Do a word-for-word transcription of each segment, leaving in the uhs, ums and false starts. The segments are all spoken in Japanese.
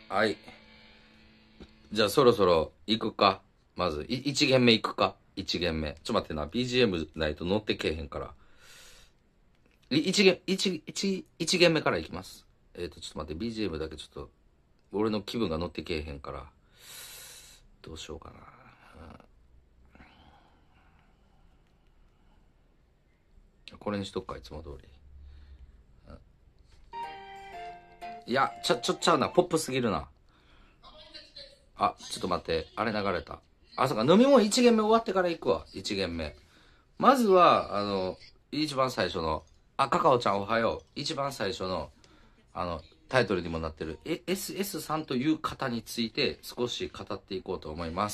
はい。じゃあそろそろ行くか。まず、い一限目行くか。一限目。ちょっと待ってな。ビージーエム ないと乗ってけえへんから。い一限、一、一、一限目から行きます。えっ、ー、と、ちょっと待って。ビージーエム だけちょっと、俺の気分が乗ってけえへんから。どうしようかな。うん、これにしとくか、いつも通り。いや、ちょ、ちょ、ちゃうな。ポップすぎるな。あ、ちょっと待って。あれ流れた。あ、そうか。飲み物一限目終わってから行くわ。一限目。まずは、あの、一番最初の、あ、カカオちゃんおはよう。一番最初の、あの、タイトルにもなってる、え エスエス さんという方について少し語っていこうと思います。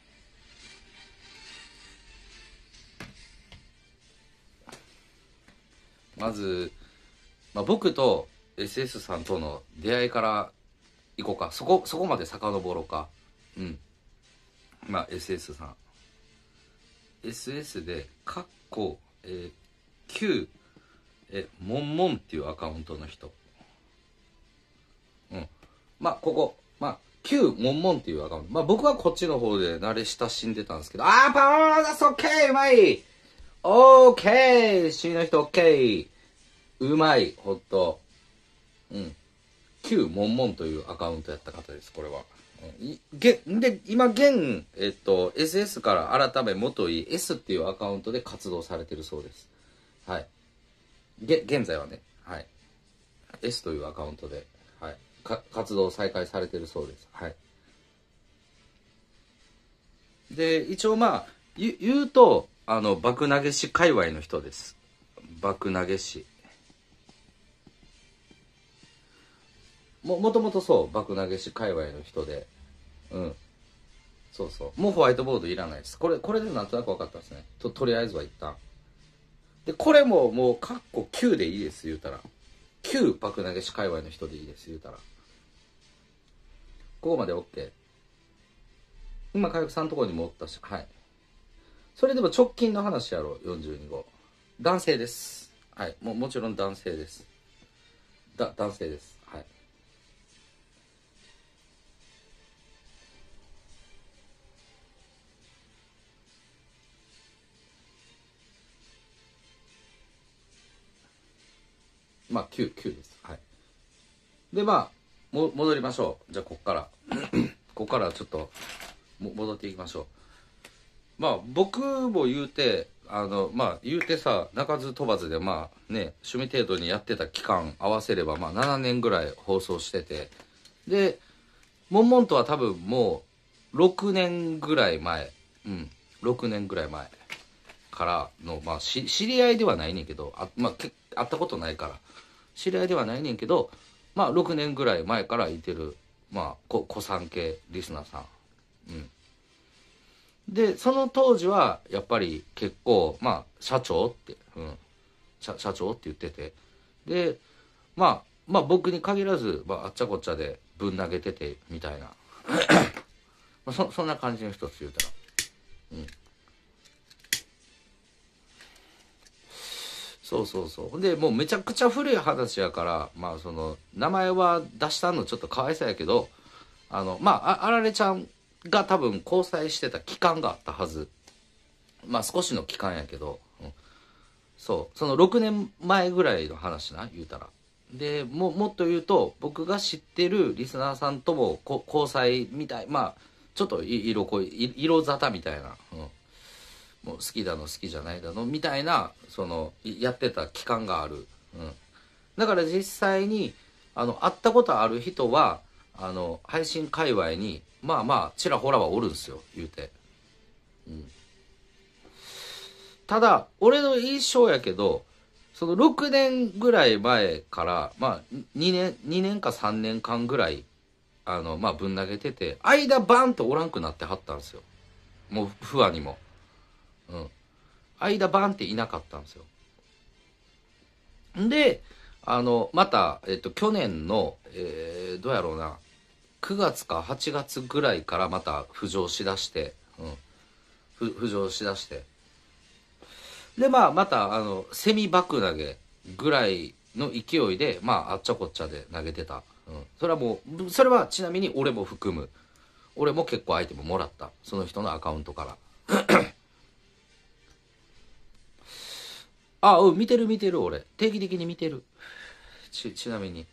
まず、まあ、僕と エスエス さんとの出会いから行こうか。そこ、そこまで遡ろうか。うん。まあ、エスエス さん。エスエス で、かっこ、えー、Q、え、モンモンっていうアカウントの人。うん。まあ、ここ、まあ、旧モンモンっていうアカウント。まあ、僕はこっちの方で慣れ親しんでたんですけど、あー、パワーだす、オッケー、うまいオーケー !C の人オッケーうまい、ほっと。うん。旧モンモンというアカウントやった方です、これは。うん、げで、今、現、えっと、エスエス から改め元い S っていうアカウントで活動されてるそうです。はい。げ、現在はね、はい。S というアカウントで、はい。か活動再開されてるそうです。はい。で、一応まあ、言言うと、あの、爆投げ師界隈の人です。爆投げ師。も、もともとそう、爆投げ師界隈の人で。うん。そうそう。もうホワイトボードいらないです。これ、これでなんとなく分かったんですね。と、とりあえずは一旦。で、これももう、カッコきゅうでいいです、言うたら。きゅう爆投げ師界隈の人でいいです、言うたら。ここまで OK。今、かゆくさんのところにもおったし、はい。それでも直近の話やろう、よんじゅうに号。男性です。はい。も、もちろん男性です。だ、男性です。はい。まあ、きゅう、きゅうです。はい。で、まあ、も、戻りましょう。じゃあ、こっから。こっからちょっと、も、戻っていきましょう。まあ、僕も言うて、あの、まあ、言うてさ、鳴かず飛ばずで、まあ、ね、趣味程度にやってた期間合わせれば、まあ、ななねんぐらい放送してて、で、モンモンとは多分もう、ろくねんぐらい前、うん、ろくねんぐらい前からの、まあ、し知り合いではないねんけど、あ、まあ、け会ったことないから、知り合いではないねんけど、まあ、ろくねんぐらい前からいてる、まあ、こ子さん系リスナーさん。うん。で、その当時は、やっぱり結構、まあ、社長って、うん、社、社長って言ってて、で、まあ、まあ僕に限らず、まあ、あっちゃこっちゃでぶん投げてて、みたいな。まあ、そ、そんな感じの一つ言うたら。うん。そうそうそう。で、もうめちゃくちゃ古い話やから、まあその、名前は出したのちょっとかわいそうやけど、あの、まあ、ああられちゃんが多分交際してた期間があったはず。まあ少しの期間やけど、うん、そう。そのろくねんまえぐらいの話な、言うたら。で、も、もっと言うと、僕が知ってるリスナーさんともこ交際みたい、まあ、ちょっとい色恋、い色沙汰みたいな、うん、もう好きだの好きじゃないだの、みたいな、その、やってた期間がある。うん。だから実際に、あの、会ったことある人は、あの、配信界隈に、まあまあ、ちらほらはおるんすよ、言うて。うん。ただ、俺の印象やけど、そのろくねんぐらい前から、まあ、にねん、にねんかさんねんかんぐらい、あの、まあ、ぶん投げてて、間バンとおらんくなってはったんですよ。もう、不安にも。うん。間バンっていなかったんですよ。んで、あの、また、えっと、去年の、えー、どうやろうな、くがつかはちがつぐらいからまた浮上しだして、うん。ふ浮上しだして。で、まあ、また、あの、セミバク投げぐらいの勢いでまああっちゃこっちゃで投げてた、うん、それはもうそれはちなみに俺も含む。俺も結構アイテムもらった、その人のアカウントからあ、うん、見てる見てる、俺定期的に見てる。ちちなみに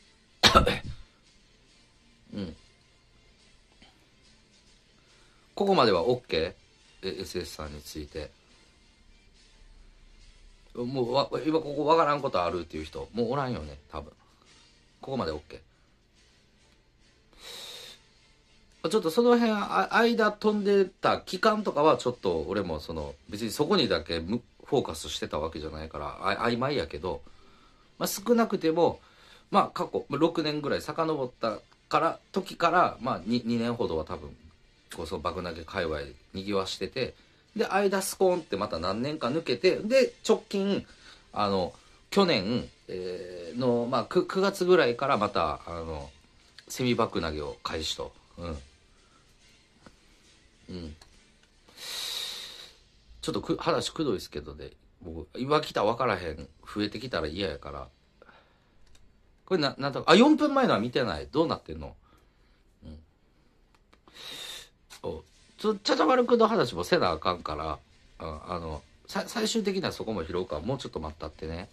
うんここまでは OK？ エスエス さんについて。もうわ今ここわからんことあるっていう人もうおらんよね多分。ここまで OK？ ちょっとその辺あ間飛んでた期間とかはちょっと俺もその別にそこにだけフォーカスしてたわけじゃないからあ曖昧やけど、まあ、少なくてもまあ過去ろくねんぐらい遡ったから時からまあ 2, 2年ほどは多分こうその爆投げ界隈にぎわしてて、で間スコーンってまた何年か抜けて、で直近あの去年、えー、の、まあ、9, 9月ぐらいからまたあのセミ爆投げを開始と。うんうん、ちょっとく話くどいですけどね、僕今来た分からへん増えてきたら嫌やから。これななんとかあよんぷんまえのは見てない？どうなってんの？うん、おちょちゃちゃまるくんの話もせなあかんから、ああのさ最終的にはそこも拾うからもうちょっと待ったってね。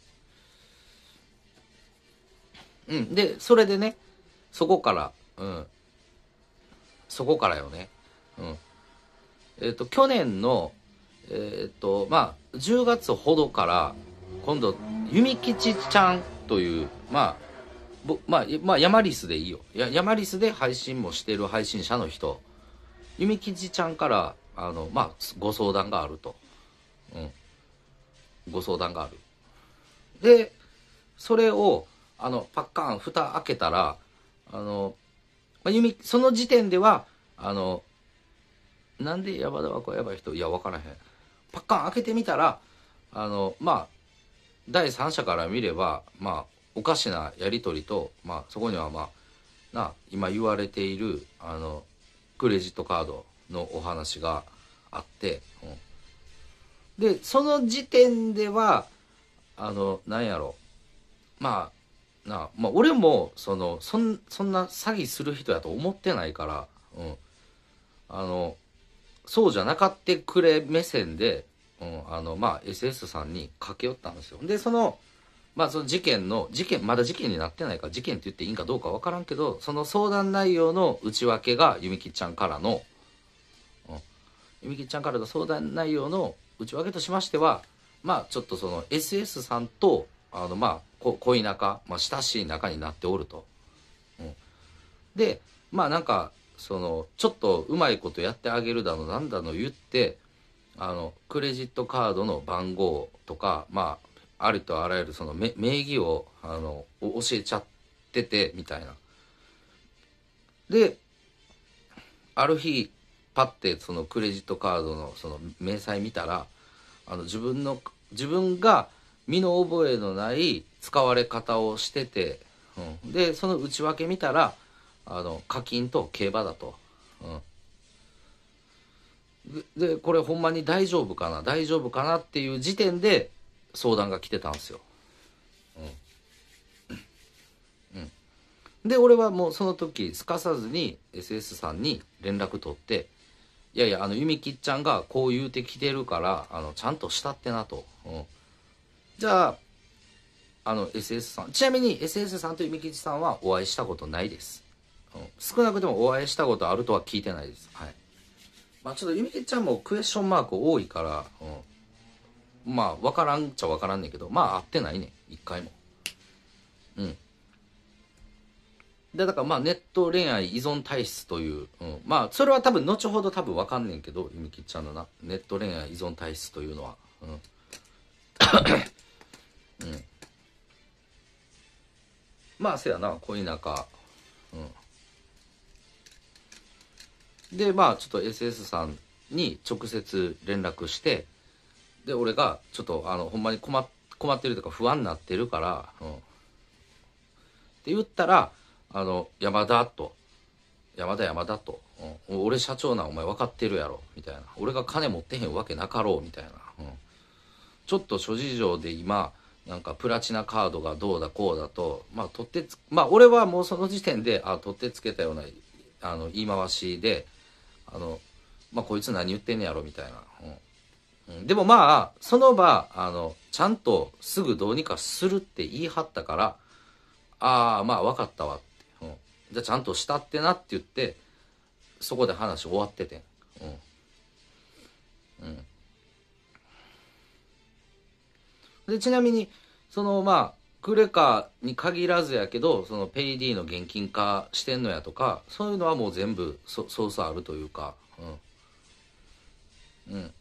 うん、うん、でそれでねそこからうんそこからよね。うんえっ、ー、と去年のえっ、ー、とまあじゅうがつほどから今度弓吉ちゃんというまあぼまあ、まあ、ヤマリスでいいよ。やヤマリスで配信もしてる配信者の人、弓吉ちゃんからあのまあご相談があると。うんご相談がある。でそれをあのパッカーン蓋開けたらあの、まあ、弓その時点ではあのなんで山田はこうやばい人いや分からへん。パッカン開けてみたらあのまあ第三者から見ればまあおかしなやり取りと、まあ、そこにはまあな今言われているあのクレジットカードのお話があって、うん、でその時点ではあのなんやろまあなまあ俺もそのそんそんな詐欺する人やと思ってないから、うん、あのそうじゃなかってくれ目線で、うん、あのまあ エスエス さんに駆け寄ったんですよ。でそのまあその事件の事件まだ事件になってないから事件って言っていいんかどうか分からんけど、その相談内容の内訳がゆみきちゃんからの、うん、ゆみきちゃんからの相談内容の内訳としましては、まあちょっとその エスエス さんとあのまあこ恋仲、まあ、親しい仲になっておると。うん、でまあなんかそのちょっとうまいことやってあげるだのなんだの言ってあのクレジットカードの番号とかまあありとあらゆるその名義をあの教えちゃっててみたいな。である日パッてそのクレジットカードのその明細見たらあの自分の自分が身の覚えのない使われ方をしてて、うん、でその内訳見たらあの課金と競馬だと。うん、で, でこれほんまに大丈夫かな大丈夫かなっていう時点で相談が来てたんですよ。うんうん、で俺はもうその時すかさずに エスエス さんに連絡取って「いやいやあのゆみきちゃんがこう言うてきてるからあのちゃんとしたってな」と。うん、じゃああの エスエス さんちなみに エスエス さんとゆみきちさんはお会いしたことないです。うん、少なくともお会いしたことあるとは聞いてないです。はい。まあちょっとゆみきちゃんもクエスチョンマーク多いから、うん、まあ分からんっちゃ分からんねんけどまあ会ってないね一回も。うんでだからまあネット恋愛依存体質という、うん、まあそれは多分後ほど多分分かんねんけどゆみきちゃんのなネット恋愛依存体質というのはうん、うん、まあせやな恋仲うんでまあちょっと エスエス さんに直接連絡してで俺がちょっとあのほんまに困っ困ってるとか不安になってるから、うん、って言ったらあの山田と山田山田と、うん、俺社長なんお前分かってるやろみたいな俺が金持ってへんわけなかろうみたいな、うん、ちょっと諸事情で今、 なんかプラチナカードがどうだこうだと、まあ取ってつまあ俺はもうその時点であ取ってつけたようなあの言い回しで、あのまあこいつ何言ってんねやろみたいな、うんうん、でもまあその場あのちゃんとすぐどうにかするって言い張ったから、ああまあ分かったわって、うん、じゃあちゃんとしたってなって言ってそこで話終わっててん、うんうん、でちなみにそのまあクレカに限らずやけど、そのペイディの現金化してんのやとか、そういうのはもう全部そソースあるというか、うんうん、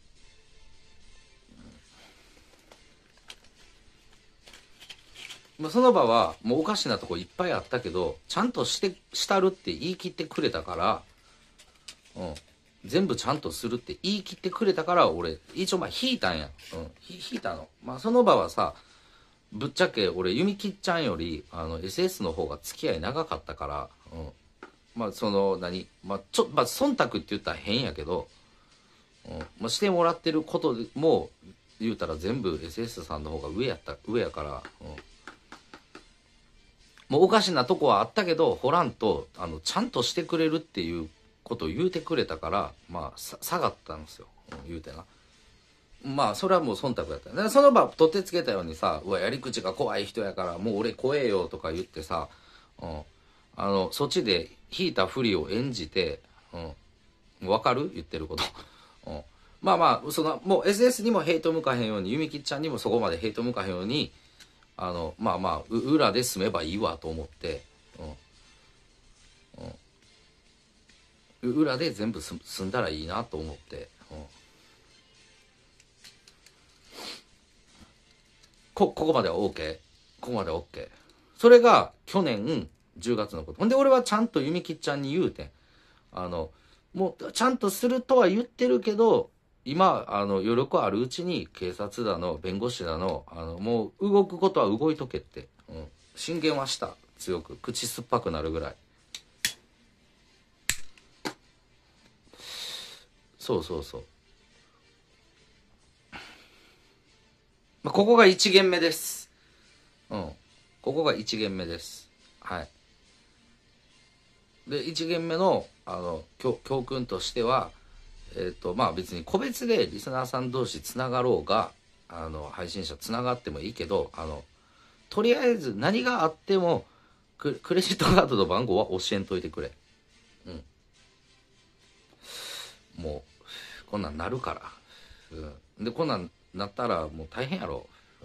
まあ、その場はもうおかしなとこいっぱいあったけど、ちゃんとしてしたるって言い切ってくれたから、うん、全部ちゃんとするって言い切ってくれたから、俺一応まあ引いたんや、うん、引いたの。まあその場はさ、ぶっちゃけ俺弓木ちゃんよりあの エスエス の方が付き合い長かったから、うん、まあその何まあちょまあ忖度って言ったら変やけど、うんまあ、してもらってることも言うたら全部 エスエス さんの方が上やった上やから、うん、もうおかしなとこはあったけどホランとあのちゃんとしてくれるっていうことを言うてくれたから、まあ下がったんですよ、うん、言うてな。まあそれはもう忖度やった。その場取ってつけたようにさ、うわやり口が怖い人やからもう俺怖えよとか言ってさ、うん、あのそっちで引いたふりを演じて、うん、分かる言ってること、うん、まあまあそのもう エスエス にもヘイト向かへんように、弓木ちゃんにもそこまでヘイト向かへんように、あのまあまあ裏で住めばいいわと思って、うんうん、裏で全部住んだらいいなと思って、うん、こここまでは OK、 ここまでは OK。 それが去年じゅうがつのこと。ほんで俺はちゃんと弓木ちゃんに言うてん、あのもうちゃんとするとは言ってるけど、今あの余力あるうちに警察だの弁護士だの、あのもう動くことは動いとけって、うん、進言はした。強く口酸っぱくなるぐらい。そうそうそう、まあ、ここが一限目です。うん、ここが一限目です。はい。で一限目のあの教教訓としては、えっとまあ別に個別でリスナーさん同士つながろうが、あの配信者つながってもいいけど、あのとりあえず何があってもククレジットカードの番号は教えんといてくれ。うんもうこんなんなるから、うん、でこんなんなったらもう大変やろ、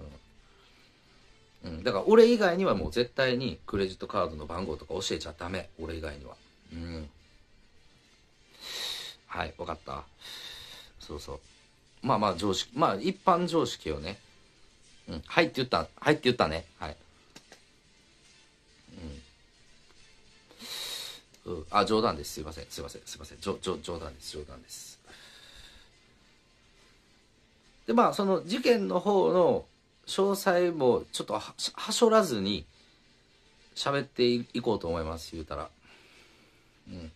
うんうん、だから俺以外にはもう絶対にクレジットカードの番号とか教えちゃダメ、俺以外には。うんはい分かった。そうそう、まあまあ常識、まあ一般常識をね、うん、はいって言った、はいって言ったね、はい、うん、うん、あ冗談です、すいませんすいませんすいません、じょじょ冗談です冗談です。でまあその事件の方の詳細もちょっとははしょらずに喋っていこうと思います、言うたら。うん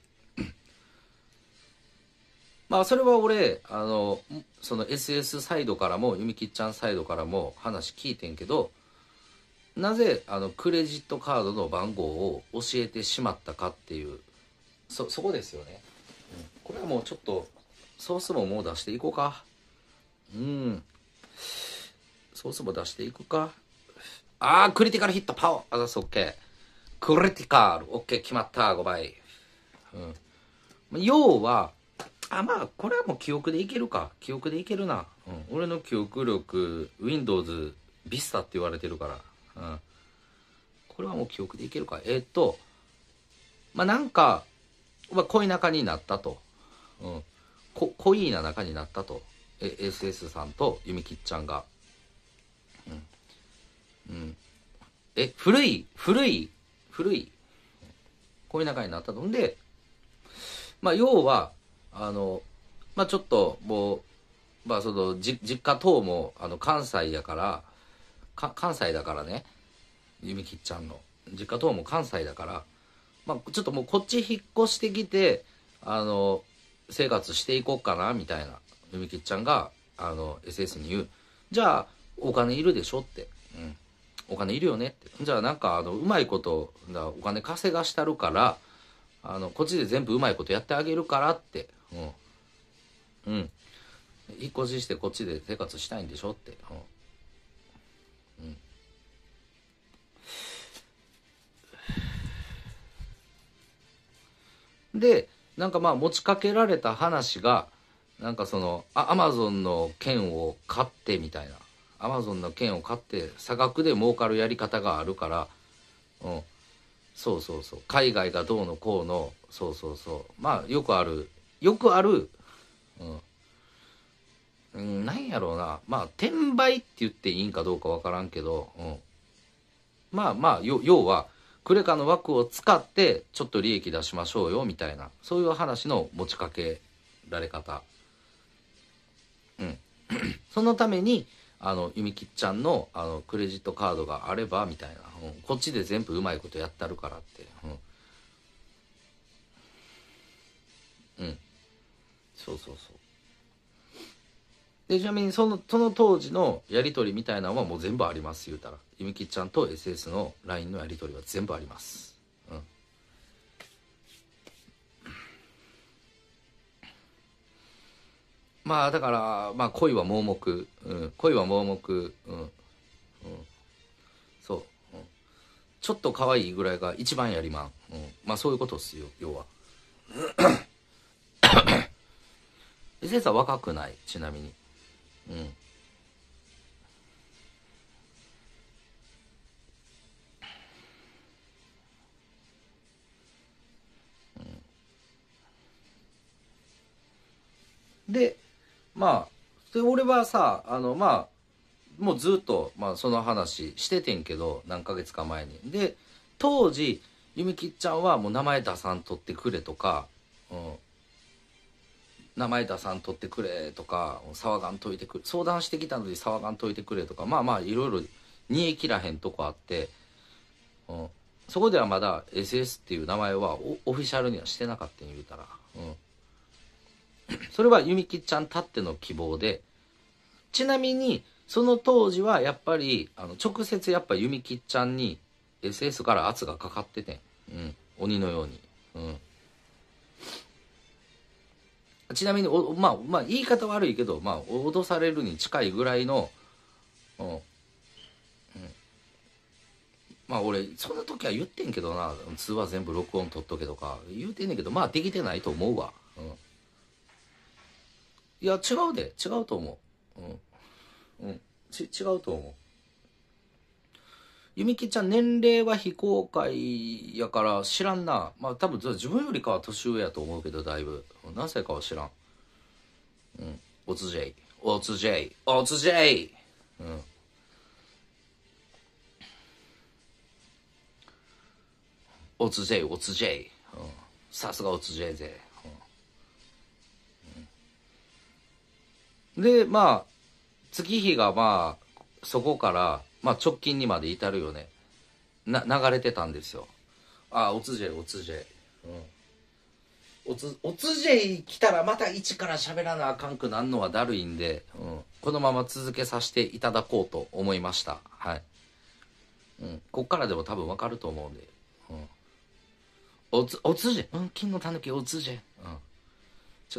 まあそれは俺あのその エスエス サイドからもゆみきちゃんサイドからも話聞いてんけど、なぜあのクレジットカードの番号を教えてしまったかっていう、そそこですよね、うん、これはもうちょっとソースももう出していこうか。うんソースも出していくか。ああクリティカルヒットパワー、あざす OK、 クリティカル OK 決まった、ごばい、うん、要はあまあこれはもう記憶でいけるか、記憶でいけるな、うん、俺の記憶力 Windows Vista って言われてるから、うん、これはもう記憶でいけるか。えー、っとまあなんか、まあ、恋仲になったと、うん、こ恋いな仲になったと、え エスエス さんとゆみきっちゃんが、うん、うん、え古い古い古い恋仲になったとんで、まあ要はあのまあちょっともうまあそのじ実家等もあの関西やからか関西だからね、ゆみきっちゃんの実家等も関西だから、まあちょっともうこっち引っ越してきてあの生活していこうかなみたいな、ゆみきっちゃんがあの エスエス に言う。じゃあお金いるでしょって、 うんお金いるよねって。じゃあなんかあのうまいことだお金稼がしたるからあのこっちで全部うまいことやってあげるからって、うん、うん、引っ越ししてこっちで生活したいんでしょって、うんうん、でなんかまあ持ちかけられた話がなんかそのアマゾンの券を買ってみたいなアマゾンの券を買って差額で儲かるやり方があるから、うん、そうそうそう海外がどうのこうのそうそうそうまあよくあるよくある、うん、うん、なんやろうなまあ転売って言っていいんかどうかわからんけど、うん、まあまあ要はクレカの枠を使ってちょっと利益出しましょうよみたいなそういう話の持ちかけられ方、うん、そのためにあのゆみきっちゃんのあのクレジットカードがあればみたいな、うん、こっちで全部うまいことやったるからって、うん、うん、そうそうそうでちなみにそのその当時のやり取りみたいなのはもう全部あります言うたらゆみきちゃんと エスエス の ライン のやり取りは全部あります、うん、まあだからまあ恋は盲目、うん、恋は盲目、うんうん、そう、うん、ちょっと可愛いぐらいが一番やりまん、うん、まあそういうことっすよ要はエスエス は若くないちなみにうんでまあで俺はさあのまあもうずっと、まあ、その話しててんけど何ヶ月か前にで当時ゆみきっちゃんはもう名前出さんとってくれとか、うん、名前出さんとってくれとか騒がんといてくれ相談してきたのに騒がんといてくれとかまあまあいろいろ煮え切らへんとこあって、うん、そこではまだ エスエス っていう名前はオフィシャルにはしてなかったん言うたら、うん、それはゆみきっちゃんたっての希望でちなみにその当時はやっぱりあの直接やっぱゆみきっちゃんに エスエス から圧がかかっててん、うん、鬼のように、うん、ちなみにお、まあ、まあ言い方悪いけど、まあ、脅されるに近いぐらいの、うんうん、まあ俺その時は言ってんけどな通話全部録音取っとけとか言うてんねんけどまあできてないと思うわ、うん、いや違うで違うと思う、うんうん、ち違うと思うゆみきちゃん年齢は非公開やから知らんなまあ多分自分よりかは年上やと思うけどだいぶ何歳かは知らんうんおつ J おつ J おつ J うんおつ J おつ J さすがおつ J ぜ、うん、でまあ月日がまあそこからまあ直近にまで至るよねな流れてたんですよあおつ J おつ J、うん、おつおつ J 来たらまた一から喋らなあかんくなんのはだるいんで、うん、このまま続けさせていただこうと思いましたはい、うん、こっからでも多分わかると思うんで、うん、おつおつ J うん金のたぬきおつ J、うん、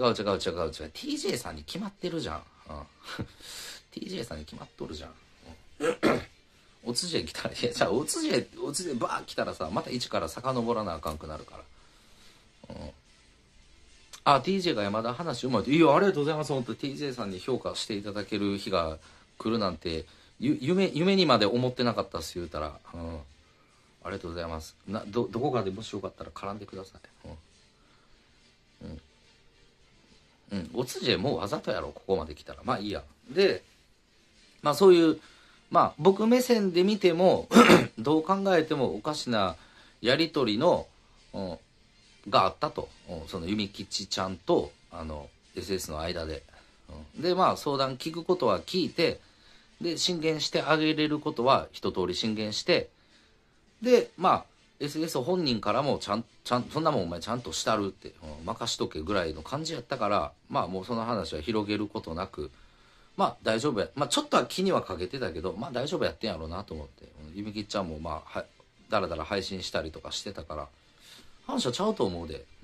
違う違う違う違う ティージェー さんに決まってるじゃん、うん、ティージェー さんに決まっとるじゃん、うんおつじえ来たら、いや、じゃあ、おつじえ、おつじえバー来たらさ、また一から遡らなあかんくなるから。うん。あ、ティージェー が山田話うまいって、いや、ありがとうございます。本当 ティージェー さんに評価していただける日が来るなんて、ゆ夢、夢にまで思ってなかったっす、言うたら。うん。ありがとうございます。な、ど、どこかでもしよかったら絡んでください。うん。うん。うん。おつじえもうわざとやろ、ここまで来たら。まあいいや。で、まあそういう、まあ僕目線で見てもどう考えてもおかしなやり取りの、うん、があったと、うん、そのゆみきちちゃんとあの エスエス の間で、うん、でまあ相談聞くことは聞いてで進言してあげれることは一通り進言してでまあ エスエス 本人からもちゃんちゃんそんなもんお前ちゃんとしたるって、うん、任しとけぐらいの感じやったからまあもうその話は広げることなくまあ大丈夫や、まあちょっとは気にはかけてたけど、まあ大丈夫やってんやろうなと思って、ゆみきちゃんもまあはだらだら配信したりとかしてたから、反射ちゃうと思うで、うん、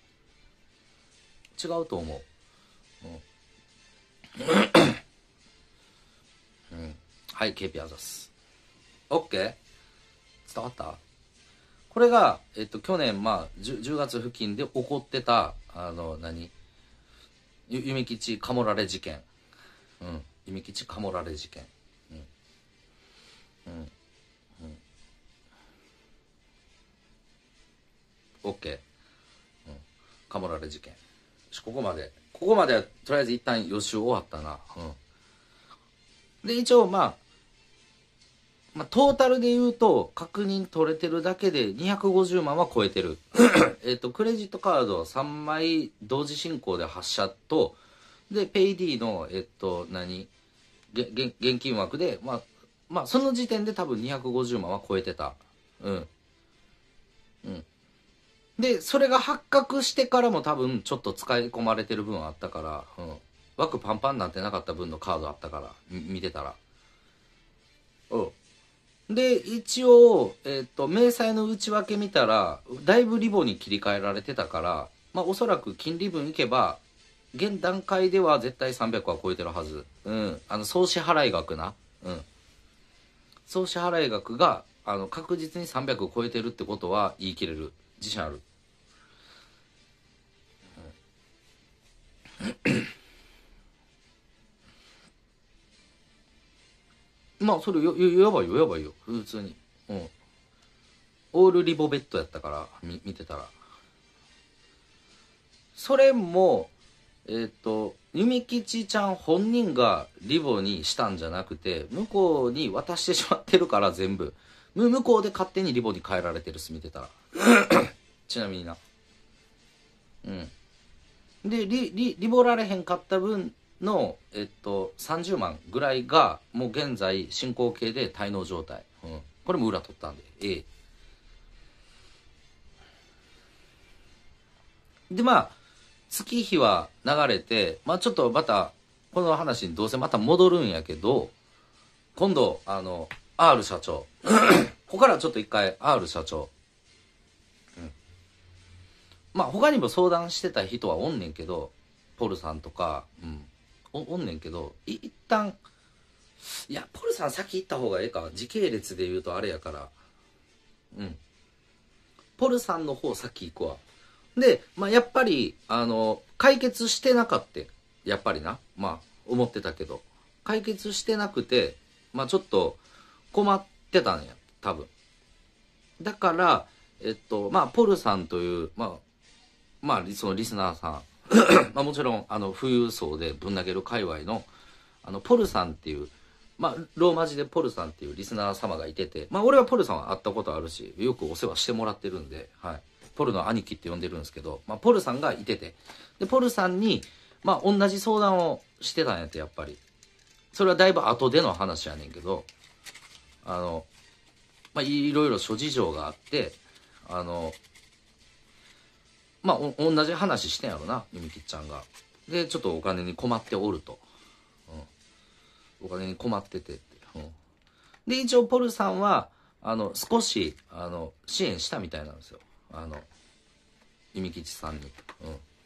違うと思う、うんうん、はい ケーピー あざす OK 伝わった。これが、えっと、去年、まあ、10, じゅうがつ付近で起こってた、あの、何ゆ、弓吉かもられ事件。うん。弓吉かもられ事件。うん。うん。うん。OK。うん。かもられ事件。よし、ここまで。ここまでは、とりあえず一旦予習終わったな。うん。で、一応、まあ、まあ、トータルで言うと確認取れてるだけでにひゃくごじゅうまんは超えてるえっとクレジットカードさんまい同時進行で発射とでペイディのえっと何現現金枠でまあまあその時点で多分にひゃくごじゅうまんは超えてた。うんうんでそれが発覚してからも多分ちょっと使い込まれてる分あったから、うん、枠パンパンになってなかった分のカードあったから見てたらうんで一応、えっと明細の内訳見たらだいぶリボに切り替えられてたから、まあ、おそらく金利分いけば現段階では絶対さんびゃくは超えてるはず。うん、あの総支払い額な、うん、総支払い額があの確実にさんびゃくを超えてるってことは言い切れる自信ある。まあそれよやばいよやばいよ普通に。うんオールリボベットやったから見見てたらそれもえっ、ー、と弓吉ちゃん本人がリボにしたんじゃなくて向こうに渡してしまってるから全部向こうで勝手にリボに変えられてるっす見てたらちなみになうんでリリリボられへんかった分のえっとさんじゅうまんぐらいがもう現在進行形で滞納状態、うん、これも裏取ったんでええでまあ月日は流れてまあちょっとまたこの話にどうせまた戻るんやけど今度あの R 社長ここからちょっと一回 R 社長、うん、まあ他にも相談してた人はおんねんけどポルさんとか、うん、お, おんねんけどい一旦いやポルさん先行った方がええか時系列で言うとあれやからうんポルさんの方先行くわで、まあ、やっぱりあの解決してなかったやっぱりなまあ思ってたけど解決してなくてまあちょっと困ってたんや多分だからえっとまあポルさんというまあまあそのリスナーさんまあもちろんあの富裕層でぶん投げる界隈のあのポルさんっていうまあローマ字でポルさんっていうリスナー様がいててまあ俺はポルさんは会ったことあるしよくお世話してもらってるんではいポルの兄貴って呼んでるんですけど、まあ、ポルさんがいててでポルさんにまあ同じ相談をしてたんやってやっぱりそれはだいぶ後での話やねんけどあのまあいろいろ諸事情があってあのまあお同じ話してんやろなゆみきちゃんがでちょっとお金に困っておると、うん、お金に困っててって、うん、で一応ポルさんはあの少しあの支援したみたいなんですよあの弓吉さんに、うん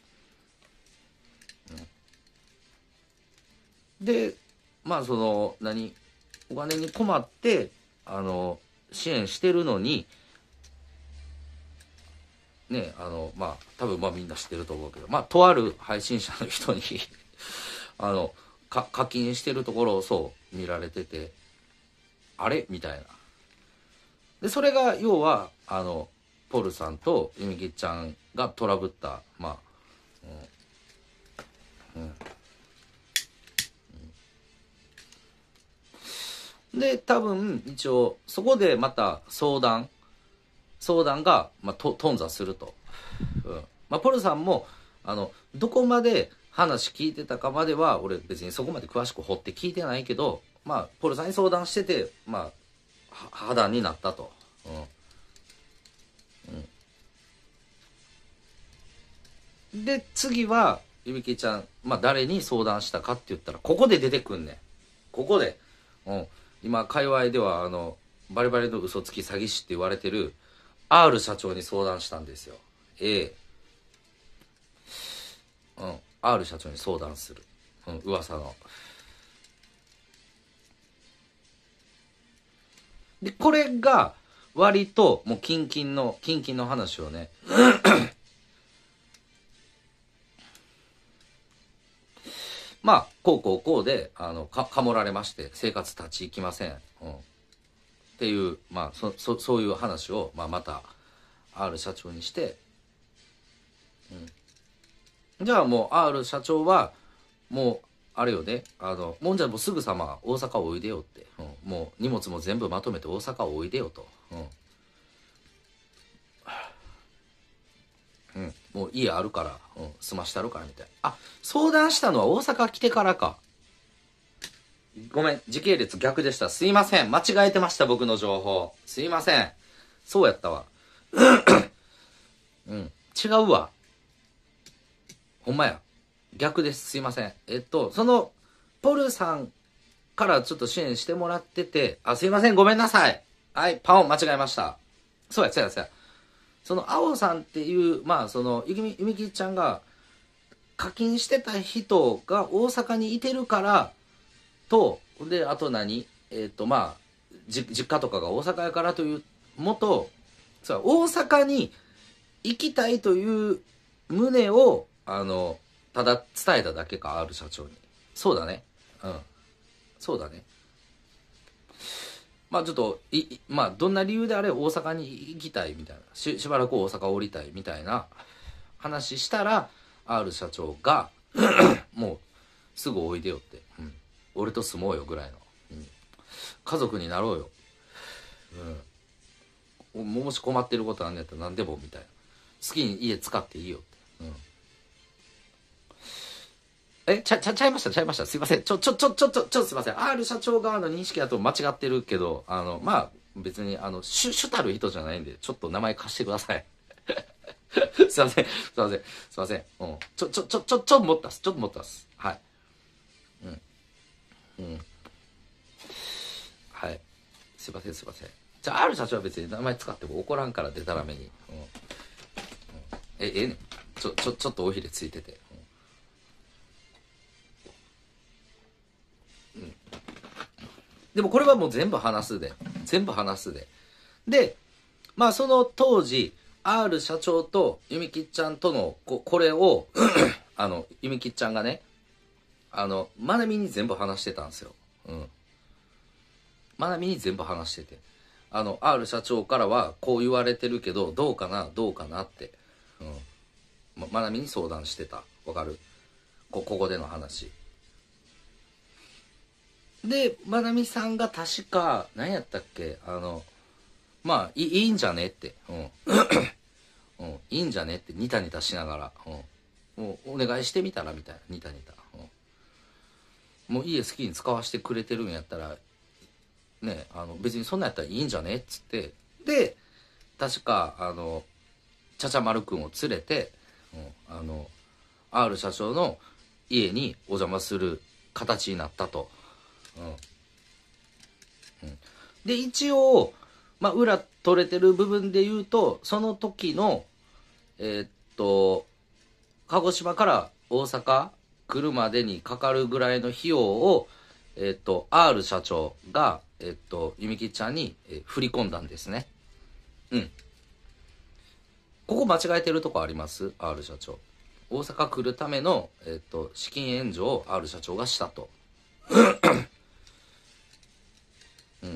うん、でまあその何お金に困ってあの支援してるのにねあのまあ多分まあみんな知ってると思うけどまあとある配信者の人にあのか課金してるところをそう見られててあれみたいなでそれが要はあのポルさんとゆみきちゃんがトラブったまあうんうんで多分一応そこでまた相談相談が、まあ、と頓挫すると、うんまあ、ポルさんもあのどこまで話聞いてたかまでは俺別にそこまで詳しく掘って聞いてないけど、まあ、ポルさんに相談してて、まあ、破談になったと、うんうん、で次はゆみきちゃん、まあ誰に相談したかって言ったら、ここで出てくんねん。ここで。うん。今、界隈では、あの、バリバリの嘘つき詐欺師って言われてる、R 社長に相談したんですよ。ええ。うん。R 社長に相談する。うん、噂の。で、これが、割と、もう、キンキンの、キンキンの話をね、まあ、こうこうこうで、あの、か、かもられまして、生活立ち行きません。うん。っていう、まあ、そ、そ、そういう話を、まあ、また、R 社長にして、うん。じゃあもう、R 社長は、もう、あれよね、あの、もんじゃもうすぐさま大阪おいでよって、うん、もう荷物も全部まとめて大阪おいでよと。うん。うん、もう家あるから、うん、済ましてあるからみたいな。あ、相談したのは大阪来てからか。ごめん、時系列逆でした。すいません。間違えてました、僕の情報。すいません。そうやったわ。うん。違うわ。ほんまや。逆です。すいません。えっと、その、ポルさんからちょっと支援してもらってて、あ、すいません。ごめんなさい。はい、パオン間違えました。そうや、そうや、そうや。その、青さんっていう、まあ、その、ゆみ、ゆみきちゃんが課金してた人が大阪にいてるから、と、で、あと何えっ、と、まあ、じ、実家とかが大阪やからという、もと、そう、大阪に行きたいという旨を、あの、ただ伝えただけか、R 社長に。そうだね。うん。そうだね。まあちょっと、い、いまあどんな理由であれ大阪に行きたいみたいな。し、しばらく大阪降りたいみたいな話したら、R 社長が、もう、すぐおいでよって。うん。俺と住もうよぐらいの。うん。家族になろうよ。うん。もし困ってることあんねやったら何でもみたいな。好きに家使っていいよって。うん。え、ちゃ、ちゃ、ちゃいました、ちゃいました。すいません。ちょ、ちょ、ちょ、ちょ、ちょ、ちょ、すいません。R 社長側の認識だと間違ってるけど、あの、まあ、別に、あの、主、主たる人じゃないんで、ちょっと名前貸してください。すいません。すいません。すいません。うん。ちょ、ちょ、ちょ、ちょ、ちょっと持ったっす。ちょっと持ったっす。はい。うん。うん。はい。すいません、すいません。じゃあ、R 社長は別に名前使っても怒らんから、でたらめに。うん。うん、え、ええねん。ちょ、ちょ、ちょっとおひれついてて。うん。でもこれはもう全部話すで。全部話すで。で、まあその当時、R 社長とゆみきちゃんとのこ、これを、あの、ゆみきちゃんがね、あの、まなみに全部話してたんですよ。うん。まなみに全部話してて。あの、R 社長からはこう言われてるけど、どうかな、どうかなって。うん。ま、まなみに相談してた。わかる？こ、ここでの話。で、まなみさんが確か、何やったっけあの、まあ、いい、いいんじゃねって。うん。うん。いいんじゃねってニタニタしながら。うん。もう、お願いしてみたらみたいな。ニタニタ。うん。もう家好きに使わせてくれてるんやったら、ね、あの、別にそんなんやったらいいんじゃねっつって。で、確か、あの、ちゃちゃまるくんを連れて、うん、あの、R 社長の家にお邪魔する形になったと。うん。うん、で、一応、まあ、裏取れてる部分で言うと、その時の、えーっと、鹿児島から大阪来るまでにかかるぐらいの費用を、えーっと、R 社長が、えーっと、ゆみきちゃんに、えー振り込んだんですね。うん。ここ間違えてるとこあります？ R 社長。大阪来るための、えーっと、資金援助を R 社長がしたと。うん。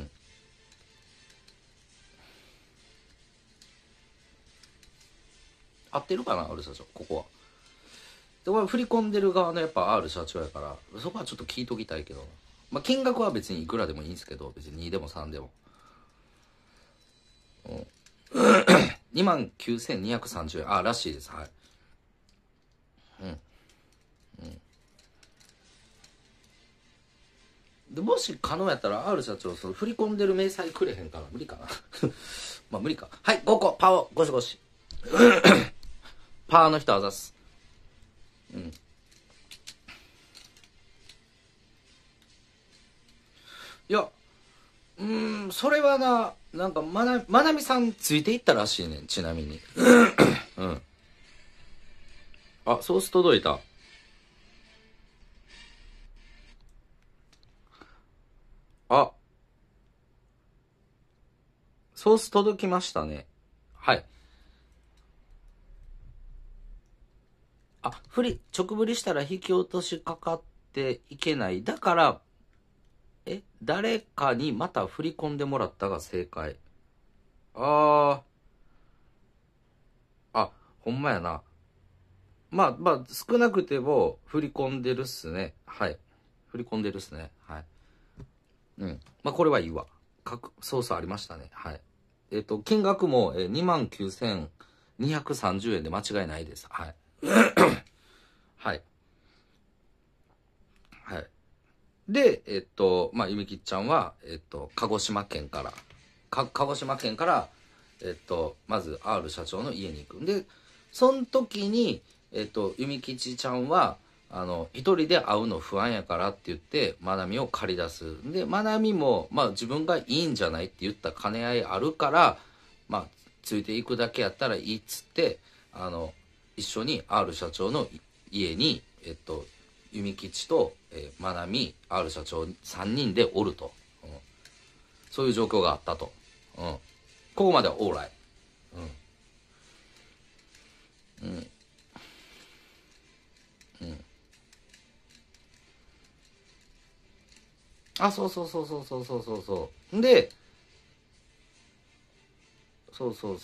合ってるかな R 社長、ここは。で、これ振り込んでる側のやっぱ R 社長やから、そこはちょっと聞いときたいけど。まあ、金額は別にいくらでもいいんですけど、別ににでもさんでも。うん、にまんきゅうせんにひゃくさんじゅうえん。あ、らしいです。はい。うん。うん。で、もし可能やったら R 社長、その振り込んでる明細くれへんかな。無理かな。まあ無理か。はい、ごこ、パオ、ゴシゴシ。パーの人あざす。うん。 いや、うーん、それはな、なんか、まな、まなみさんついていったらしいねん、ちなみに。うん。あ、ソース届いた。あ、ソース届きましたね。はい。あ、振り、直振りしたら引き落としかかっていけない。だから、え、誰かにまた振り込んでもらったが正解。あー、あ、ほんまやな。まあ、まあ、少なくても振り込んでるっすね。はい。振り込んでるっすね。はい。うん。まあ、これはいいわ。各、操作ありましたね。はい。えっと、金額も、えー、にまんきゅうせんにひゃくさんじゅうえんで間違いないです。はい。はい。はい。で、えっと、まあ、ゆみきちゃんは、えっと、鹿児島県から、か、鹿児島県から、えっと、まず、R 社長の家に行く。で、その時に、えっと、ゆみきちちゃんは、あの、一人で会うの不安やからって言って、まなみを借り出す。で、まなみも、まあ、自分がいいんじゃないって言った兼ね合いあるから、まあ、ついていくだけやったらいいっつって、あの、一緒に R 社長の家に、えっと、弓吉と、えー、まなみ R 社長さんにんでおると、うん、そういう状況があったと、うん、ここまではオーライ、うんうんうん、あ、そうそうそうそうそうそうそうそうで、そうそう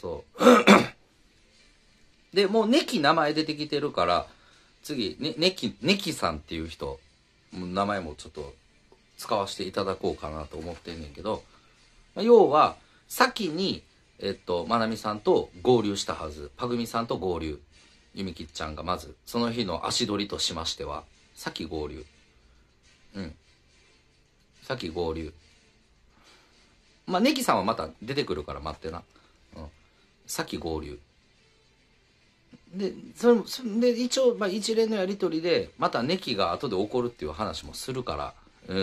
そうで、もうネキ名前出てきてるから、次ね、ネキネキさんっていう人名前もちょっと使わせていただこうかなと思ってんねんけど、要は先に、えっと、まなみさんと合流したはず。パグミさんと合流。ゆみきちゃんがまずその日の足取りとしましては、先合流。うん、先合流。まあネギさんはまた出てくるから待ってな。うん、先合流で、それそれで一応、まあ、一連のやり取りでまたネキが後で起こるっていう話もするから、うん、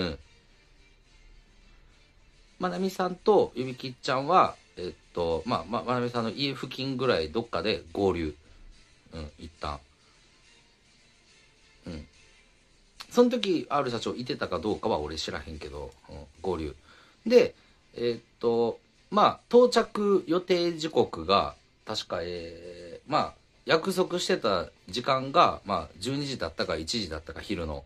まなみさんとゆみきちゃんは、えっと、まあ、ま、まなみさんの家付近ぐらいどっかで合流。うん、一旦。うん。その時、R 社長いてたかどうかは俺知らへんけど、うん、合流。で、えっと、まあ、到着予定時刻が、確か、えー、まあ、約束してた時間が、まあ、じゅうにじだったかいちじだったか、昼の。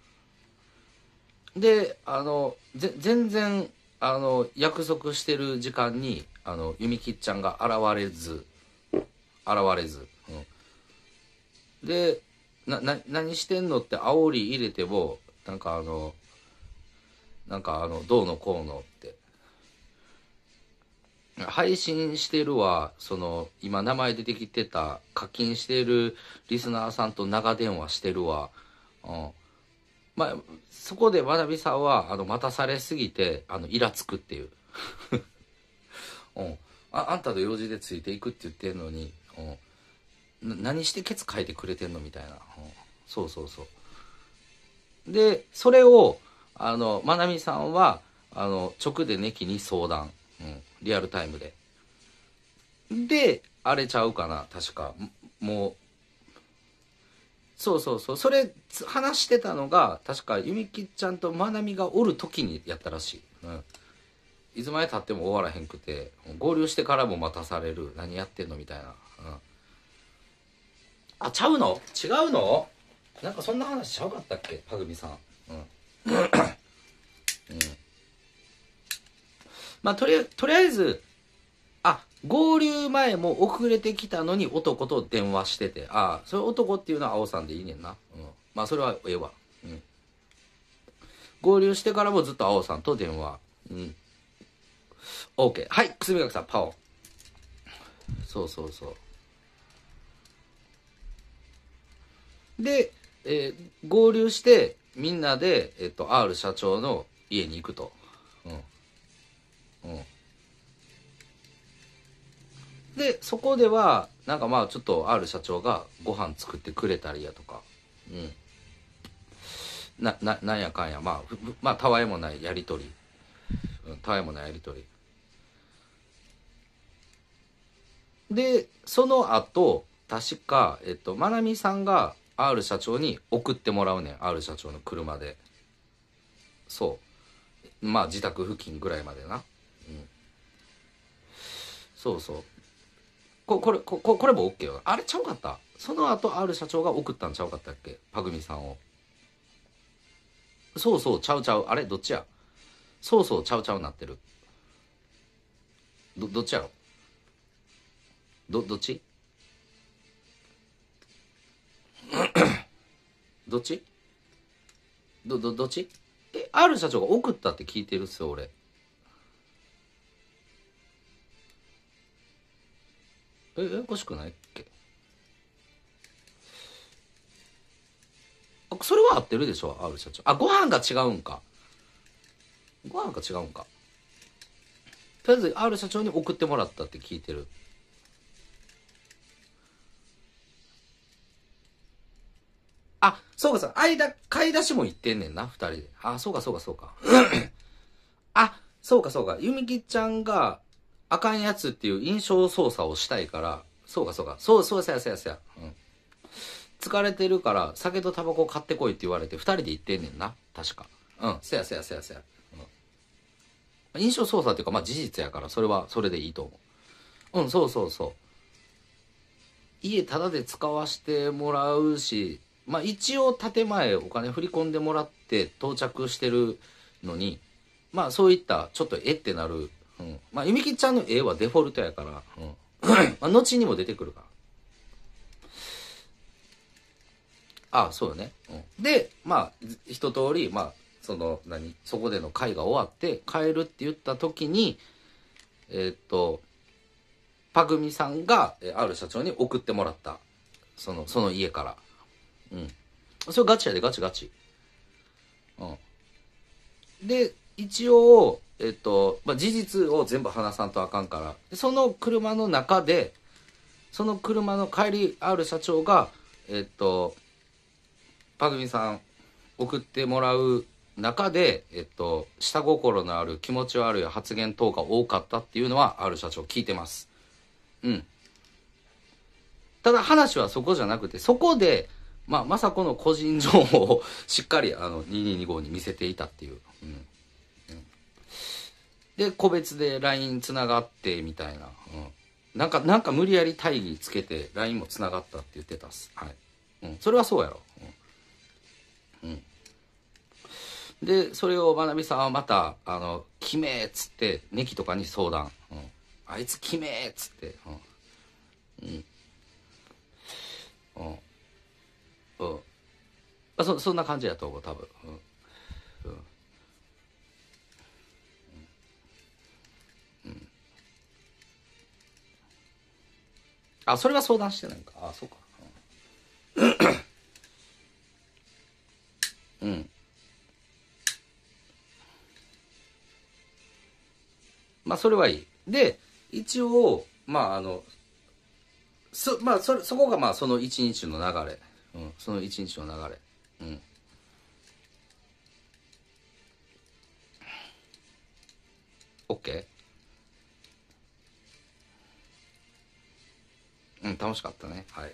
で、あの、ぜ全然、あの、約束してる時間に、あの、ゆみきちゃんが現れず、現れず、うん、で、な、な、何してんのって煽り入れても、なんかあの、なんかあの、どうのこうのって。配信してるわ、その、今名前出てきてた、課金してるリスナーさんと長電話してるわ。うん。まあ、そこでわなびさんは、あの、待たされすぎて、あの、イラつくっていう。うん。あ、あんたと用事でついていくって言ってんのに、うん。何してケツ書いてくれてんのみたいな。うん。そうそうそう。で、それを、あの、まなみさんは、あの、直でネキに相談。うん。リアルタイムで。で、あれちゃうかな、確か。もう、そうそうそう。それ、話してたのが、確か、ゆみきちゃんとまなみがおる時にやったらしい。うん。いつまで経っても終わらへんくて、合流してからも待たされる。何やってんのみたいな。うん。あ、ちゃうの違うのなんかそんな話ちゃうかったっけパグミさん。うん。うん。まあ、とりあえず、とりあえず、あ、合流前も遅れてきたのに男と電話してて、ああ、それ男っていうのは青さんでいいねんな。うん。まあ、それはええわ。うん。合流してからもずっと青さんと電話。うん。OK。はい、くすみがくさん、パオ。そうそうそう。で、えー合流して、みんなで、えっと、R 社長の家に行くと。うん。うん。で、そこでは、なんかまあ、ちょっと R 社長がご飯作ってくれたりやとか。うん。な、な、なんやかんや、まあ、まあ、たわいもないやりとり。 うん、たわいもないやり取りで、その後確か、えっと、まなみさんが R 社長に送ってもらうねん、 R 社長の車で。そうまあ自宅付近ぐらいまでな。うん、そうそう、ここれここれも OK よ。あれちゃうかった、その後 R 社長が送ったんちゃうかったっけ、パグミさんを。そうそう、ちゃうちゃう、あれどっちや、そうそう、ちゃうちゃうなってる。どどっちやろ、どどっちどっちどどどっちえ、R 社長が送ったって聞いてるっすよ俺。え、ややこしくないっけ。あ、それは合ってるでしょ R 社長。あ、ご飯が違うんか、ご飯が違うんか。とりあえず R 社長に送ってもらったって聞いてる。あ、そうかさ、間買い出しも行ってんねんな二人で。あ、そうかそうかそうかあ、そうかそうか、ゆみきちゃんがあかんやつっていう印象操作をしたいから、そうかそうか、そうそう、そうやそうやそうや、うん、疲れてるから酒とタバコ買ってこいって言われて二人で行ってんねんな確か。うん、せやせやせやせや、うん、印象操作っていうかまあ事実やから、それはそれでいいと思う。うん、そうそうそう、家タダで使わせてもらうし、まあ一応建前お金振り込んでもらって到着してるのに、まあそういったちょっとえってなる、うん、まあゆみきちゃんの絵はデフォルトやから、うんまあ、後にも出てくるから。ああ、そうよね、うん、でまあ一通り、まあその何そこでの会が終わって帰るって言った時に、えーっとパグミさんがえーある社長に送ってもらった、そのその家から。うん、それガチやで、ガチガチ。うん、で一応えっと、まあ、事実を全部話さんとあかんから、その車の中で、その車の帰り、ある社長がえっとパグミさん送ってもらう中で、えっと下心のある気持ち悪い発言等が多かったっていうのはある社長聞いてます。うん、ただ話はそこじゃなくて、そこで、まあ、雅子の個人情報をしっかりあのにーにーにごに見せていたっていう、うん、で個別で ライン つながってみたいな、うん、なんかなんか無理やり大義つけて ライン もつながったって言ってたっす。はい、うん、それはそうやろ、うん、うん、でそれをまなみさんはまた「あの決め」っつってネキとかに相談、うん、あいつ決めっつって、うんうんうんうん、あ、そそんな感じやと思う多分、うんうんうん、あ、それは相談してないんか、あ、そうか、うん、うん、まあそれはいい。で一応まああのそまあそれそこがまあその一日の流れ、うん、その一日の流れ、うん、OK。 うん、楽しかったね。はい。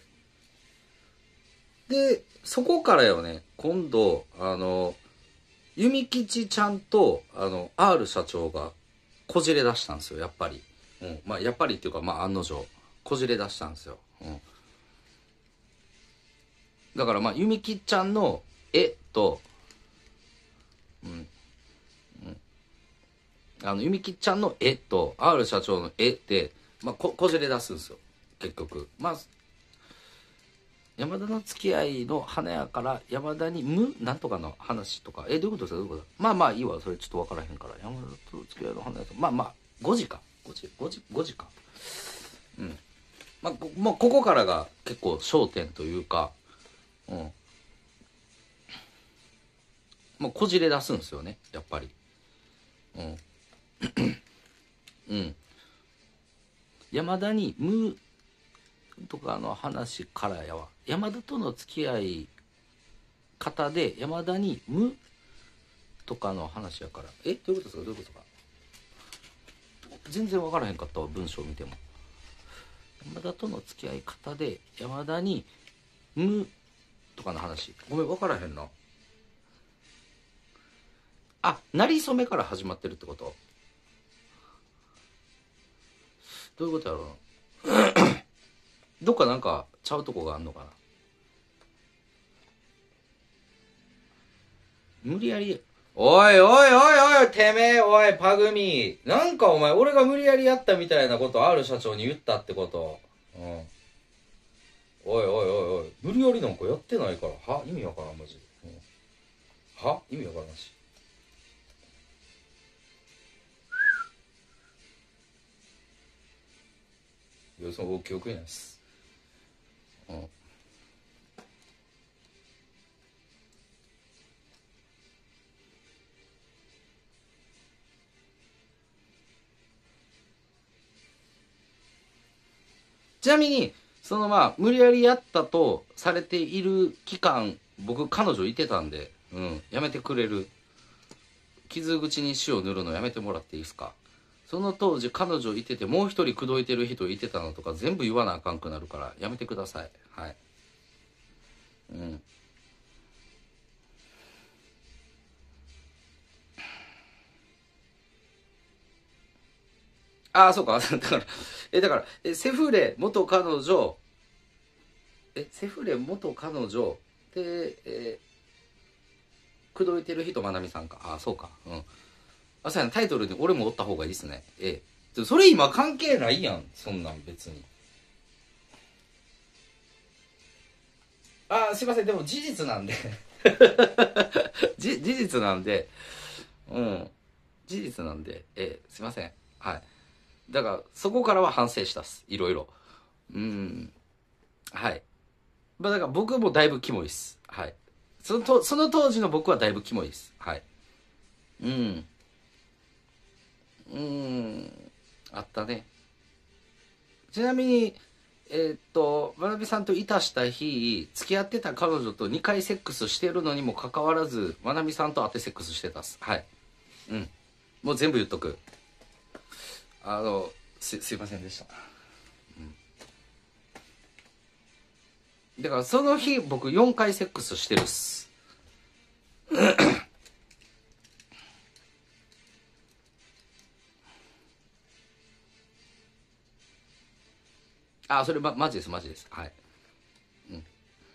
でそこからよね、今度あの弓吉ちゃんとあの R 社長がこじれ出したんですよやっぱり、うん、まあやっぱりっていうかまあ案の定こじれ出したんですよ、うん、だからまあ弓吉ちゃんの絵と、うん、あの弓吉ちゃんの絵と R 社長の絵で、まあ、ここじれ出すんですよ結局。まあ山田の付き合いの花やから山田に無なんとかの話とか、えどういうことですか、どういうこと、まあまあいいわ、それちょっと分からへんから。山田と付き合いの花やと、まあまあごじか、ごじごじごじか、うん、まあこ、まあ、ここからが結構焦点というか、うん、まあ、こじれ出すんですよねやっぱり、うんうん、山田に無とかの話からやわ。山田との付き合い方で山田に無とかの話やから、えどういうことですか、どういうことか、 全然分からへんかったわ、文章見ても。山田との付き合い方で山田に「む」とかの話、ごめん分からへんな。あ、なりそめから始まってるってこと？どういうことやろうなどっかなんかちゃうとこがあんのかな。無理やり、おいおいおいおい、てめえ、おいパグミ、なんかお前俺が無理やりやったみたいなことある社長に言ったってこと。うん、おいおいおいおい、無理やりなんかやってないから。は、意味わからんマジで、うん、は意味わからんし。いや、その記憶にないっす。うん。ちなみにそのまあ無理やりやったとされている期間、僕彼女いてたんで、うん、やめてくれる？傷口に塩塗るのやめてもらっていいですか？その当時彼女いててもう一人口説いてる人いてたのとか全部言わなあかんくなるからやめてください。はい。うん。ああ、そうか。だから、え、だから、え、セフレ元彼女、え、セフレ元彼女で、えー、口説いてる人まなみさんか。ああ、そうか。うん。あ、そうやな、タイトルに俺もおった方がいいっすね。ええ。それ今関係ないやん、そんなん別に。あ、すいません、でも事実なんでじ事実なんで、うん、事実なんで、えー、すいません。はい。だからそこからは反省したっす、いろいろ。うん、はい。まあだから僕もだいぶキモいっす。はい。そのとその当時の僕はだいぶキモいっす。はい。うん、うん、あったね。ちなみにえーっと、まなみさんといたした日、付き合ってた彼女とにかいセックスしてるのにもかかわらず、まなみさんと会ってセックスしてたっす。はい。うん。もう全部言っとく。あの、す、すいませんでした。だからその日、僕よんかいセックスしてるっす。あ、それま、マジです、マジです。はい。うん。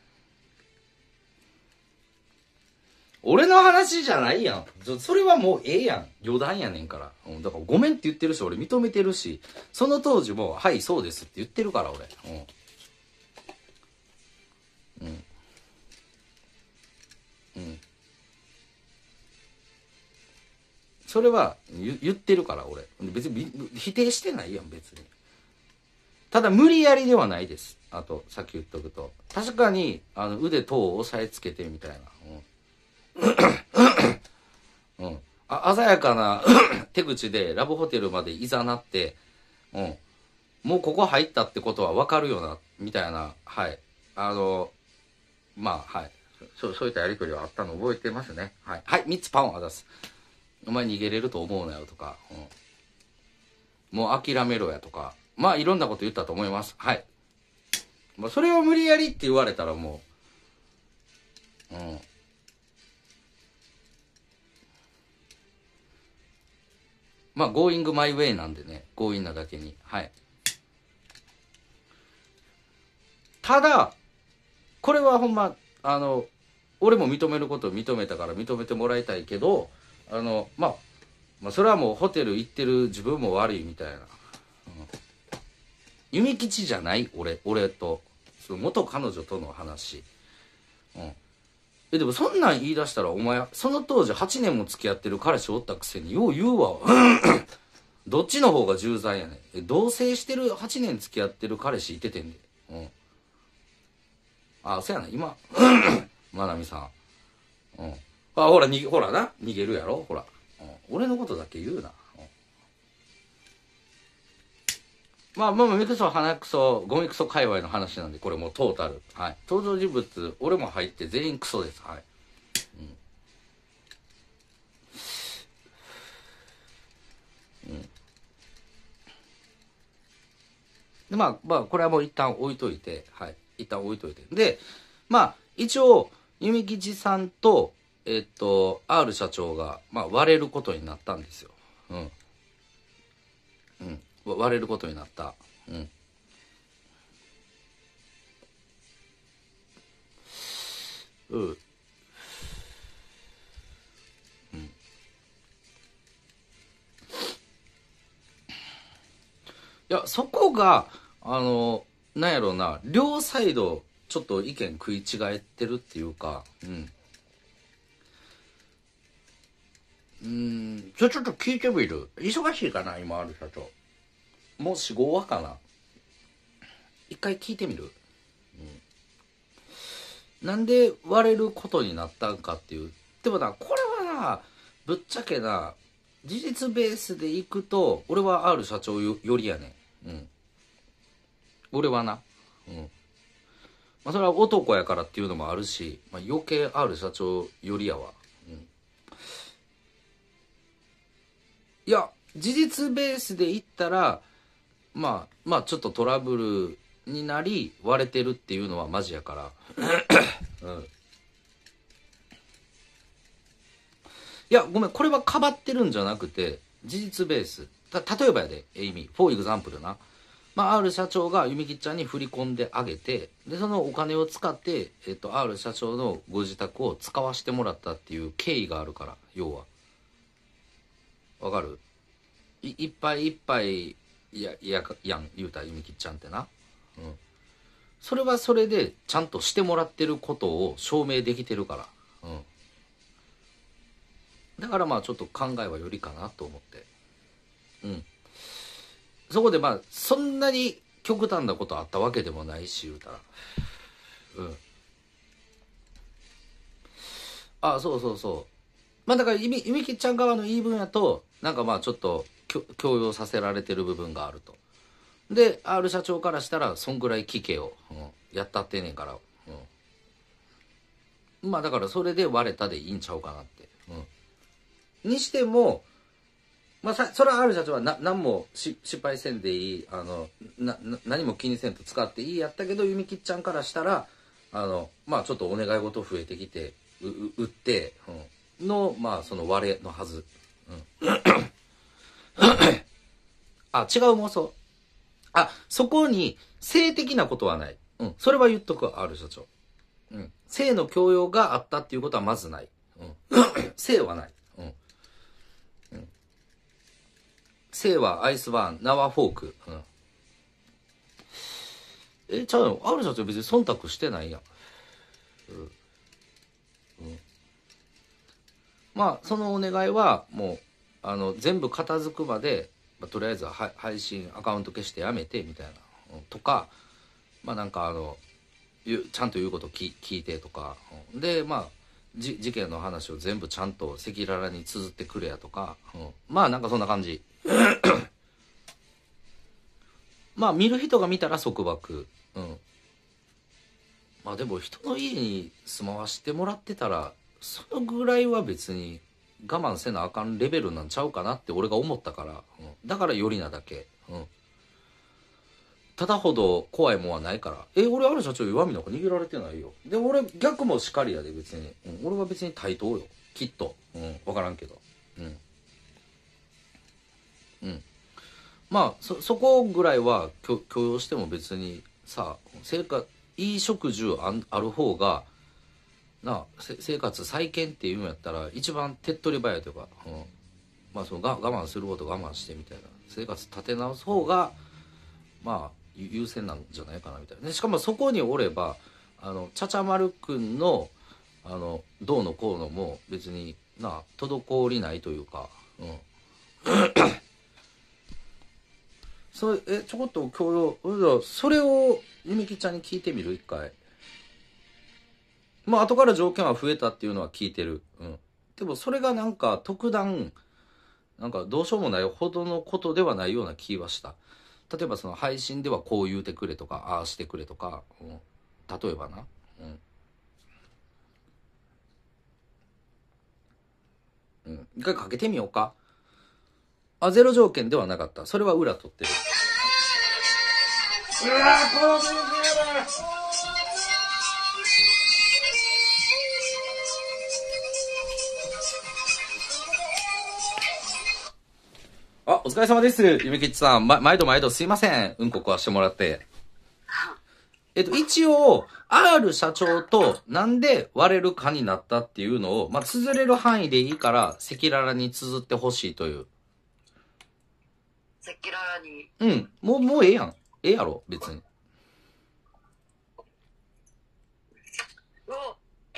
俺の話じゃないやん。そそれはもうええやん。余談やねんから。うん、だからごめんって言ってるし、俺認めてるし、その当時も、はい、そうですって言ってるから、俺。うん。うん。うん。それは言言ってるから俺別に否定してないやん別に。ただ無理やりではないです。あとさっき言っとくと確かにあの腕等を押さえつけてみたいな、うん、うん、あ鮮やかな手口でラブホテルまでいざなって、うん、もうここ入ったってことは分かるよなみたいな、はいあのまあはいそうそういったやり取りはあったの覚えてますね。はい、はい、みっつパンを渡す。お前逃げれると思うなよとか、うん、もう諦めろやとか、まあいろんなこと言ったと思います。はい。まあ、それを無理やりって言われたらもう、うん。まあ、going my way なんでね、強引なだけに。はい。ただ、これはほんま、あの、俺も認めることを認めたから認めてもらいたいけど、あの、まあ、まあ、それはもうホテル行ってる自分も悪いみたいな。うん、弓吉じゃない俺、俺と。その元彼女との話。うん。え、でもそんなん言い出したらお前、その当時はちねんも付き合ってる彼氏おったくせによう言うわ。どっちの方が重罪やねん。え、同棲してるはちねん付き合ってる彼氏いててんで。うん。あ、そやな、今、まなみさん。うん。あ、ほら、に、ほらな、逃げるやろほら。うん。俺のことだけ言うな。うん、まあ、まあ、めくそ、鼻くそ、ゴミクソ界隈の話なんで、これもうトータル。はい。登場人物、俺も入って全員クソです。はい。うん。うん。 でまあまあこれはもう一旦置いといて、はい一旦置いといて、でまあ一応弓吉さんとえっと R 社長が、まあ、割れることになったんですよ。うんうん割れることになった。うんうんいやそこがあのなんやろうな、両サイドちょっと意見食い違えてるっていうか、うんうーんそれちょっと聞いてみる？忙しいかな今ある社長。もうよん、ごわかな。一回聞いてみる？なんで割れることになったんかっていう。でもなこれはなぶっちゃけな事実ベースでいくと俺は R 社長よりやねん。うん俺はな。うんまあそれは男やからっていうのもあるし、まあ、余計 R 社長よりやわ。うんいや事実ベースで言ったらまあまあちょっとトラブルになり割れてるっていうのはマジやから、うん、いやごめんこれはかばってるんじゃなくて事実ベース。た例えばやでエイミーフォーエグザンプルな、まあ、R 社長が弓木ちゃんに振り込んであげてでそのお金を使って、えっと、R 社長のご自宅を使わせてもらったっていう経緯があるから。要はわかる？いいっぱいいっぱいやややん言うたら弓木ちゃんってな、うん、それはそれでちゃんとしてもらってることを証明できてるから、うん、だからまあちょっと考えはよりかなと思って、うん、そこでまあそんなに極端なことあったわけでもないし言うたら、うんあそうそうそうまあだからゆみゆみきちゃん側の言い分やとなんかまあちょっと強要させられてる部分があると。で R 社長からしたらそんぐらい聞けよ、うん、やったってんねんから、うん、まあだからそれで割れたでいいんちゃうかなって、うん、にしてもまあさそれは R 社長はな何もし失敗せんでいいあのなな何も気にせんと使っていいやったけどゆみきちゃんからしたらあのまあちょっとお願い事増えてきてうう売って、うん、のまあその割れのはず、うん、あ違う妄想あそこに性的なことはない、うん、それは言っとくわ R 社長、うん、性の強要があったっていうことはまずない、うん、性はない、うんうん、性はアイスバーン縄フォーク、うん、えちゃうの R 社長別に忖度してないやん、うんうん、まあそのお願いはもうあの全部片付くまで、まあ、とりあえずは配信アカウント消してやめてみたいな、うん、とかまあなんかあのちゃんと言うこと聞聞いてとか、うん、でまあじ事件の話を全部ちゃんと赤裸々に綴ってくれやとか、うん、まあなんかそんな感じまあ見る人が見たら束縛、うん、まあでも人の家に住まわしてもらってたらそのぐらいは別に我慢せなあかんレベルなんちゃうかなって俺が思ったから、うん、だからよりなだけ、うん、ただほど怖いもんはないから。え俺ある社長弱みなんか握られてないよ。で俺逆もしかりやで別に、うん、俺は別に対等よきっと、うん、分からんけど、うんうんまあそそこぐらいは許許容しても別にさ生活いい食住 あ, ある方がな生活再建っていうんやったら一番手っ取り早いというか、うん、まあそのが我慢すること我慢してみたいな生活立て直す方がまあ優先なんじゃないかなみたいな。でしかもそこにおればあのちゃちゃまるくんのあのどうのこうのも別にな滞りないというか、うん、それえちょこっと今日それをゆみきちゃんに聞いてみる一回。まあ後から条件は増えたっていうのは聞いてる、うん、でもそれがなんか特段なんかどうしようもないほどのことではないような気はした。例えばその配信ではこう言うてくれとかああしてくれとか、うん、例えばな、うんうん、一回かけてみようか。あゼロ条件ではなかった。それは裏取ってる。 この先生だ。あ、お疲れ様です。ゆめきちさん。ま、毎度毎度すいません。うんこ食わしてもらって。えっと、一応、R 社長となんで割れるかになったっていうのを、まあ、綴れる範囲でいいから、赤裸々に綴ってほしいという。 赤裸々に。 うん。もう、もうええやん。ええやろ、別に。 うお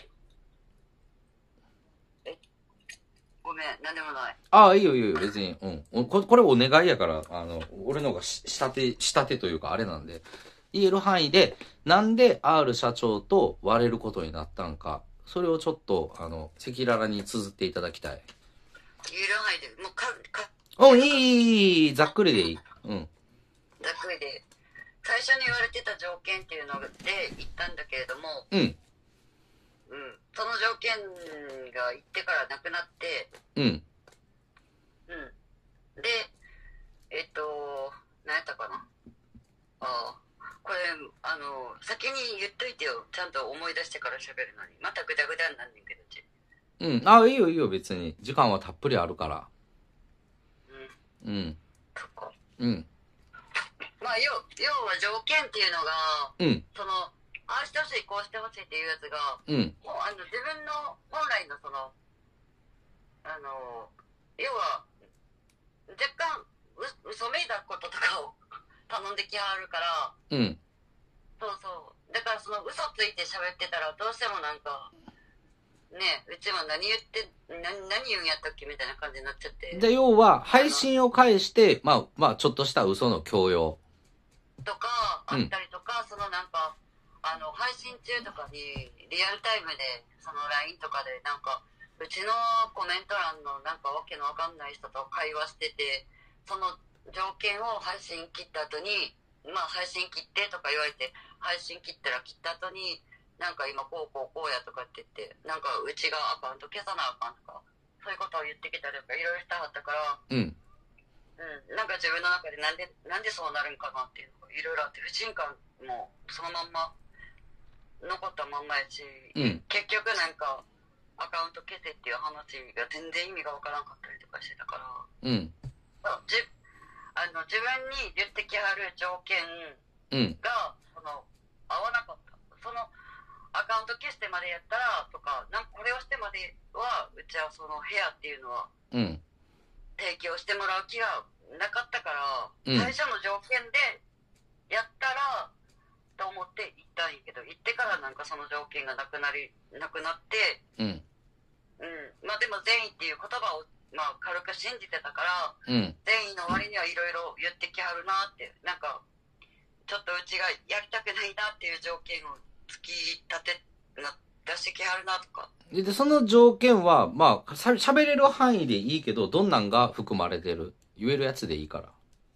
え、ごめん、なんでもない。 ああ、いいよいいよ、別に。うん。ここれお願いやから、あの、俺の方がし仕立て、仕立てというかあれなんで。言える範囲で、なんで R 社長と割れることになったんか、それをちょっと、あの、赤裸々に綴っていただきたい。 言える範囲で、もうか、か、 お、いい、いい、いい、ざっくりでいい。うん。 ざっくりで。最初に言われてた条件っていうので言ったんだけれども、 うん。 うん。その条件が言ってからなくなって、 うん。 うん。で、えっと、何やったかな。ああ。これ、あの、先に言っといてよ。ちゃんと思い出してから喋るのに。またグダグダになんねんけど、ち。 うん。あ、いいよいいよ、別に。時間はたっぷりあるから。 うん。 うん。 そっか。 うん。 まあ、要、要は条件っていうのが、 うん。 その、ああしてほしい、こうしてほしいっていうやつが、 うん。 もうあの、自分の本来のその、あの、要は、若干、う、嘘めいたこととかを頼んできはるから、 うん。 そうそう。だからその嘘ついて喋ってたら、どうしてもなんか、ね、うちも何言って、何、何言うんやったっけみたいな感じになっちゃって。 で、要は、配信を介して、まあ、まあ、ちょっとした嘘の強要。 とか、あったりとか、うん、そのなんか、あの、配信中とかに、リアルタイムで、その ライン とかで、なんか、うちのコメント欄のなんかわけのわかんない人と会話してて、その条件を配信切った後に、まあ配信切ってとか言われて、配信切ったら切った後に、なんか今こうこうこうやとかって言って、なんかうちがアカウント消さなあかんとか、そういうことを言ってきたりとかいろいろしたかったから、 うん。 うん、なんか自分の中でなんで、なんでそうなるんかなっていうのがいろいろあって、不信感もそのまんま残ったまんまやし、 うん、 結局なんかアカウント消せっていう話が全然意味がわからんかったりとかしてたから、 うん。 じあの自分に言ってきはる条件が、その合わなかった。そのアカウント消してまでやったらとか、なんかこれをしてまではうちはその部屋っていうのは提供してもらう気がなかったから、うん、最初の条件でやったらと思って行ったんやけど、行ってからなんかその条件がなくなりなくなって、うん、うん、まあでも善意っていう言葉をまあ軽く信じてたから、うん、善意の割にはいろいろ言ってきはるなって、なんかちょっとうちがやりたくないなっていう条件を突き立てな出してきはるなとか。 で、その条件はまあしゃべれる範囲でいいけど、どんなんが含まれてる、言えるやつでいいから。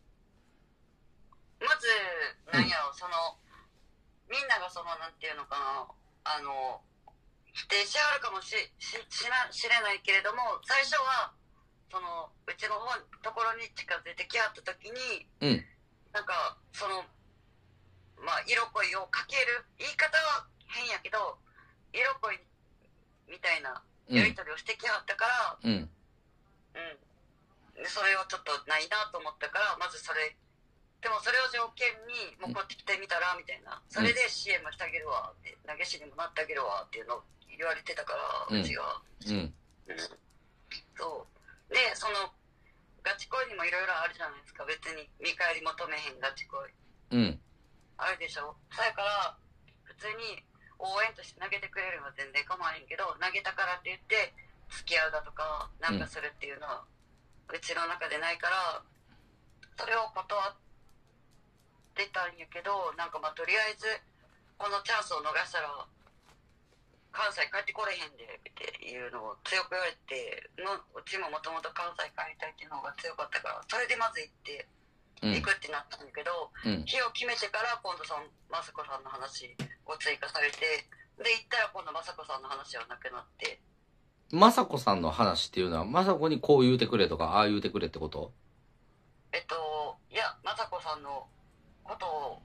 まずなんやろ、うん、そのみんながそのなんていうのかな、あの否定しはるかもしししなしれないけれども、最初はそのうちの方ところに近づいてきはった時に、うん、なんかそのまあ色恋をかける言い方は変やけど、色恋みたいなやり取りをしてきはったから、うん、うん、でそれをちょっとないなと思ったから、まずそれでもそれを条件にもうこっち来てみたらみたいな、それで支援もしてあげるわって、投げ師にもなってあげるわっていうのを言われてたから、うちが、うん、うん、そうで、そのガチ恋にもいろいろあるじゃないですか。別に見返り求めへんガチ恋、うん、あるでしょ。そやから普通に応援として投げてくれるのは全然構わへんけど、投げたからって言って付き合うだとかなんかするっていうのはうちの中でないから、それを断ってたんやけど、なんかまあとりあえずこのチャンスを逃したら関西帰ってこれへんでっていうのを強く言われての、うちももともと関西帰りたいっていうのが強かったから、それでまず行って行くってなったんだけど、うん、日を決めてから今度その雅子さんの話を追加されて、で行ったら今度雅子さんの話はなくなって。 雅子さんの話っていうのは雅子にこう言うてくれとかああ言うてくれってこと？ えっといや、雅子さんのことを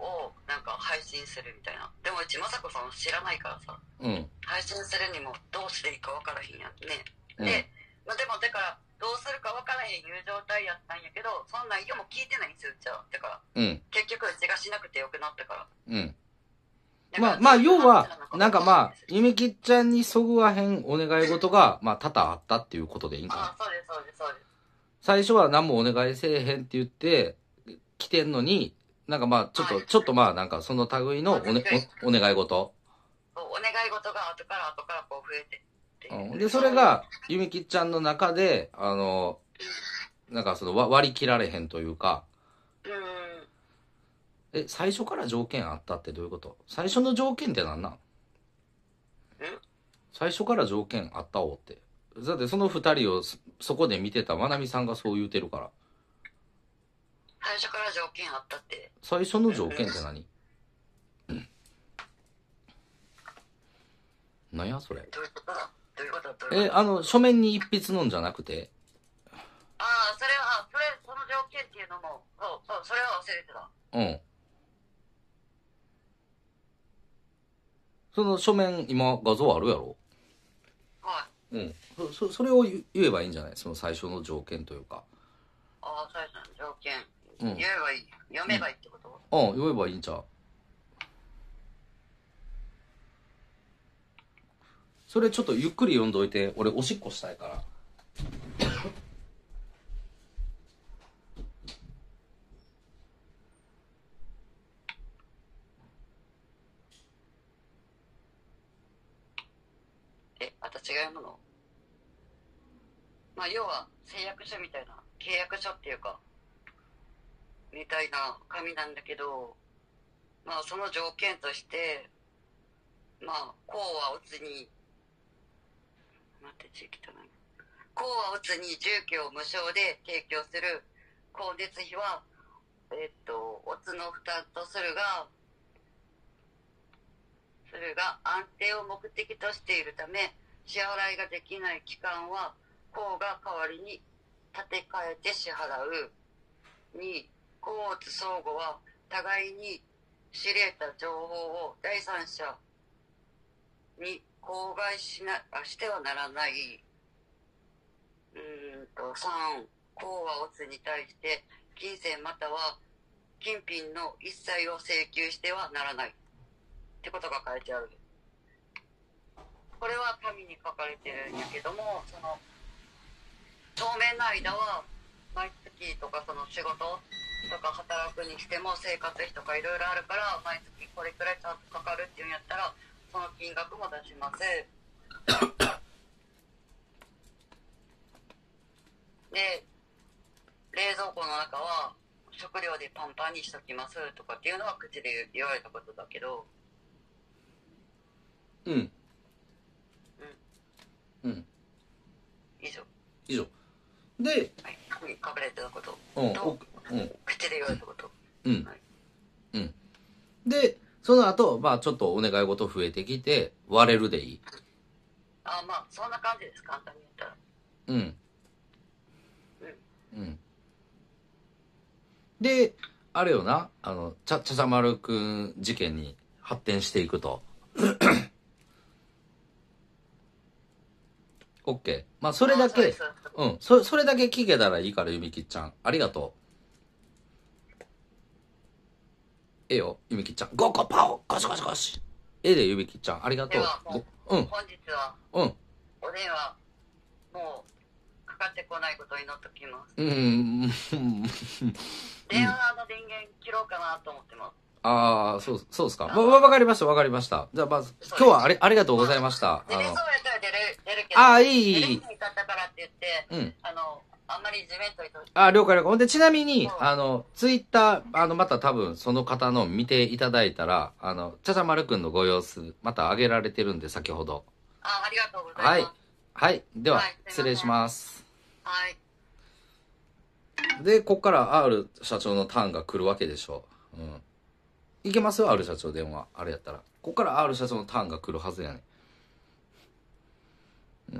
をなんか配信するみたいな。でもうちまさこさん知らないからさ、 うん。 配信するにもどうしていいか分からへんやんね。 うんで、まあ、でもだからどうするか分からへんいう状態やったんやけど、その内容も聞いてないんですよ、うちは。だから、 うん。 結局うちがしなくてよくなったから。 うん。 だからまあ、まあ、要は、 どういう話なんかまあ、 うゆみきちゃんにそぐわへんお願い事が、まあ、多々あったっていうことでいいんかな。 ああ、そうです、そうです、そうです。 最初は何もお願いせえへんって言って、来てんのに、なんかまあ、ちょっと、 はいちょっとまあ、なんかその類のお,、ね、おお願い事。 そうお願い事が後から後からこう増えてっていう、 うん。で、それが、ゆみきちゃんの中で、あの、なんかその、わ割り切られへんというか、 うん、 え、最初から条件あったってどういうこと？最初の条件ってなんなん？最初から条件あったおって。だってその二人をそそこで見てたまなみさんがそう言うてるから。 最初から条件あったって。 最初の条件って何？うん。なんやそれ。 どういうことだどういうことどういうことえ、あの、書面に一筆のんじゃなくて？ ああ、それは、それ、その条件っていうのも、そう、そう、それは忘れてた。 うん。その書面、今画像あるやろ？ はい。 うん。そ、そそれを言言えばいいんじゃない？その最初の条件というか。 ああ、最初の条件。 うん。 言えばいい。読めばいいってこと、 うん、言えばいいんちゃう？それちょっとゆっくり読んどいて、俺おしっこしたいから。 え、あと違うもの？まあ、要は、誓約書みたいな、契約書っていうか、みたいな紙なんだけど、まあ、その条件として、まあ、こうは打つに、待って、地域とない。こうは打つに住居を無償で提供する光熱費は、えっと、オツの負担とするが、それが安定を目的としているため、支払いができない期間は、こうが代わりに立て替えて支払う。に、こうつ相互は互いに知れた情報を第三者に口外しなあしてはならない。うーんとさん、こうはオツに対して金銭または金品の一切を請求してはならないってことが書いてある。これは紙に書かれてるんやけども、その当面の間は毎月とかその仕事とか働くにしても生活費とかいろいろあるから、毎月これくらいちゃんとかかるっていうんやったらその金額も出します。で、冷蔵庫の中は食料でパンパンにしときますとかっていうのは口で言われたことだけど、 うんうん、 以上以上で、 はい、書かれてたことうんと、 うん、 口で言われたこと、 うん、 はい、 うん。で、その後、まあちょっとお願い事増えてきて、割れるでいい。 あ、まあそんな感じです、簡単に言ったら。 うん。 うん。 うん。で、あれよな、あの、ちゃ、ちゃちゃまるくん事件に発展していくと。オッケー。まあそれだけ、うん、そ、それだけ聞けたらいいから、ゆみきちゃん。ありがとう。ええよ、ゆみきちゃん。ゴーゴーパオゴシゴシゴシ。ええで、ゆみきちゃん。ありがとう。 ではもう、 うん。 本日は、 うん。 お電話、もう、かかってこないことを祈っときます。 うん。 電話の電源切ろうかなと思ってます。 ああ、そう、そうですか。わ、わかりました、わかりました。じゃあ、まず、今日はあり、ありがとうございました。 出れそうやったら出る、出るけど。 ああ、いい、いい。 出れなかったからって言って、 うん。 あの、あんまり地面といてほしい。 あ、了解了解。ほんで、ちなみに、あの、ツイッター、あの、また多分、その方の見ていただいたら、あの、ちゃちゃまるくんのご様子、また上げられてるんで、先ほど。 あ、ありがとうございます。はい。 はい。では、 はい、 失礼します。 はい。 で、こっから R 社長のターンが来るわけでしょう。うん。いけますよ、R 社長電話。あれやったら。こっから R 社長のターンが来るはずやねん。うん。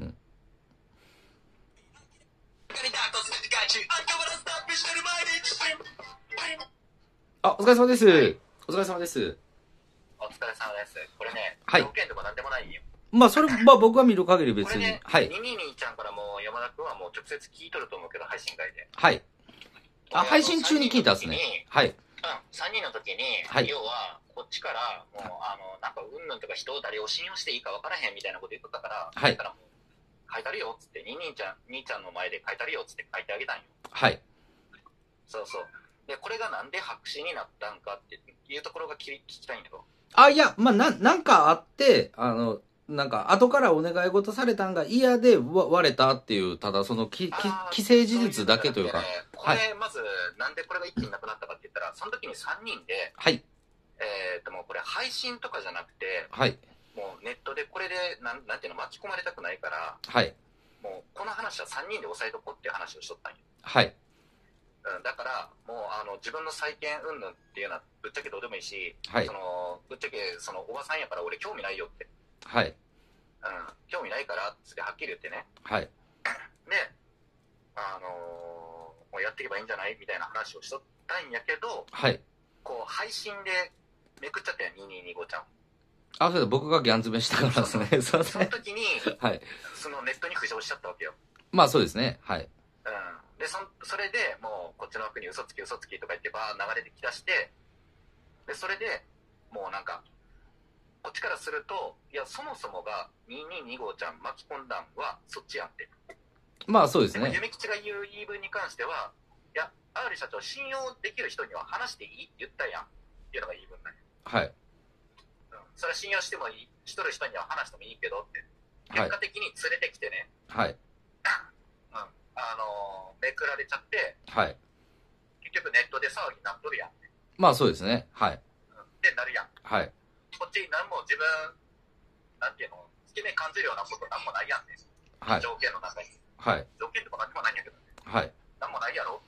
あ、お疲れ様です。 お疲れ様です。 お疲れ様です。これね、 はい。 条件とかなんでもないよ。 まあ、それ、まあ僕は見る限り別に。 ね、 はい。 にににちゃんからも山田くんはもう直接聞いとると思うけど、配信会で。 はい。あ、配信中に聞いたっすね。はい。うん、 さんにんの時に、はい、要は、こっちから、もう、あの、なんか、うんぬんとか人を誰を信用していいか分からへんみたいなこと言っとったから、はい。だからもう、書いてあるよっつって、ににちゃん、兄ちゃんの前で書いてあるよっつって書いてあげたんよ。 はい。 そうそう。で、これがなんで白紙になったんかっていうところが聞きたいんだけど。 あ、いや、まあ、な、なんかあって、あの、なんか、後からお願い事されたんが嫌で割れたっていう、ただそのき、き、既成事実だけというか。 これ、まず、なんでこれが一気になくなったかって言ったら、その時にさんにんで、 はい。 えっと、もうこれ配信とかじゃなくて、 はい。 もうネットでこれで、なん、なんていうの、巻き込まれたくないから、 はい。 もう、この話はさんにんで押さえとこうっていう話をしとったんよ。 はい。 うん、だから、もう、あの、自分の再建云々っていうのは、ぶっちゃけどうでもいいし、 はい。 その、ぶっちゃけ、その、おばさんやから俺興味ないよって。 はい。 うん、興味ないからってはっきり言ってね。 はい。 で、あのー、もうやっていけばいいんじゃないみたいな話をしとったんやけど、 はい。 こう、配信でめくっちゃったよ、にににごちゃん。 あ、そうだ、僕がギャン詰めしたからですね。 そ, その時に、 はい。 そのネットに浮上しちゃったわけよ。 まあそうですね。はい。 うん。で、そ、それでもう、こっちの枠に嘘つき嘘つきとか言ってバー流れてきだして、で、それで、もうなんか、こっちからすると、いや、そもそもがにににごちゃん巻き込んだんはそっちやんって。 まあそうですね。 でも、ゆめきちが言う言い分に関しては、いや、R 社長信用できる人には話していいって言ったやんっていうのが言い分なんや。 はい。 うん。それは信用してもいい、しとる人には話してもいいけどって。結果的に連れてきてね。 はい。うん。 あのー、めくられちゃって、 はい。 結局ネットで騒ぎになっとるやん。 まあそうですね。はい。 で、なるやん。 はい。 こっちに何も自分、なんていうの、つけ目感じるようなことなんもないやんね。 はい。 条件の中に。 はい。 条件とか何もないんやけどね。 はい。 なんもないやろって。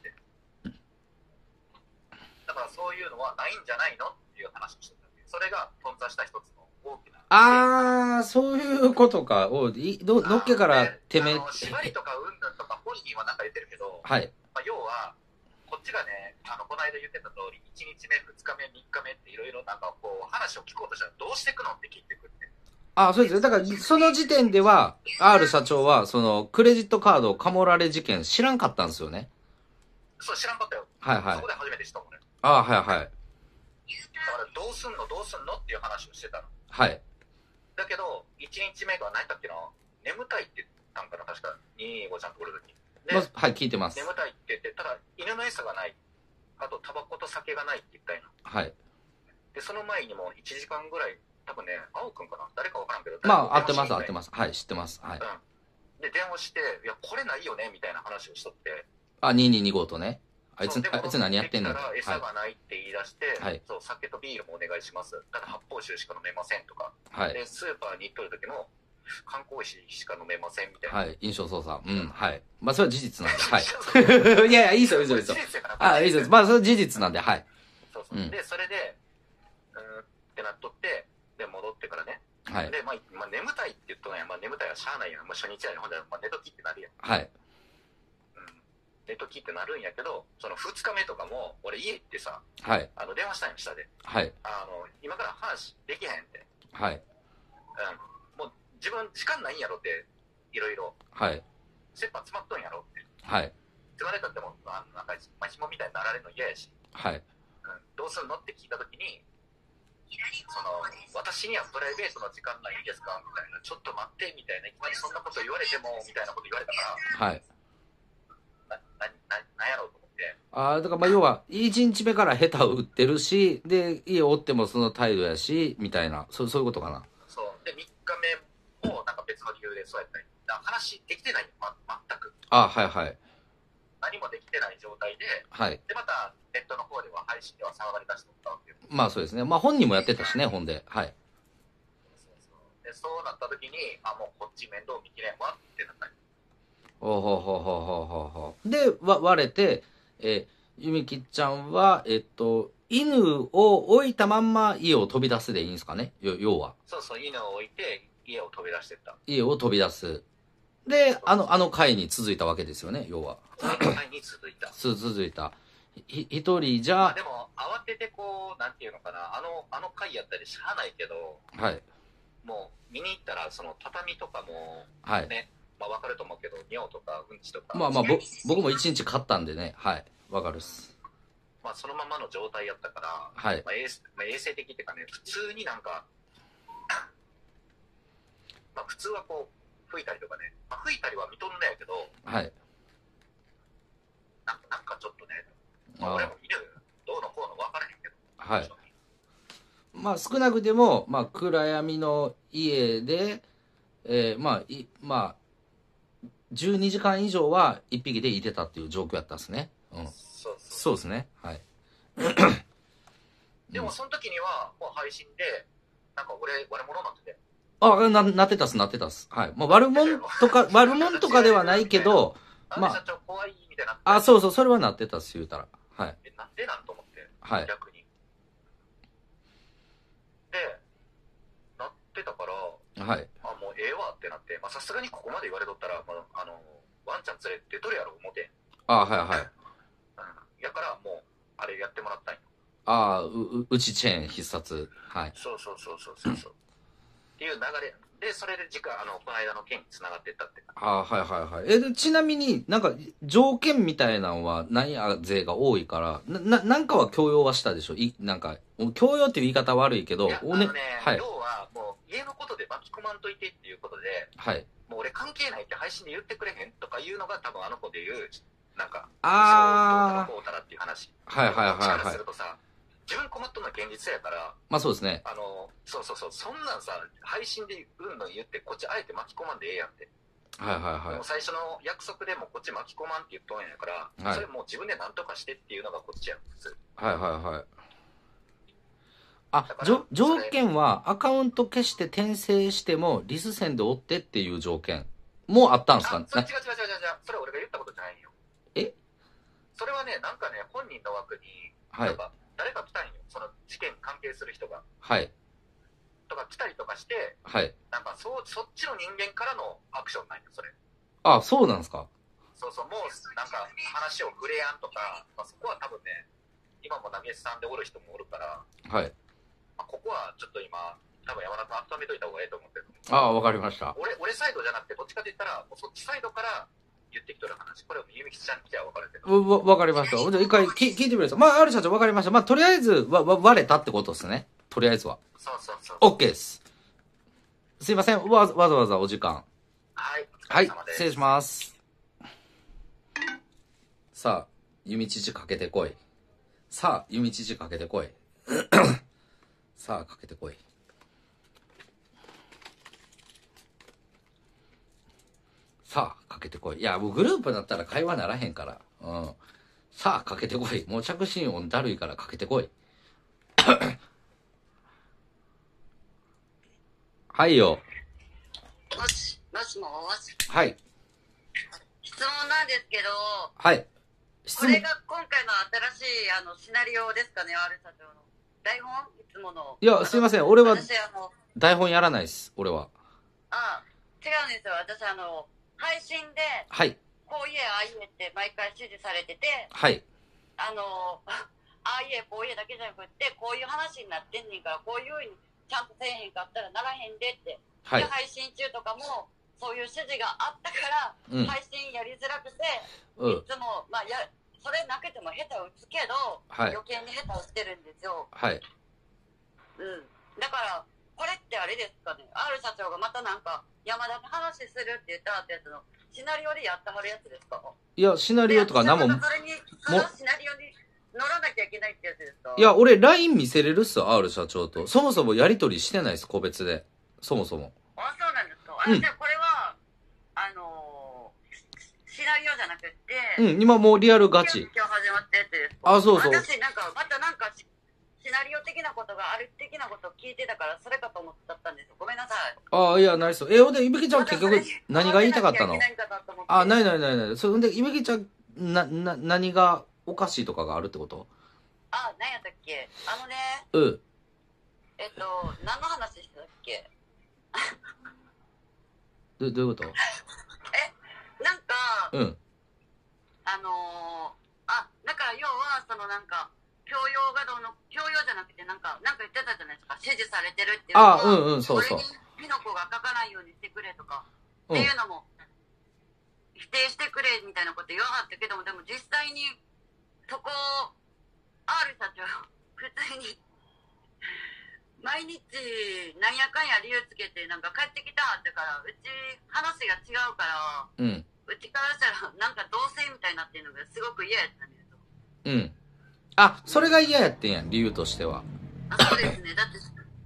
だからそういうのはないんじゃないのっていう話をしてたんで、それが頓挫した一つの大きな。 あー、そういうことか。おいどのっけからてめえ。 縛りとかうんぬんとか本人はなんか言ってるけど、 はい。 まあ、要は、こっちがね、あの、この間言ってた通り、いちにちめ、ふつかめ、みっかめっていろいろなんかこう、話を聞こうとしたらどうしていくのって聞いてくるね。 あ、そうですよ。だから、その時点では、R 社長は、その、クレジットカードかもられ事件知らんかったんですよね。 そう、知らんかったよ。 はいはい。 そこで初めて知ったもんね。 ああ、はいはい。 だから、どうすんのどうすんのっていう話をしてたの。 はい。 だけど、いちにちめが何だっけな、眠たいって言ったんかな、確か、にににごちゃんところに。で、 ま、はい、聞いてます。 眠たいって言って、ただ、犬の餌がない。あと、タバコと酒がないって言ったんや。 はい。 で、その前にもいちじかんぐらい、多分ね、青くんかな誰かわからんけど。 まあ、合ってます、合ってます。はい、知ってます。はい。 うん。で、電話して、いや、これないよねみたいな話をしとって。 あ、にににごとね。あいつ、あいつ何やってんの？ はい。餌がないって言い出して、 はい。 そう、酒とビールもお願いします。ただ発泡酒しか飲めませんとか。 はい。 で、スーパーに行っとる時も、缶コーヒーしか飲めませんみたいな。 はい。印象操作。うん。はい。まあ、それは事実なんで。はい。いやいや、いいですよ、いいですよ。あ、いいです。まあ、それは事実なんで、はい。 そうそう。うん、で、それで、うーんってなっとって、で、戻ってからね。はい。で、まあ、まあ、眠たいって言っとんや。まあ、眠たいはしゃあないやん。まあ、初日やね。ほんで、まあ、寝ときってなるやん。 はい。 うん。寝ときってなるんやけど、そのふつかめとかも、俺家行ってさ、 はい。 あの、電話したんよ、下で。 はい。 あの、今から話できへんって。 はい。 うん。もう、自分時間ないんやろって、いろいろ。 はい。 切羽詰まっとんやろって。 はい。 詰まれたっても、あの、なんか、まあ、紐みたいになられるの嫌やし。 はい。 うん。どうすんのって聞いたときに、その、私にはプライベートの時間ないんですかみたいな。ちょっと待って、みたいな。いきなりそんなこと言われても、みたいなこと言われたから。 はい。 な、な、な、なんやろうと思って。 ああ、だからまあ要は、いちにちめから下手を打ってるし、で、家おってもその態度やし、みたいな。そう、そういうことかな。 そう。で、みっかめも、なんか別の理由でそうやったり。話できてないよ、ま、全く。 ああ、はいはい。 何もできてない状態で、 はい。 で、また、ネットの方では配信では騒がれ出してたわけよ。 まあそうですね。まあ本人もやってたしね、ほんで。はい。 そうそうで、そうなった時に、あ、もうこっち面倒見きれんわってなったり。 ほうほうほうほうほうほうほう。で、わ、割れて、えー、ゆみきちゃんは、えっと、犬を置いたまんま家を飛び出すでいいんですかね、要は。 そうそう、犬を置いて、家を飛び出してった。 家を飛び出す。で、あの、あの回に続いたわけですよね、要は。 回に続いた。 続いた。 ひ一人じゃまあでも慌ててこうなんていうのかな、あのあの回やったりしゃあないけど、 はいもう見に行ったらその畳とかもはいね、まあわかると思うけど、尿とかうんちとか、 まあまあぼ僕も一日買ったんでね、はいわかるっす。 まあそのままの状態やったから、 はいまあ、衛まあ衛生的っていうかね、普通になんかまあ普通はこう拭いたりとかね、まあ、拭いたりは認めないけど、 はいなんかなんかちょっとね、まあ、 あ俺も犬どうのこうの分からへんけど、 はいまあ少なくても、まあ、暗闇の家で、えー、まあいまあじゅうにじかん以上はいっぴきでいてたっていう状況やったんですね。うんそうそうそうですね。はい。 でもその時にはもう配信でなんか俺悪者になってて、 あ、な、なってたっす、なってたっす。はい。まあ、悪者とか、悪者とかではないけど、まあ社長怖いみたいな。 あ、そうそう、それはなってたっす、言うたら。はい。 え、なんでなんと思って、 はい。 逆に。で、なってたから、 はい。 あ、もうええわってなって、まあさすがにここまで言われとったら、まあ、あの、ワンちゃん連れて出とるやろ、思て。 あ、はいはい。 うん。やからもう、あれやってもらったんよ。 ああ、う、う、うちチェーン必殺。はい。 そうそうそうそうそうそう。っていう流れで、それで時間、あの、この間の件に繋がっていったって感じ。 ああ、はいはいはい。え、でちなみになんか、条件みたいなのは、何や税が多いから、な、な、なんかは強要はしたでしょい、なんか、強要っていう言い方は悪いけど、 いや、 おね、 あのね、 はい。 要はもう家のことで巻き込まんといてっていうことで、 はい。 もう俺関係ないって配信で言ってくれへんとかいうのが多分あの子で言う、なんか、 あーそうどうたらこうたらっていう話。 はいはいはいこっちからはいするとさ、自分困っとるのは現実やから、 まあそうですね。 あの、そうそうそう、そんなんさ、配信でうんの言って、こっちあえて巻き込まんでええやんって。 はいはいはいでも。最初の約束でもこっち巻き込まんって言っとんやから、 はいそれもう自分で何とかしてっていうのがこっちやん、普通。 はいはいはい。あだ、からじょ条件はアカウント消して転生してもリス線で追ってっていう条件もあったんですかあ、それ違う違う違う違う違う、それ俺が言ったことじゃないよ。 えそれはね、なんかね、本人の枠に、 はいなんか誰か来たんよ、その事件に関係する人が。 はいとか来たりとかして、 はいなんかそそっちの人間からのアクションなんよ、それ。 あ、そうなんですか。 そうそう、もうなんか話を触れやんとか、まあ、そこは多分ね、今も波江さんでおる人もおるから、 はい。 まあ、ここはちょっと今、多分山田さん温めといた方がいいと思ってる。 あ、わかりました。 俺俺サイドじゃなくて、どっちかって言ったら、もうそっちサイドから言ってきとる話。これをゆみきちゃんに来ては分かるけど。 わ、わかりました。じゃあ一回聞聞いてみるんですまあ、ある社長わかりました。まあ、とりあえず、わ、わ、割れたってことですね。とりあえずは。 そうそうそう。 OK です。すいません。わ、わざわざお時間。 はい。お疲はいれ様で。す失礼します。さあ、弓父かけてこい。さあ、弓父かけてこい。さあ、かけてこい。さあ、かけてこい。いや、もうグループだったら会話ならへんから。うん。さあ、かけてこい。もう着信音だるいからかけてこい。はいよ。 もし、もしもし。 はい。 質問なんですけど、 はい。質問これが今回の新しいあのシナリオですかね、R 社長の。台本いつもの。 いや、すいません。俺は私あの、 台本やらないです。俺は。 あ、違うんですよ。私あの、配信で、 はい。 こう言え、ああ言えって毎回指示されてて、 はい。 あの、ああ言え、こう言えだけじゃなくって、こういう話になってんねんから、こういうふうにちゃんとせえへんかったらならへんでって。 はいで、配信中とかも、そういう指示があったから、 うん配信やりづらくて、 うんいつも、まあ、や、それなくても下手打つけど、 はい余計に下手打ってるんですよ。 はい。 うん。だから、これってあれですかね、R 社長がまたなんか、山田に話するって言ったってやつの、シナリオでやってはるやつですか？ いや、シナリオとか何も、 でそれに、そのシナリオに乗らなきゃいけないってやつですか？ いや、俺 ライン 見せれるっすよ、R 社長と。そもそもやりとりしてないです、個別で。そもそも。 あ、そうなんですか。あ、 うんじゃあこれは、あのー、シナリオじゃなくて、 うん、今もうリアルガチ。 今日始まったやつですか？ あ、そうそう。 私なんか、またなんか、シナリオ的なことがある的なことを聞いてたから、それかと思ったんですよ。ごめんなさい。 ああ、いや、ないっすよ。え、ほんで、いぶきちゃん結局何が言いたかったの？あ、ないい。 ないないない。それで、いぶきちゃん、な、な、何がおかしいとかがあるってこと？ あ、何やったっけ？あのね、 うん。 えっと、何の話してたっけ？ ど、どういうこと？ え、なんか、 うん。 あのー、あ、だから要は、そそのなんか教養がどうの教養じゃなくてなんかなんか言ってたじゃないですか、指示されてるっていうのあうんうんそうそう、 俺に火の粉が書かないようにしてくれとか、 うん、 っていうのも否定してくれみたいなこと言わなかったけども、でも実際にそこを R 社長普通に毎日なんやかんや理由つけてなんか帰ってきたってからうち話が違うから、うん、うちからしたらなんか同棲みたいになってるのがすごく嫌やったんですよ。 うん。あ、それが嫌やってんやん、理由としては。 あ、そうですね。だって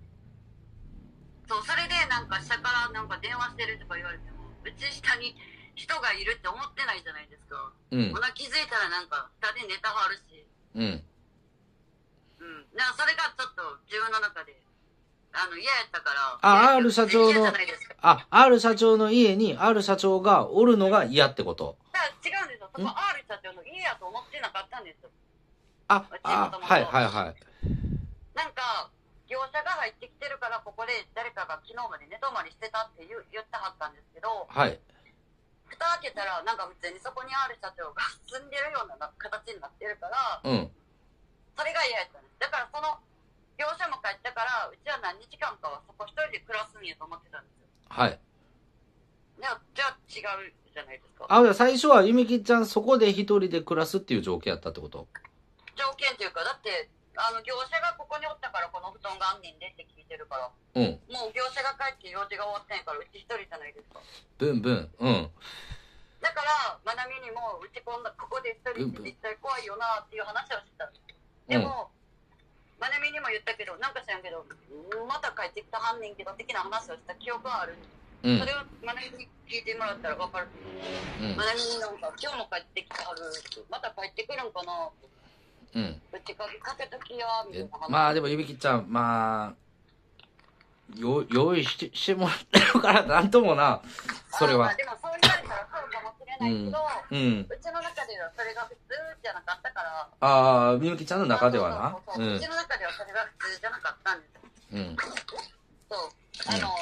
そうそれでなんか下からなんか電話してるとか言われてもうち下に人がいるって思ってないじゃないですか。うん。ほな気づいたらなんか下でネタがあるし。うん。うん。だからそれがちょっと自分の中であの嫌やったから。 あ、R 社長のあ R 社長の家に R 社長がおるのが嫌ってこと？ だから違うんですよ。そこ R 社長の家やと思ってなかったんですよ。 あ、あ、はいはいはい。 なんか業者が入ってきてるからここで誰かが昨日まで寝泊まりしてたって言う言ってはったんですけど。はい。蓋開けたらなんか普通にそこに R 社長が住んでるような形になってるから、うん、それが嫌やったんです。だからその業者も帰ったからうちは何日間かはそこ一人で暮らすんやと思ってたんですよ。はい。じゃあじゃあ違うじゃないですか。あ、 最初はゆみきちゃんそこで一人で暮らすっていう条件やったってこと？ 条件っていうかだってあの業者がここにおったからこの布団があんねんでって聞いてるから、うん、もう業者が帰って用事が終わってんからうち一人じゃないですか。 ブンブン。うん。 だからまなみにもうちこんなここで一人って実際怖いよなっていう話をしてた。でも、うん、まなみにも言ったけどなんか知らんけどまた帰ってきた犯人けど的な話をした記憶がある、うん、それをまなみに聞いてもらったら分かる、うん、まなみになんか今日も帰ってきてはるまた帰ってくるんかなって、うん、うちかけときやみたいな話。 まあでもゆみきちゃんまあよ用意 し, してもらってるからなんともなそれは。 あ、まあ、でもそう言われたらそうかもしれないけど、うんうん、うちの中ではそれが普通じゃなかったから。 ああ、みゆきちゃんの中ではな。 そうそうそう、うん、うちの中ではそれが普通じゃなかったんですよ。うん。そうあの、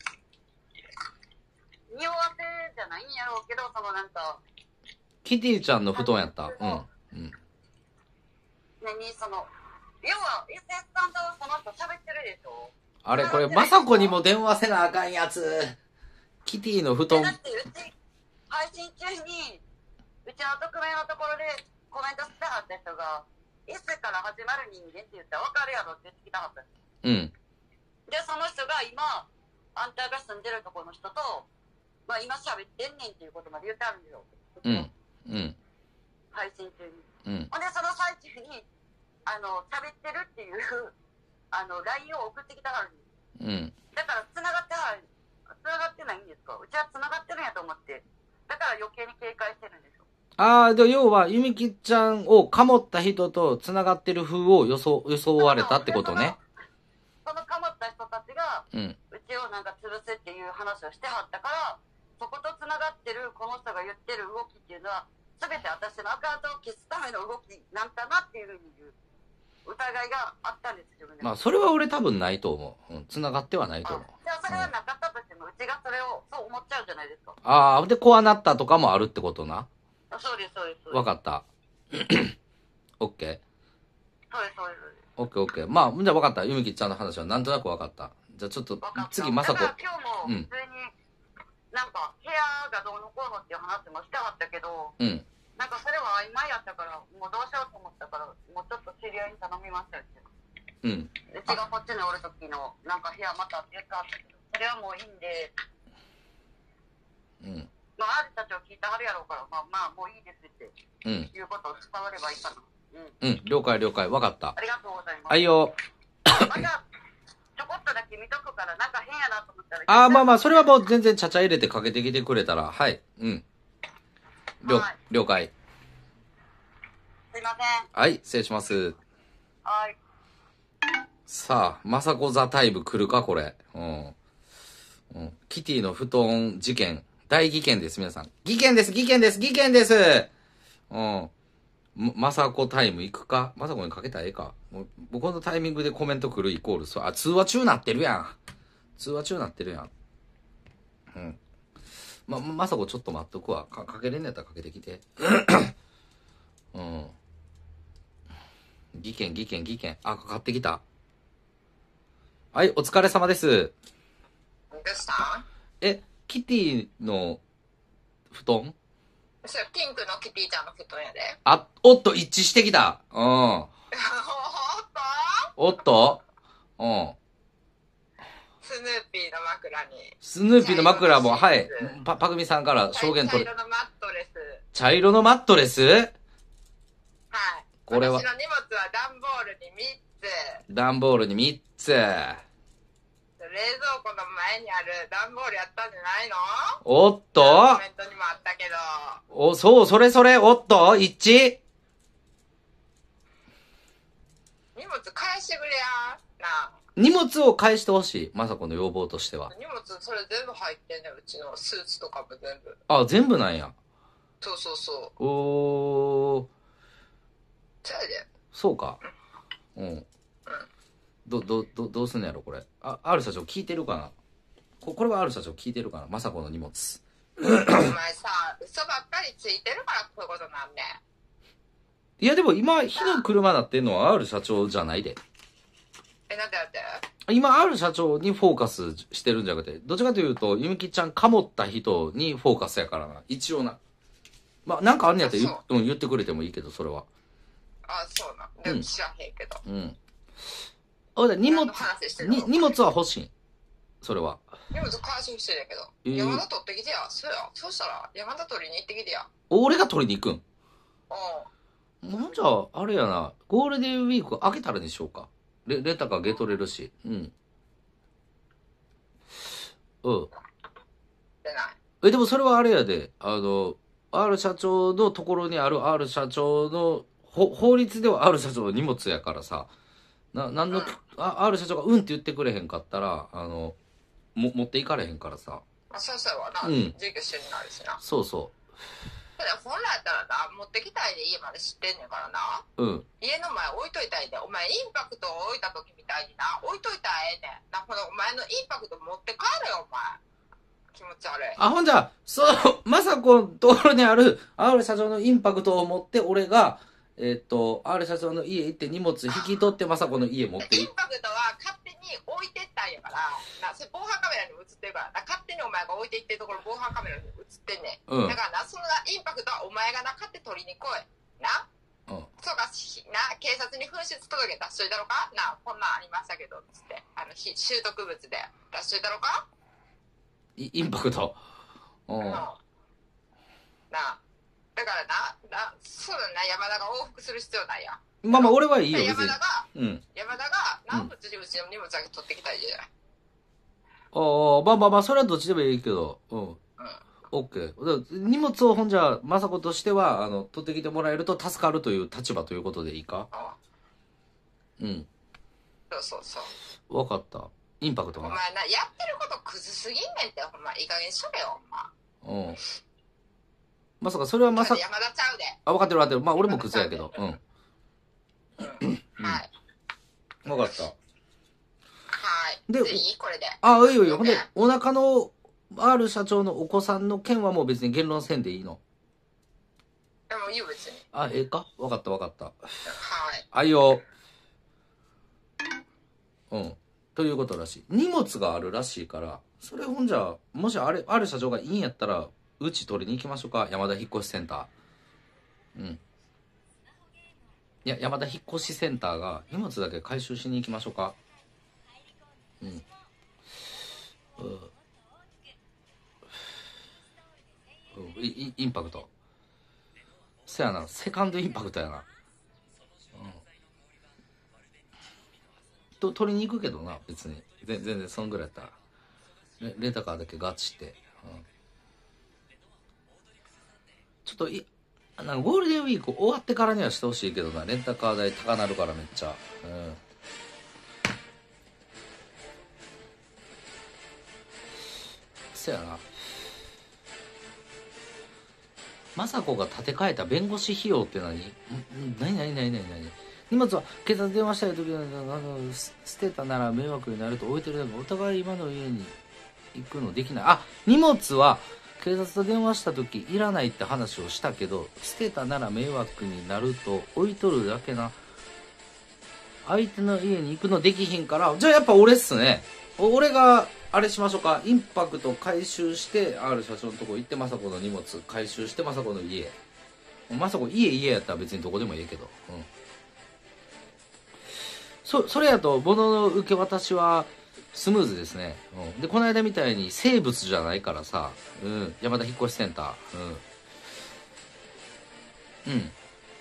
うん、匂わせじゃないんやろうけどそのなんかキティちゃんの布団やった。うんうん。 何その要は エスエス さんとその人喋ってるでしょ。 あれこれまさこにも電話せなあかんやつ。キティの布団。 だってうち配信中にうちの匿名のところでコメントしてはった人が S から始まる人間って言ったら分かるやろって言ってきたはった。うん。でその人が今あんたが住んでるところの人とまあ今喋ってんねんっていうことまで言ってあるんですよ。うんうん。配信中に。うん。ほんでその最中にあの喋ってるっていうあの ライン を送ってきたはるんです。うん。だから繋がってはる。繋がってないんですか？うちは繋がってるんやと思って。だから余計に警戒してるんですよ。ああ、で要はゆみきちゃんをかもった人と繋がってる風を予想装われたってことね。 そのかもった人たちが、うん、うちをなんか潰すっていう話をしてはったから、そこと繋がってるこの人が言ってる動きっていうのは全て私のアカウントを消すための動きなんだなっていうふうに言う疑いがあったんですよね。 まあそれは俺多分ないと思う。うん、繋がってはないと思う。 じゃあそれはなかったとしても、うん、うちがそれをそう思っちゃうじゃないですか。 ああ、でこうなったとかもあるってことな。 そうですそうです。 分かった。オッケー。 そうですそうです。 オッケーオッケー。まあじゃあ分かった。ゆみきちゃんの話はなんとなく分かった。じゃあちょっと次まさこ。 だから今日も普通に、うん、なんか部屋がどうのこうのっていう話もしたかったけど、うん。なんかそれは曖昧やったからもうどうしようと思ったからもうちょっと知り合いに頼みましたよ。うん。うちがこっちにおる時のなんか部屋またって言ってあったけどそれはもういいんで。うん。まあ、あるたちを聞いてはるやろうから、まあまあ、もういいですって、うん、いうことを伝わればいいかな。 うん。うん、了解了解。わかった。 ありがとうございます。 はいよ。 また、ちょこっとだけ見とくから、なんか変やなと思ったら。 ああ、まあまあ、それはもう全然ちゃちゃ入れてかけてきてくれたら、はい。うん。了、はい、了解。 すいません。 はい、失礼します。 はい。 さあ、まさこザタイム来るか、これ。うん。うん、キティの布団事件。大事件です、皆さん。事件です、事件です、事件です。うん。まさこタイム行くか？まさこにかけたらええか？もう僕のタイミングでコメント来るイコール、そう、あ、通話中なってるやん。通話中なってるやん。うん。ま、まさこちょっと待っとくわ。か、かけれんのやったらかけてきて。うん。 技研技研技研。あ、かかってきた。はい、お疲れ様です。 どうした？ え、キティの布団？ それピンクのキティちゃんの布団やで。 あ、おっと、一致してきた。うん。 おっとおっとうん。 スヌーピーの枕に。 スヌーピーの枕も、はい。パ、パグミさんから証言取れ。 茶色のマットレス。 茶色のマットレス？はい。これは。 私の荷物は段ボールにみっつ。 段ボールにみっつ。 冷蔵庫の前にある段ボールやったんじゃないの？ おっとコメントにもあったけど。 お、そう、それそれ、おっと一致？ 荷物返してくれや。なあ。 荷物を返してほしい。まさこの要望としては。 荷物それ全部入ってんねん、うちのスーツとかも全部。 あ、全部なんや。 そうそうそう。 おー。 そうやで。 そうか。うん。ど、ど、ど、どうすんのやろ、これ。あ、ある社長聞いてるかなこ、これはある社長聞いてるかなまさこの荷物。 お前さ、嘘ばっかりついてるからこういうことなんねん。 いや、でも今、火の車なってんのはある社長じゃないで。 え、なんでなんで？ 今、ある社長にフォーカスしてるんじゃなくて、どっちかというと、ゆみきちゃんかもった人にフォーカスやからな。一応な。まあ、なんかあんねやったら言,、うん、言ってくれてもいいけど、それは。 あ、そうな。でも知らへんけど。 うん。あ、だ荷物、に荷物は欲しい。それは。 荷物返ししてるけど。 えー、 山田取ってきてや。そうや。そうしたら、山田取りに行ってきてや。 俺が取りに行くん？ うん。 なんじゃ、あれやな。ゴールデンウィーク開けたらにしようか。レ、レンタカーゲ取れるし。うん。うん。 出ない。 え、でもそれはあれやで。あの、R 社長のところにある R 社長の、ほ、法律では R 社長の荷物やからさ。な、なんの、うん、あ、R 社長がうんって言ってくれへんかったら、あの、も、持っていかれへんからさ。 あ、そうそうはな。 うん。 授業一緒になるしな。 そうそう。 本来やったらな、持ってきたいで家まで知ってんねんからな。 うん。 家の前置いといたいで。お前インパクトを置いた時みたいにな、置いといたらええねん。な、このお前のインパクト持って帰れよ、お前。気持ち悪い。 あ、ほんじゃ、そう、まさこのところにある R 社長のインパクトを持って、俺が、えっと、R 社長の家行って荷物引き取って、まさこの家持っていインパクトは勝手に置いてったんやから、な、それ防犯カメラにも映ってるから、な、勝手にお前が置いていってるところ防犯カメラに映ってんねん。うん。だからな、そのインパクトはお前がな、勝手取りに来い。な。うん。そうか、な、警察に紛失届出しといたろかな、こんなんありましたけど、つって。あの、習得物で出しといたろかインパクト。 うん。なあ。だからな、な、そうだな、山田が往復する必要ないや。 まあまあ、俺はいいよ、 山田が、 うん。 山田が、何物うちの荷物だけ取ってきたらいいじゃない。 ああ、まあまあまあ、それはどっちでもいいけど、うん。うん。オッケー。荷物をほんじゃ、まさことしては、あの、取ってきてもらえると助かるという立場ということでいいか？うん。 そうそうそう。 わかった。インパクトが。 お前な、やってることクズすぎんねんって、ほんま、いい加減にしとけよ、ほんま。 うん。まさか、それはまさか。 山田ちゃうで。 あ、分かってる分かってる。まあ、俺もクズやけど。うん。 うん。はい。 分かった。 はい。で、いいこれで。 あ、いいよいいよ。ほんで、お腹の R 社長のお子さんの件はもう別に言論せんでいいの？ でもいいよ、別に。 あ、ええか？分かった分かった。はい。 あいよ。うん。ということらしい。荷物があるらしいから、それほんじゃ、もしあれ、ある社長がいいんやったら、うち取りに行きましょうか。山田引越しセンター。うん。いや、山田引越しセンターが荷物だけ回収しに行きましょうか。うん。うん。イ, インパクト。そやな、セカンドインパクトやな。うん。と、取りに行くけどな、別に。全然、そんぐらいやったら。レ, レンタカーだけガチって。うん。ちょっとい、なんかゴールデンウィーク終わってからにはしてほしいけどな、レンタカー代高なるからめっちゃ。うん。そやな。雅子が立て替えた弁護士費用って何？ん何何何何何荷物は警察電話したい時なの捨てたなら迷惑になると置いてるだけお互い今の家に行くのできない。あ、荷物は警察と電話した時いらないって話をしたけど捨てたなら迷惑になると置いとるだけな。 相手の家に行くのできひんから、じゃあやっぱ俺っすね。俺が、あれしましょうか。インパクト回収して、R 社長のとこ行って、まさこの荷物回収して、まさこの家。まさこ家家やったら別にどこでもいいけど。うん。そ、それやと、物の受け渡しは、スムーズですね。うん。で、この間みたいに生物じゃないからさ、うん。山田引っ越しセンター。うん。うん。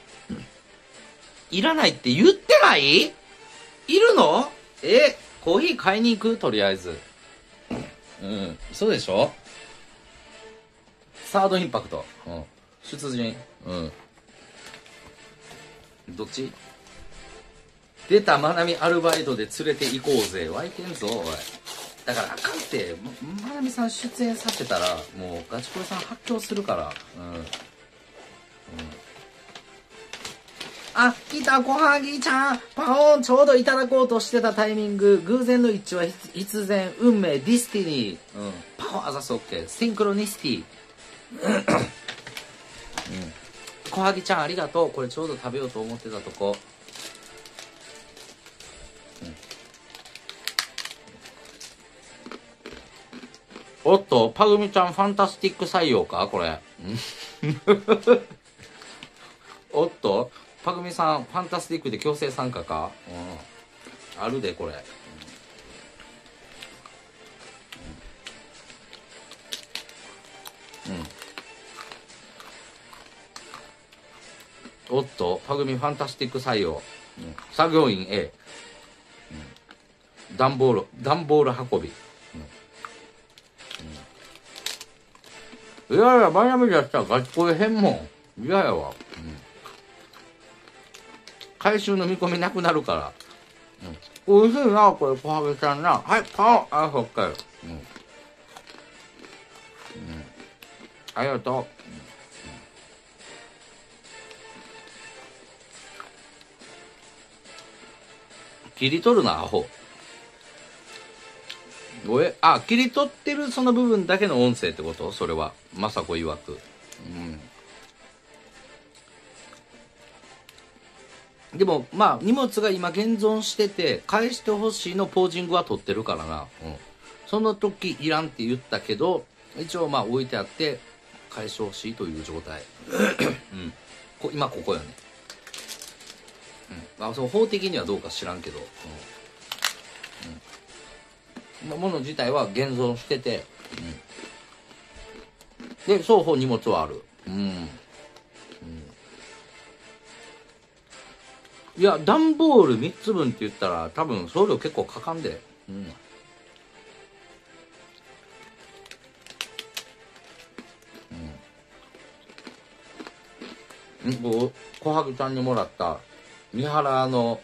いらないって言ってない？いるの？え、コーヒー買いに行く？とりあえず。うん。そうでしょ？サードインパクト。うん。出陣。うん。どっち？出たまなみアルバイトで連れて行こうぜ。湧いてんぞ、おい。だからあかんって、まなみさん出演させたら、もうガチ恋さん発狂するから。うん。うん。あ、来た、小萩ちゃん。パオン、ちょうどいただこうとしてたタイミング。偶然の一致は必然、運命、ディスティニー。うん。パオン、あざす、オッケー。シンクロニシティ。うん。うん。小萩ちゃん、ありがとう。これちょうど食べようと思ってたとこ。おっと、パグミちゃんファンタスティック採用かこれ。おっと、パグミさんファンタスティックで強制参加か、うん、あるで、これ。うん。おっと、パグミファンタスティック採用。うん、作業員 A。うん、段ボール、段ボール運び。いやいや、マイナミでやったらガチ恋変もん。嫌やわ。うん。回収の見込みなくなるから。うん。おいしいな、これ、小ハゲちゃんな。はい、パオあ、そっかよ。うん。うん。ありがとう。うん。切り取るな、アホ。おえ、あ、切り取ってるその部分だけの音声ってこと？それは。まさこ曰く。うん。でも、まあ、荷物が今現存してて、返してほしいのポージングは取ってるからな。うん。その時いらんって言ったけど、一応まあ置いてあって、返してほしいという状態。うん。こ今ここよね。うん。まあ、その法的にはどうか知らんけど。うん。もの自体は現存してて、うん、で双方荷物はある、うんうん、いや段ボールみっつぶんって言ったら多分送料結構かかんで、うんうん、こう小萩ちゃんにもらった三原の、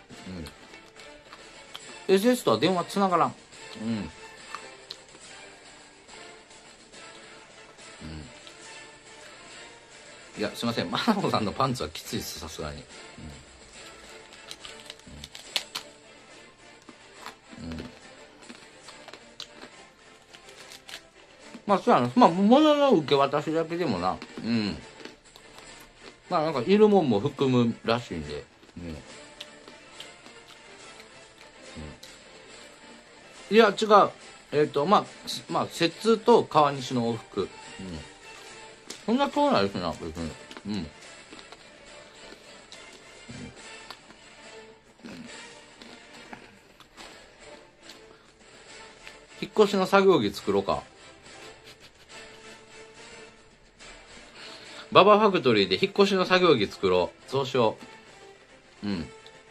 うん、エスエス とは電話つながらん。うん、うん、いやすいませんマナホさんのパンツはきついですさすがに、うんうん、まあそうやな、まあ物の受け渡しだけでもな、うんまあなんかいるもんも含むらしいんで、うんうん、いや違うえっ、ー、とまあまあ摂津と川西の往復、うん、そんな遠ないですな別に、うん、うん、引っ越しの作業着作ろうか。ババファクトリーで引っ越しの作業着作ろう。そうしよう。うん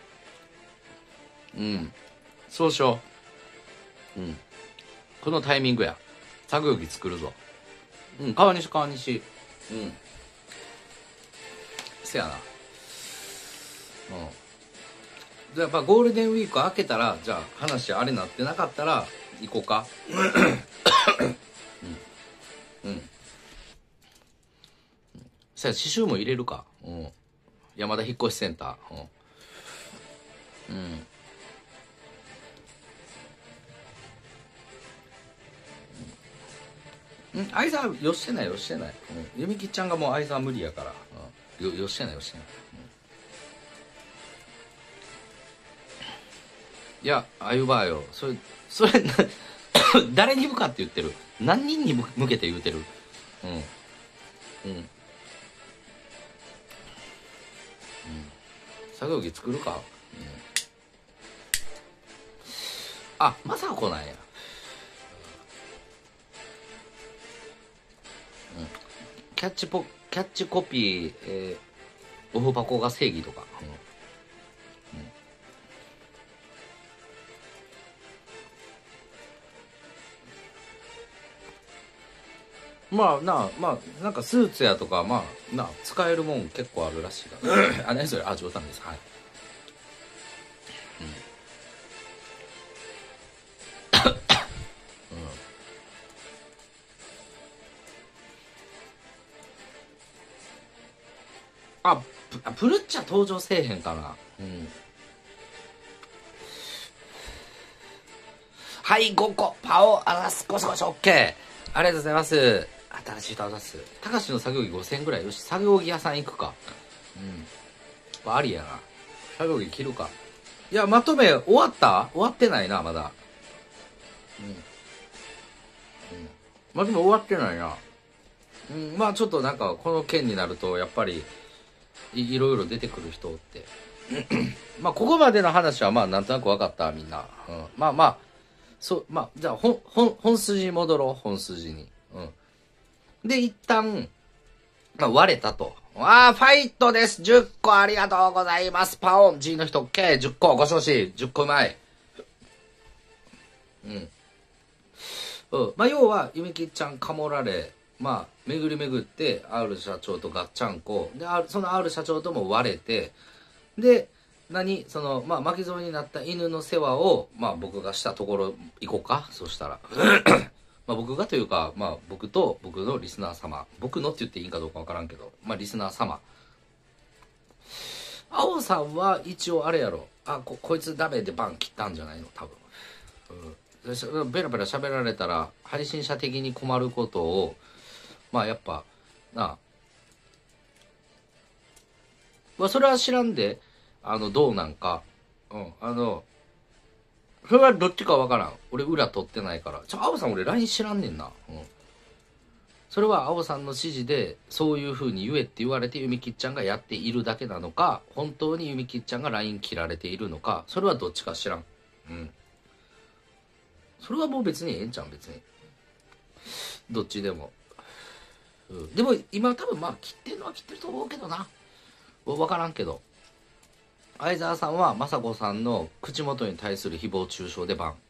うんそうしよう。うんこのタイミングや。作業着作るぞ。うん、川西川西。うん。せやな。うん。じゃあやっぱゴールデンウィーク明けたら、じゃあ話あれなってなかったら、行こうか。うん。うん。さや、刺繍も入れるか。うん。山田引っ越しセンター。うん。うん。うん相沢よしてないよしてない、うん、ゆみきちゃんがもう相沢無理やから、うん、よよしてないよしてない、 いやあゆばあよ、それそれ誰に向かって言ってる、何人に向けて言うてる。うんうんうん、作業着作るか、うん、あ、まさこなんや、うん、キャッチポキャッチコピー、えー、オフ箱が正義とか、うんまあなあ、まあなんかスーツやとか、まあなあ使えるもん結構あるらしいから。あ、何それ、あ、冗談です。はい。うん。うん、あ、ププルッチャ登場せえへんかな。うん。はい、ごこパオアラスコシコシ、オッケー、ありがとうございます。新しい人渡す。たかしの作業着ごせんえんぐらい。よし、作業着屋さん行くか。うん。ありやな。作業着着るか。いや、まとめ終わった？終わってないな、まだ。うん。うん。まとめ終わってないな。うん、まあちょっとなんか、この件になると、やっぱりい、いろいろ出てくる人って。まあ、ここまでの話は、まあ、なんとなく分かった、みんな。うん。まあまあ、そう、まあ、じゃあ、本、本、本筋に戻ろう、本筋に。うん。で、一旦、まあ、割れたと。ああ、ファイトです。じゅっこありがとうございます。パオン G の人、計じゅっこ、ご承知。じゅっこうまい。うん。うん。まあ、要は、ゆみきちゃんかもられ、まあ、巡り巡って、R 社長とガッチャンコ。で、その R 社長とも割れて、で、何その、まあ、巻き添えになった犬の世話を、まあ、僕がしたところ、行こうか。そしたら。まあ僕がというか、まあ僕と僕のリスナー様、僕のって言っていいかどうかわからんけど、まあリスナー様。青さんは一応あれやろ。あ、こ、こいつダメでバン切ったんじゃないの多分。うん。ベラベラ喋られたら、配信者的に困ることを、まあやっぱ、なあ。まあそれは知らんで、あの、どうなんか。うん。あの、それはどっちかわからん。俺裏取ってないから。ちょ、青さん俺 ライン 知らんねんな。うん。それは青さんの指示で、そういう風に言えって言われて、ゆみきっちゃんがやっているだけなのか、本当にゆみきっちゃんが ライン 切られているのか、それはどっちか知らん。うん。それはもう別にええんちゃん、別に。どっちでも。うん。でも今多分まあ切ってんのは切ってると思うけどな。わからんけど。相沢さんは雅子さんの口元に対する誹謗中傷でバン。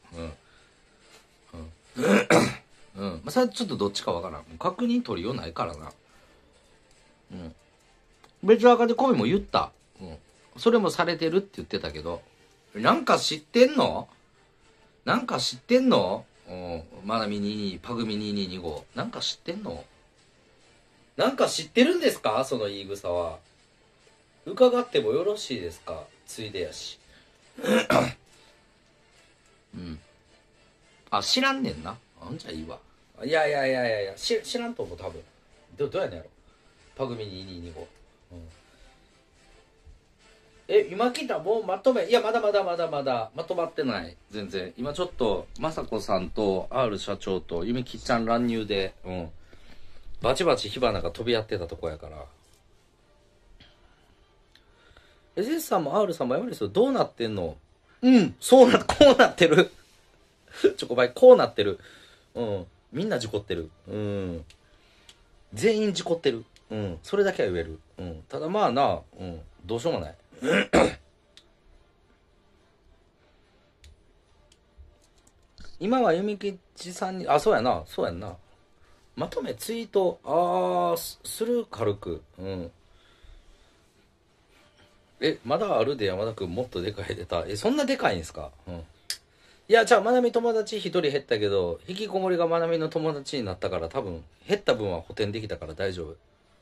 うん。うん。うん。まあ、それはちょっとどっちかわからん。確認取りようないからな。うん。別赤で声も言った。うん。それもされてるって言ってたけど。なんか知ってんの？なんか知ってんの？うん。まなみにじゅうに、パグミにせんにひゃくにじゅうご。なんか知ってんの？なんか知ってるんですか？その言い草は。伺ってもよろしいですか？ついでやし。うん。あ、知らんねんな。あんじゃいいわ。いやいやいやいやいや、知知らんと思う、多分。ど、どうやねんやろ。パグミにせんにひゃくにじゅうご。うん。え、今聞いたもうまとめ。いや、まだまだまだまだ、まとまってない。全然。今ちょっと、まさこさんと R 社長とゆみきちゃん乱入で、うん。バチバチ火花が飛び合ってたとこやから。エスエス さんも R さんもやばいですよ。どうなってんの？うん、そうな、こうなってる。チョコバイ、こうなってる。うん。みんな事故ってる。うん。全員事故ってる。うん。それだけは言える。うん。ただまあな、うん。どうしようもない。今はゆみきちさんに、あ、そうやな、そうやんな。まとめツイート、あー、すする軽く。うん。え、まだあるで山田くんもっとでかい出た。え、そんなでかいんですか？うん。いや、じゃあ、まなみ友達一人減ったけど、引きこもりがまなみの友達になったから多分、減った分は補填できたから大丈夫。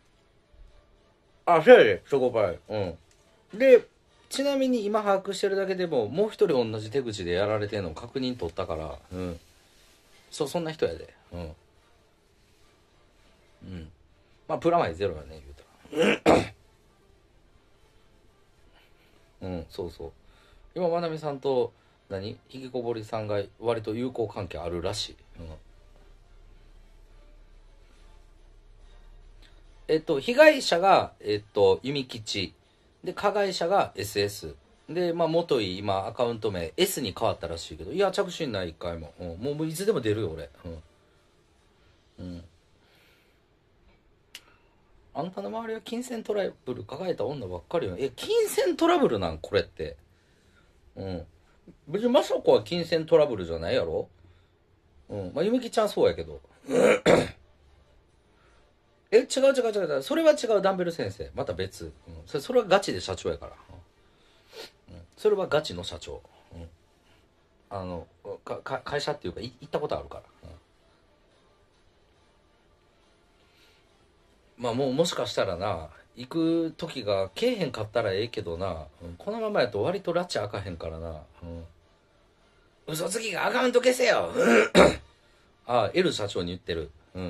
あ、そうやで、そこばい。うん。で、ちなみに今把握してるだけでも、もう一人同じ手口でやられてんの確認取ったから、うん。そう、そんな人やで。うん。うん。まあ、プラマイゼロやね、言うたら。うん、そうそう。今、まなみさんと、 何引きこもりさんが割と友好関係あるらしい、うん、えっと被害者がえっと弓吉で加害者が エスエス で、まあ、元い今アカウント名 S に変わったらしいけど、いや着信ない一回も、うん、もうもういつでも出るよ俺、うん、うん、あんたの周りは金銭トラブル抱えた女ばっかりよ。え金銭トラブルなんこれって、うん、別に雅子は金銭トラブルじゃないやろ、うん、まあゆみきちゃんそうやけどえ違う違う違う違う、それは違う、ダンベル先生また別、うん、それそれはガチで社長やから、うん、それはガチの社長、うん、あのかか会社っていうかい行ったことあるから、うん、まあもうもしかしたらな行く時がけえへんかったらええけどな、うん、このままやと割と拉致あかへんからな、うん、嘘つきがアカウント消せよああ L 社長に言ってる、うん、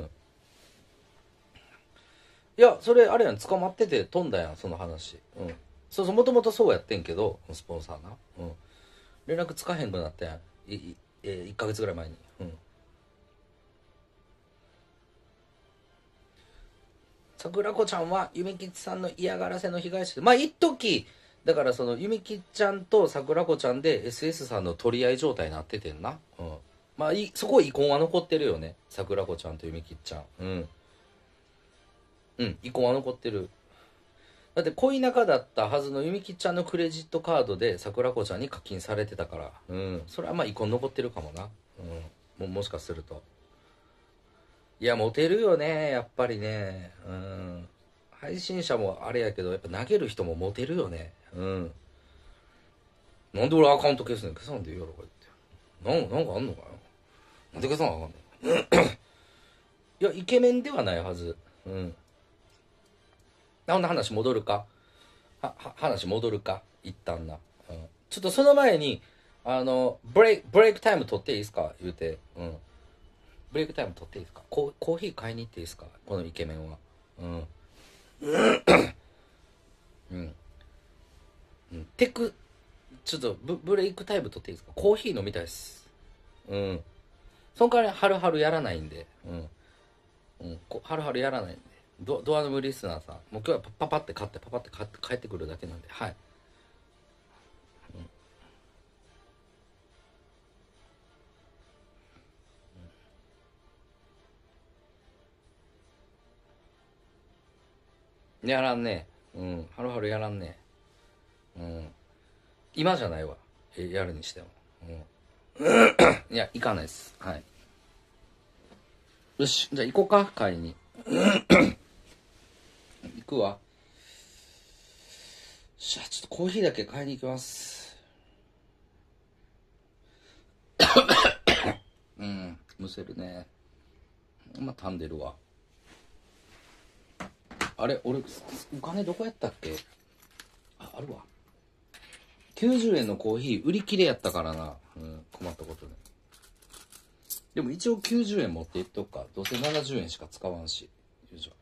いやそれあれやん、捕まってて飛んだやんその話、うん、そうそうもともとそうやってんけどスポンサーな、うん、連絡つかへんくなったやん い, い, えいっかげつぐらい前に、うん、桜子ちゃんはゆみきちさんの嫌がらせの被害者で、まあ一時だからそのゆみきちゃんと桜子ちゃんで エスエス さんの取り合い状態になっててんな、うん、まあいそこ遺恨は残ってるよね、桜子ちゃんとゆみきちゃん、うんうん遺恨は残ってる。だって恋仲だったはずのゆみきちゃんのクレジットカードで桜子ちゃんに課金されてたから、うん、それはまあ遺恨残ってるかもな、うん、も, もしかするといやモテるよねやっぱりね、うん、配信者もあれやけどやっぱ投げる人もモテるよね、うん、なんで俺アカウント消すねん、消さんでいいやろこれって、なんなんかあんのかよ、なんで消さなあかんねんいやイケメンではないはず、うんほんな話戻るかはは話戻るか一旦な、うん、ちょっとその前にあのブレイブレイクタイム取っていいですか言うて、うん、ブレイクタイム取っていいですか、ココーヒー買いに行っていいですかこのイケメンは、うんうん、うん、テクちょっと ブ, ブレイクタイム取っていいですか、コーヒー飲みたいです、うんその代わりはるはるやらないんで、うん、うん、はるはるやらないんで、ド, ドアノブリスナーさんもう今日はパパって買ってパパって買って帰ってくるだけなんで、はい、うん、やらんねうん、はるはるやらんねうん、今じゃないわえやるにしても、うん、いや行かないです、はい、よしじゃあ行こうか買いに行くわ。しゃちょっとコーヒーだけ買いに行きますうんむせるね、まあ噛んでるわ。あれ俺お金どこやったっけ、ああるわ、きゅうじゅうえんのコーヒー売り切れやったからな、うん、困ったことで。でも一応きゅうじゅうえん持っていっとくか、どうせななじゅうえんしか使わんし、よいしょ。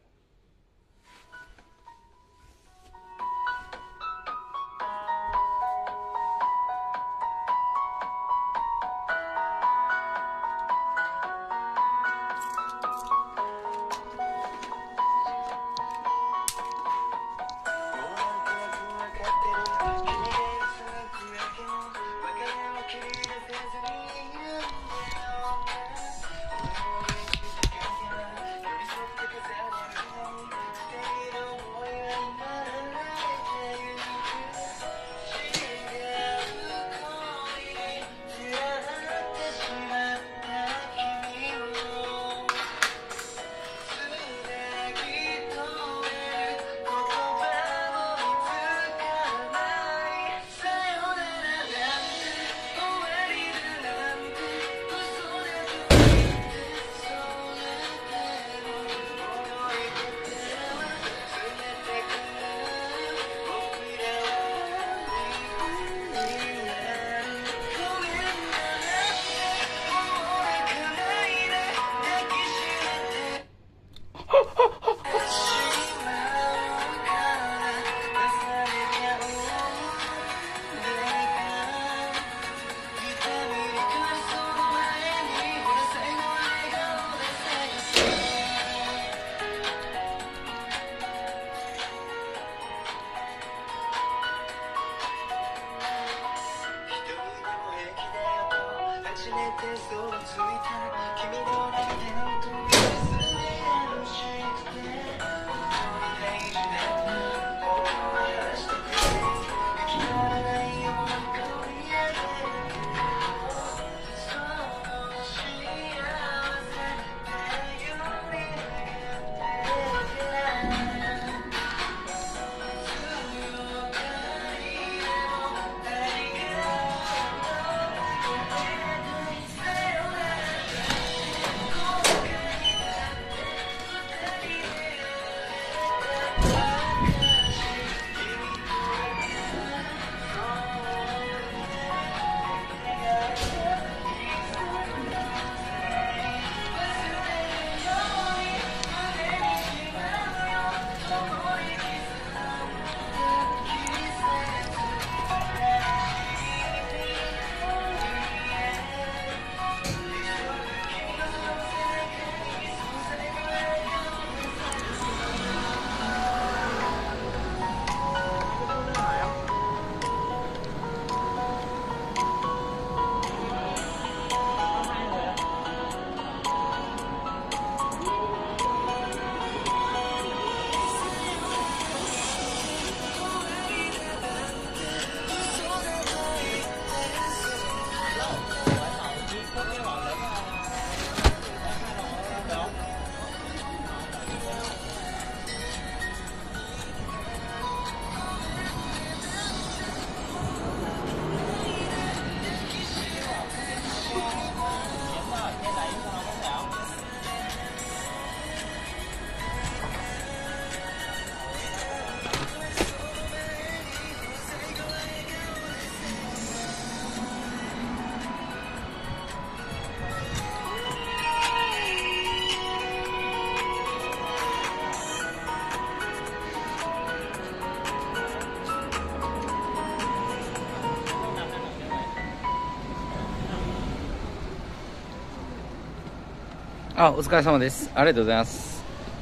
あ、お疲れ様です。ありがとうございます。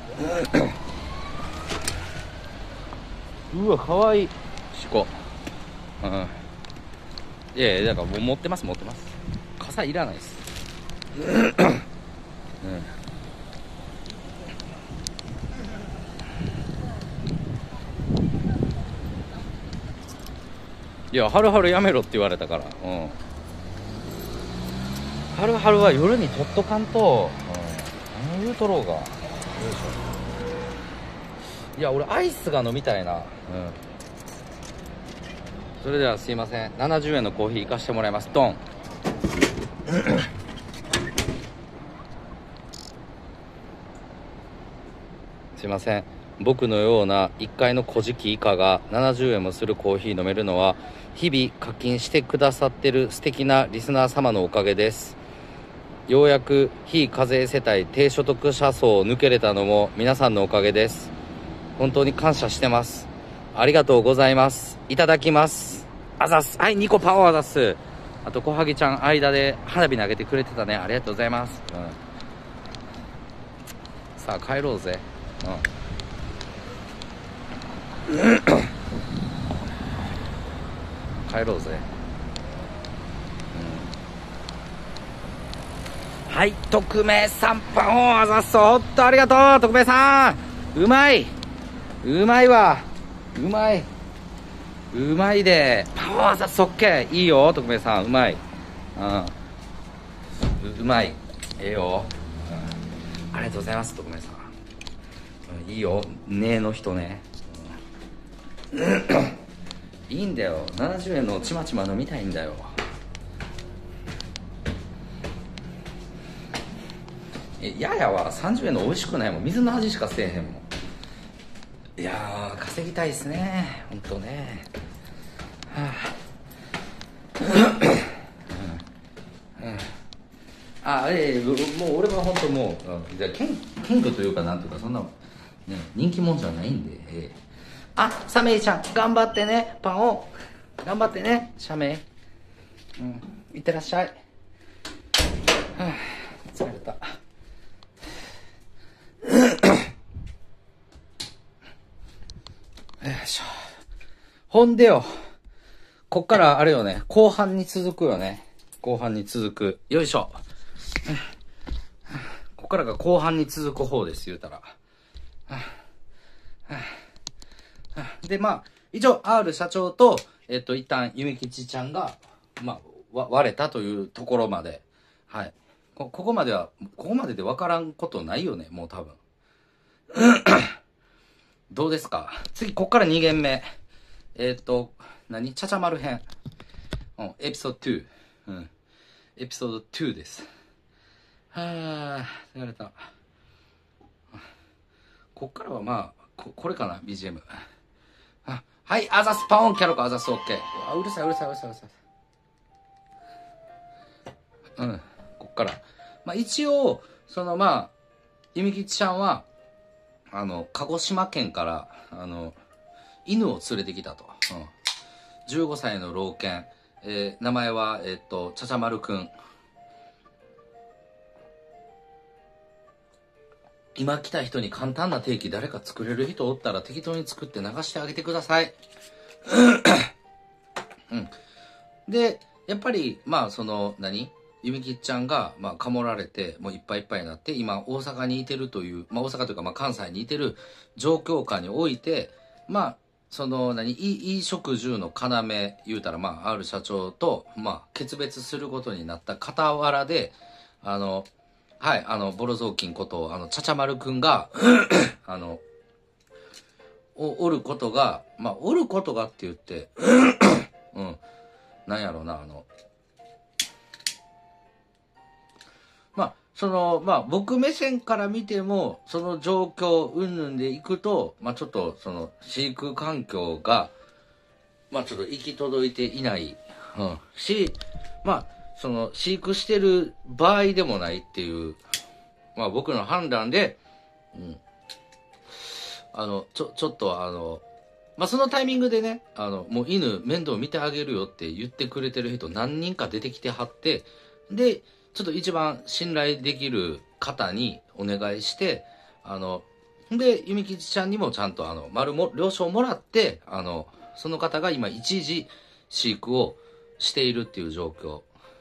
うわ、かわいい。しこ。うん。いやいや、だからもう持ってます、持ってます。傘いらないです。うん。いや、はるはるやめろって言われたから。うん。はるはるは夜にとっとかんと、うん、何言うとろうが。よいしょ。いや、俺アイスが飲みたいな。うん。それではすいません。ななじゅうえんのコーヒー行かしてもらいます。ドン。すいません。僕のようないっかいの小じき以下がななじゅうえんもするコーヒー飲めるのは、日々課金してくださってる素敵なリスナー様のおかげです。ようやく非課税世帯低所得者層を抜けれたのも皆さんのおかげです。本当に感謝してます。ありがとうございます。いただきます。あざす。はい、にこパワーあざす。あと小萩ちゃん間で花火投げてくれてたね。ありがとうございます。うん、さあ帰ろうぜ。うん、帰ろうぜ。はい、匿名さんパンをあざっそ。ほんとありがとう、匿名さん。うまい。うまいわ。うまい。うまいで。パンをあざっそっけ。いいよ、匿名さん。うまい。うん。う, うまい。ええよ、うん。ありがとうございます、匿名さん。うん、いいよ。ねえの人ね。うん、いいんだよ。ななじゅうえんのちまちま飲みたいんだよ。ややはさんじゅうえんの美味しくないもん。水の味しかせえへんもん。いやー、稼ぎたいですね、ほんとね。はあ、うんうん、あ、ええ、もう俺はほんともう、うん、じゃあ謙虚というかなんとかそんな、ね、人気者じゃないんで、ええ、あ、サメイちゃん頑張ってね、パンを頑張ってね、シャメイ、うん、いってらっしゃい。はあ、疲れた。よいしょ。ほんでよ、こっからあれよね、後半に続くよね。後半に続く。よいしょ。 ここからが後半に続く方です、言うたら。で、まあ、一応、R 社長と、えっと、一旦、ゆみきちちゃんが、まあ、わ割れたというところまで、はい。こ、ここまでは、ここまでで分からんことないよね、もう多分。どうですか？次、こっからに限目。えっと、何？ちゃちゃ丸編。うん、エピソードに。うん。エピソードにです。はぁ、疲れた。こっからはまあ、こ、これかな、ビージーエム。あ、はい、あざす、パオン、キャロコ、あざす、オッケー。あ、うるさい、うるさい、うるさい、うるさい。うん、こっから。まあ一応、そのまあ、ゆみきちちゃんは、あの、鹿児島県から、あの、犬を連れてきたと。うん。じゅうごさいの老犬。えー、名前は、えー、っと、ちゃちゃまるくん。今来た人に簡単な定期誰か作れる人おったら適当に作って流してあげてください。うん。で、やっぱり、まあ、その、何ゆみきちゃんが、まあ、かもられて、もういっぱいいっぱいになって、今、大阪にいてるという、まあ、大阪というか、まあ、関西にいてる状況下において、まあ、その、何、いい食住の要、言うたら、まあ、ある社長と、まあ、決別することになった傍らで、あの、はい、あの、ボロ雑巾こと、あの、ちゃちゃまるくんが、あの、お、おることが、まあ、おることがって言って、うん、なんやろうな、あの、まあ、その、まあ、僕目線から見ても、その状況、うんぬんでいくと、まあ、ちょっと、その、飼育環境が、まあ、ちょっと行き届いていない、うん、し、まあ、その、飼育してる場合でもないっていう、まあ、僕の判断で、うん、あの、ちょ、ちょっとあの、まあ、そのタイミングでね、あの、もう犬面倒見てあげるよって言ってくれてる人何人か出てきてはって、で、ちょっと一番信頼できる方にお願いして、あの、で、ゆみきちちゃんにもちゃんとあの、丸も、了承もらって、あの、その方が今一時飼育をしているっていう状況。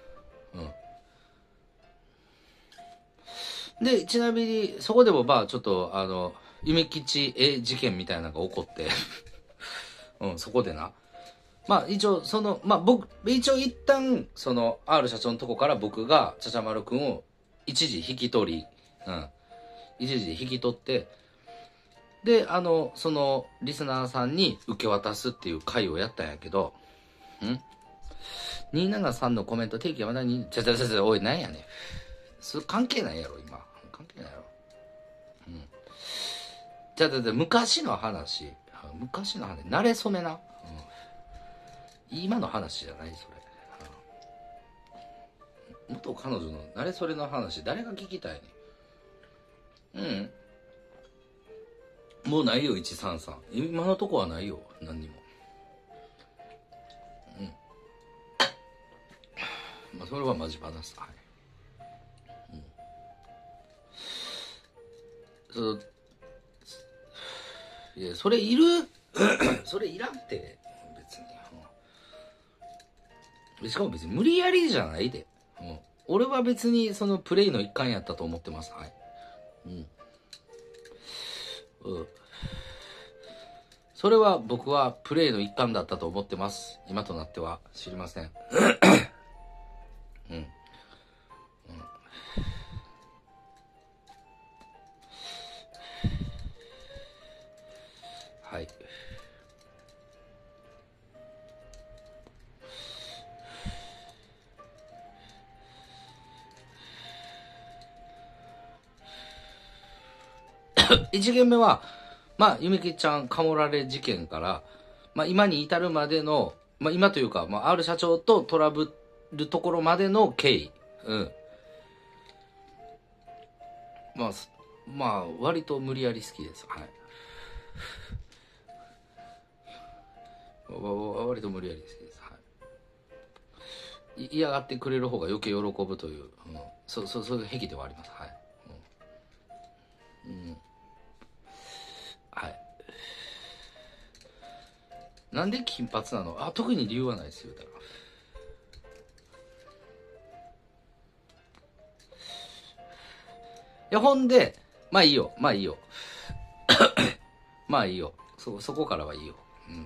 うん。で、ちなみに、そこでもまあちょっと、あの、ゆみきちえ事件みたいなのが起こって、うん、そこでな。まあ一応、その、まあ僕、一応一旦、その、R 社長のとこから僕が、ちゃちゃまるくんを一時引き取り、うん。一時引き取って、で、あの、その、リスナーさんに受け渡すっていう会をやったんやけど、ん ?にひゃくななじゅうさん のコメント、定期はまだに、ちゃちゃちゃちゃ、おい、なんやねん。それ関係ないやろ、今。関係ないやろ。うん。じゃあ、だって昔の話、昔の話、慣れ初めな。うん。今の話じゃない、それ。うん、元彼女の慣れそれの話、誰が聞きたいねん。うん。もうないよ、いちさんさん。今のとこはないよ、何にも。うん。まあ、それはマジ話す。はい。うん。そう、いや、それいるそれいらんって、別に。うん、しかも別に無理やりじゃないで。うん、俺は別にそのプレイの一環やったと思ってます。はい。うん。うん。それは僕はプレイの一環だったと思ってます。今となっては知りません。うん。うん。はい。一件目は、まあ、ゆみきちゃんかもられ事件から、まあ、今に至るまでの、まあ、今というか、まあ、R 社長とトラブるところまでの経緯。うん。まあ、まあ、割と無理やり好きです。はい。わ割と無理やり好きです。はい。嫌がってくれる方が余計喜ぶという、うん、そ、そ、そういう癖ではあります。はい。うん。うんはい。なんで金髪なの？あ、特に理由はないですよ。だから。 や、ほんで、まあいいよ、まあいいよ。まあいいよ。そ、そこからはいいよ。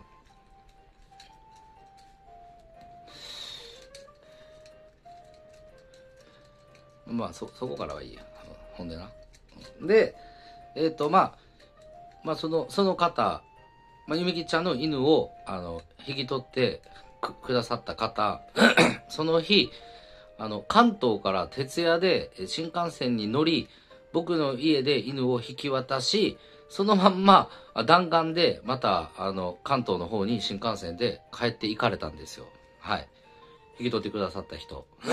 うん。まあ、そ、そこからはいいや。ほんでな。で、えっ、ー、と、まあ、まあ、その、その方、まあ、ゆみきちゃんの犬を、あの、引き取ってく、くださった方、その日、あの、関東から徹夜で新幹線に乗り、僕の家で犬を引き渡し、そのまんま弾丸でまたあの関東の方に新幹線で帰って行かれたんですよ。はい。引き取ってくださった人。うん、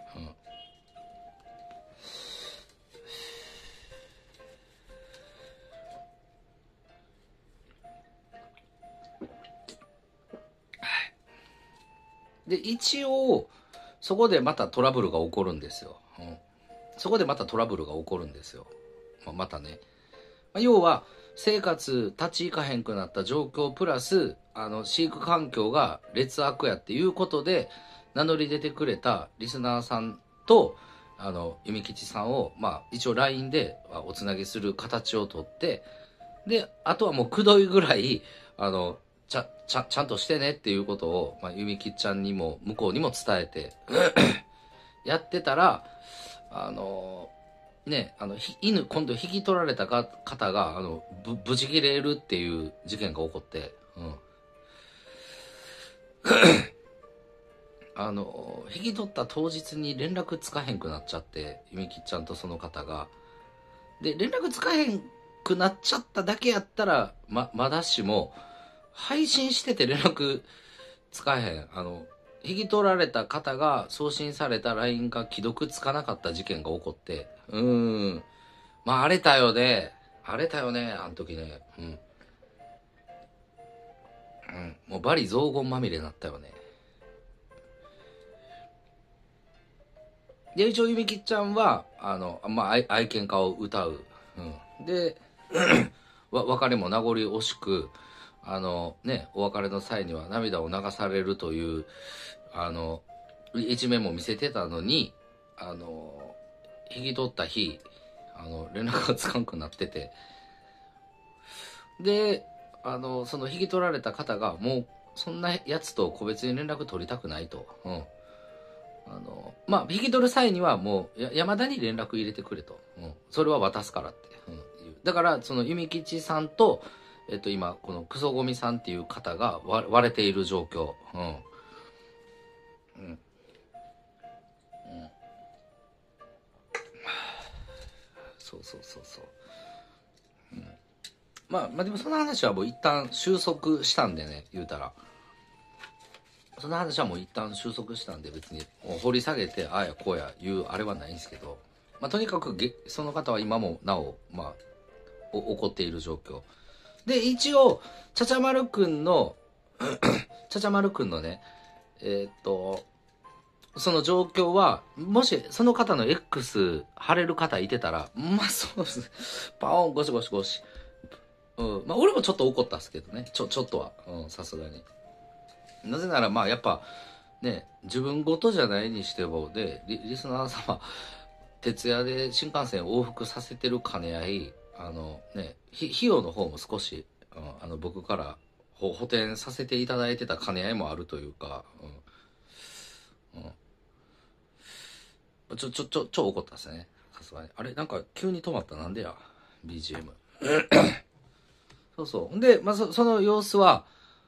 で、一応、そこでまたトラブルが起こるんですよ。うん、そこでまたトラブルが起こるんですよ。まあ、またね。まあ、要は、生活立ち行かへんくなった状況プラス、あの、飼育環境が劣悪やっていうことで、名乗り出てくれたリスナーさんと、あの、ゆみきちさんを、まあ、一応 ライン でおつなぎする形をとって、で、あとはもうくどいぐらい、あの、ちゃ、ちゃ、ちゃんとしてねっていうことを、まあ、ゆみきちゃんにも、向こうにも伝えて、やってたら、あの、ね、あの、犬、今度引き取られたか方が、あの、ぶ、ぶち切れるっていう事件が起こって、うん。あの、引き取った当日に連絡つかへんくなっちゃって、ゆみきちゃんとその方が。で、連絡つかへんくなっちゃっただけやったら、ま、まだしも、配信してて連絡つかへん。あの、引き取られた方が送信された ライン が既読つかなかった事件が起こって、うーん。まあ、荒れたよね。荒れたよね、あの時ね。うん。うん。もうバリ雑言まみれになったよね。で、一応、ゆみきちゃんは、あの、まあ、愛、愛犬家を歌う。うん。で、わ、別れも名残惜しく、あの、ね、お別れの際には涙を流されるという、あの、一面も見せてたのに、あの、引き取った日、あの、連絡がつかんくなってて、で、あの、その引き取られた方が、もう、そんなやつと個別に連絡取りたくないと。うん。あの、まあ、引き取る際にはもう、山田に連絡入れてくれと。うん。それは渡すからって。うん。だから、その、ゆみきちさんと、えっと、今、このクソゴミさんっていう方が割れている状況。うん。うん。うん。そうそうそうそう。うん。まあ、まあでもその話はもう一旦収束したんでね、言うたら。その話はもう一旦収束したんで別に掘り下げて、ああやこうや言うあれはないんですけど、まあとにかくその方は今もなお、まあ、起こっている状況。で、一応、ちゃちゃまるくんの、ちゃちゃまるくんのね、えー、っと、その状況は、もしその方の X 貼れる方いてたら、まあそうです。パオン、ゴシゴシゴシ。うん。まあ俺もちょっと怒ったっすけどね。ちょ、ちょっとは。うん、さすがに。なぜならまあやっぱ、ね、自分ごとじゃないにしても、で、リ、リスナー様、徹夜で新幹線往復させてる兼ね合い、あのね、費用の方も少し、うん、あの僕から補填させていただいてた兼ね合いもあるというか、うんうん、ちょちょちょちょ怒ったですね、さすがに。あれなんか急に止まった、なんでや ビージーエム そうそうで、まあ、そ, その様子は、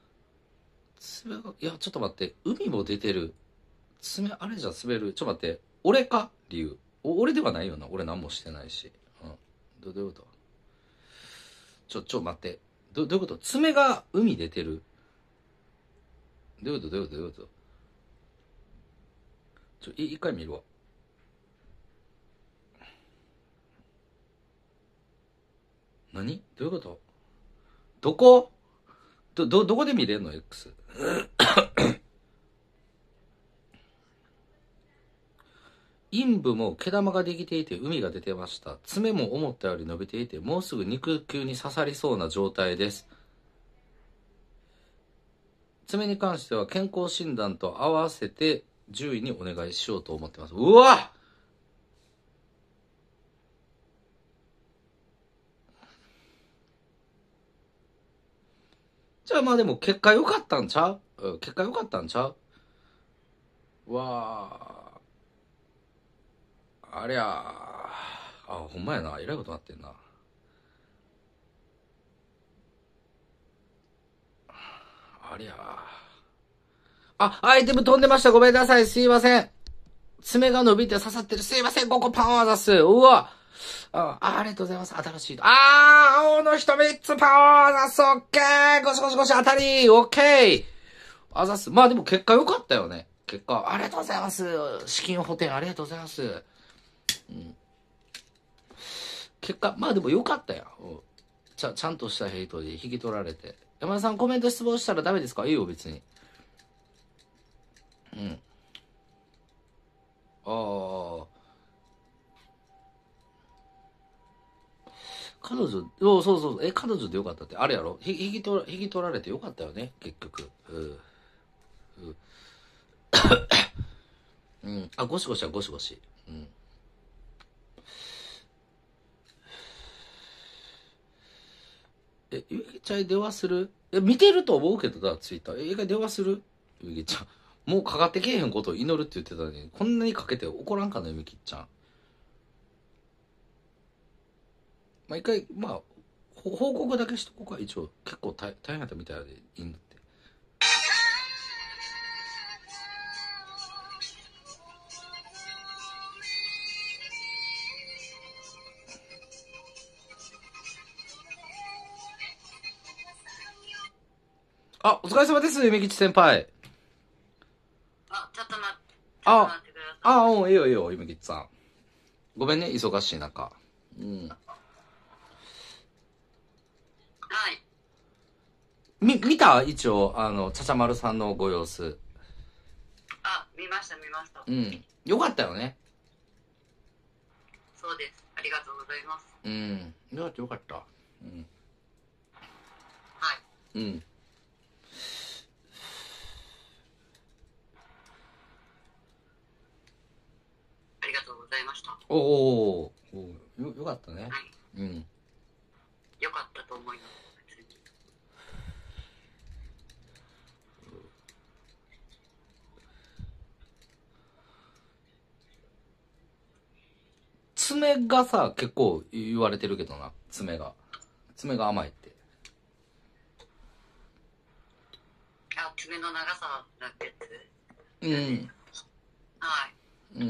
いやちょっと待って、海も出てる、爪あれじゃ滑る、ちょっと待って、俺か理由、俺ではないよな、俺何もしてないし、うん、ど, どういうこと、ちょ、ちょ、待って。ど、どういうこと、爪が海出てる。どういうことどういうことどういうことちょ、い、一回見るわ。何どういうこと、どこど、ど、どこで見れんの X。陰部も毛玉ができていて海が出てました。爪も思ったより伸びていて、もうすぐ肉球に刺さりそうな状態です。爪に関しては健康診断と合わせて獣医にお願いしようと思ってます。うわじゃあまあでも結果良かったんちゃう、うん、結果良かったんちゃうわあ。ありゃあ、あ、ほんまやな。えらいことなってんな。ありゃあ。あ、アイテム飛んでました。ごめんなさい。すいません。爪が伸びて刺さってる。すいません。ここパンワーザス。うわ。あ、ありがとうございます。新しい。あー、青の人みっつパワーザス。オッケー。ゴシゴシゴシ当たり。オッケー。あざす。まあでも結果良かったよね。結果、ありがとうございます。資金補填ありがとうございます。うん。結果、まあでも良かったよ。ちゃ、ちゃんとしたヘイトで引き取られて。山田さんコメント質問したらダメですか？いいよ、別に。うん。ああ。彼女、そうそうそう。え、彼女でよかったって。あれやろ？ひ引き取ら、引き取られてよかったよね、結局。うん。うん。うん。あ、ゴシゴシはゴシゴシ。うん。え、ゆきちゃん電話する？え、見てると思うけどな、ツイッター。え、一回電話する？ゆきちゃん。もうかかってけえへんことを祈るって言ってたのに、こんなにかけて怒らんかな、ゆきちゃん。まあ、一回、まあ、報告だけしとこうか、一応。結構大大変だったみたいでいいんだって。あ、お疲れ様です、ゆめきち先輩。 あ、ちょっと待って。 あ、あ、うん、いいよいいよ、ゆめきちさん。ごめんね、忙しい中。うん。 はい。 み、見た？一応、あの、ちゃちゃまるさんのご様子。 あ、見ました見ました。 うん。よかったよね。 そうです。ありがとうございます。 うん。よかったよかった。うん。 はい。 うん。 ありがとうございました。 おおおよ、よかったね。 はい。 うん。 よかったと思います。別に。 爪がさ、結構言われてるけどな。爪が。爪が甘いって。 あ、爪の長さだってやつ？ うん。 はい。 うん。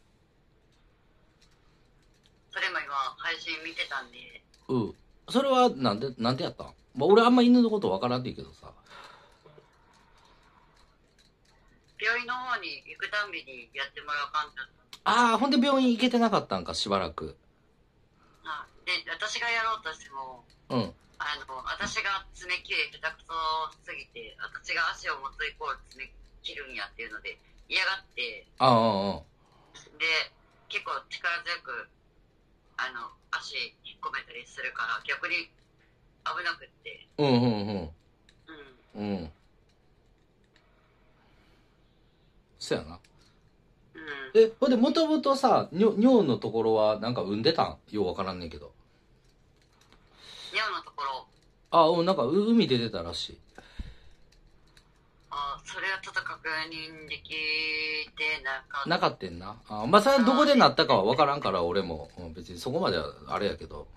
それも今、配信見てたんで。 うん。それはなんで、なんでやったん？まあ、俺あんま犬のことわからんねんけどさ。 病院の方に行くたんびにやってもらう感じだった。 ああ、ほんで病院行けてなかったんか、しばらく。 あ、で、私がやろうとしても、 うん。 あの、私が爪切れ下手くそすぎて、私が足を持つイコール爪切るんやっていうので、嫌がって、 ああ、ああ。 で、結構力強く、あの、足引っ込めたりするから、逆に危なくって。 うんうんうん。 うん。 うん。そやな。 うん。 え、ほんで、もともとさ、尿のところはなんか産んでたん？ようわからんねんけど。 尿のところ。 あ、うん、なんか海出てたらしい。 あ、それはちょっと確認できてなかった。 なかったんな。あ、まあ、それはどこでなったかはわからんから、俺も。うん、別にそこまではあれやけど。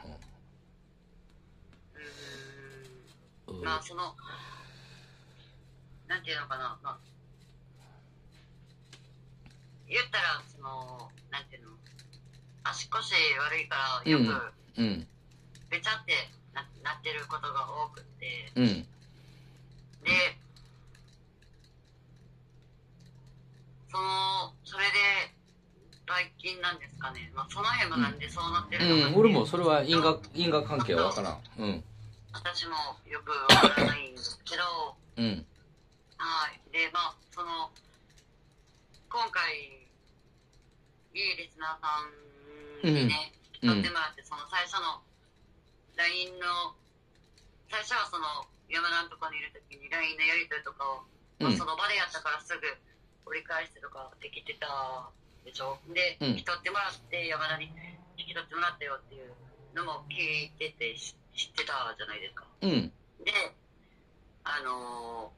うん。うん。まあ、その、なんていうのかな。まあ、言ったら、その、なんていうの、足腰悪いから、よく、 うん。うん。 べちゃってな、なってることが多くて。 うん。 で、その、それで、ばい菌なんですかね。まあ、その辺もなんでそうなってるのか、 うん、俺もそれは因果、因果関係はわからん。うん。 私もよくわからないんですけど、 うん。 はい。で、まあ、その、今回、いいリスナーさんにね、 うん、 聞いてもらって、その最初の ライン の、最初はその、山田のとこにいるときに ライン のやりとりとかを、まあ、その場でやったからすぐ折り返してとかできてたでしょ。で、 うん、 引き取ってもらって、山田に引き取ってもらったよっていうのも聞いてて知ってたじゃないですか。 うん。 で、 あの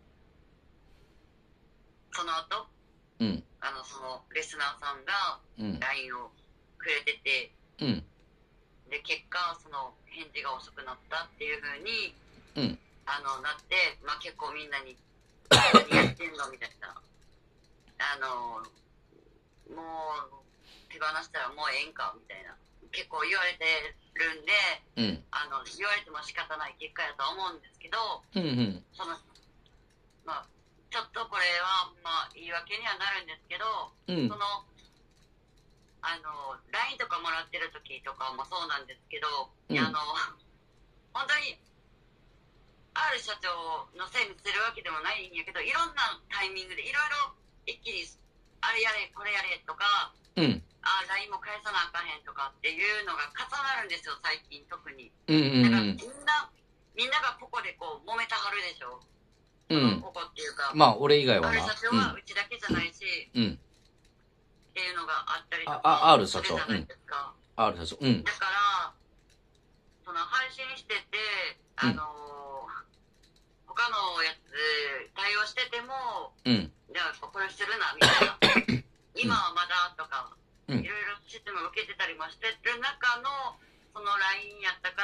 ー、その後、 うん。 あの、その、リスナーさんが、 うん。 ライン をくれてて、 うん。 で、結果、その、返事が遅くなったっていう風に、 うん。 あの、なって、まあ結構みんなに、何やってんのみたいな。あの、もう、手放したらもうええんかみたいな。結構言われてるんで、 うん。 あの、言われても仕方ない結果やとは思うんですけど、 うん。うん。 その、まあ、ちょっとこれは、まあ、言い訳にはなるんですけど、 うん。 その、あの、ライン とかもらってる時とかもそうなんですけど、 うん、 あの、本当に、ある社長のせいにするわけでもないんやけど、いろんなタイミングでいろいろ一気に、あれやれ、これやれとか、 うん。 あ、ライン も返さなあかへんとかっていうのが重なるんですよ、最近特に。 うん。 だからみんな、みんながここでこう、揉めたはるでしょ。 うん。 ここっていうか。 まあ、俺以外はな。 ある社長はうちだけじゃないし、 うん。 っていうのがあったりとか。 あ、ある社長。 じゃないですか。 うん。ある社長。うん。 だから、その配信してて、あのー、他のやつ対応してても、 うん。 じゃあこれするな、みたいな。今はまだとか、 うん、 いろいろシステムを受けてたりもしてる中の、その ライン やったから、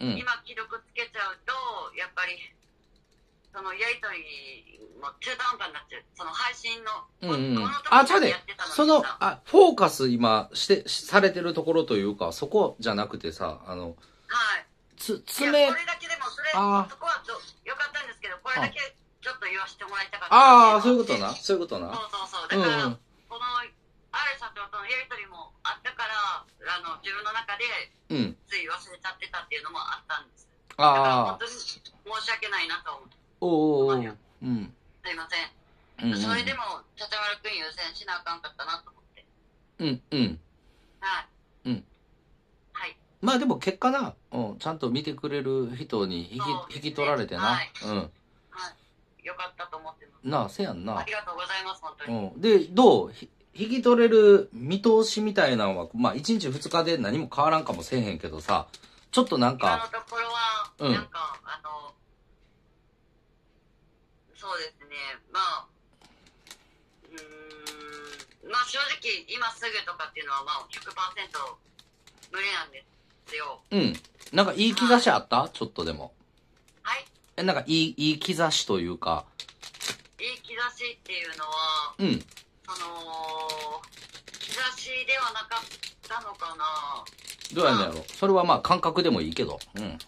うん、今既読つけちゃうと、やっぱり、そのやりとりも中途半端になっちゃう。その配信の、 うんうん、あ、ちゃうで、その、あ、フォーカス今して、されてるところというか、そこじゃなくてさ、あの、 はい。 つ、つめ、 これだけでも、それ、そこはちょよかったんですけど、これだけちょっと言わせてもらいたかった。 ああ、そういうことな。そういうことな。 そうそうそう。だから、うん、この、ある社長とのやりとりもあったから、あの、自分の中で、うん、つい忘れちゃってたっていうのもあったんです。ああ。だから本当に申し訳ないなと思って。 おー、うん。 すいません。うんうん、それでも、茶々丸くん優先しなあかんかったなと思って。 うん、うん。 はい。 うん。 はい。 まあでも結果な、うん、ちゃんと見てくれる人に引き、ね、引き取られてな。はい。うん。はい。 よかったと思ってます。 なあ、せやんな。 ありがとうございます、本当に。 うん。で、どう引き取れる見通しみたいなのは、まあいちにちふつかで何も変わらんかもせえへんけどさ、ちょっとなんか。 今のところは、うん、なんか、あの、そうですね、まあ、うーん、まあ正直、今すぐとかっていうのは、まあ ひゃくパーセント 無理なんですよ。 うん。なんかいい兆しあった、はい、ちょっとでも。 はい。 え、なんかいい、いい兆しというか。 いい兆しっていうのは、 うん。 その、兆しではなかったのかな。 どうやんのやろ、まあ、それはまあ感覚でもいいけど。うん。うーん。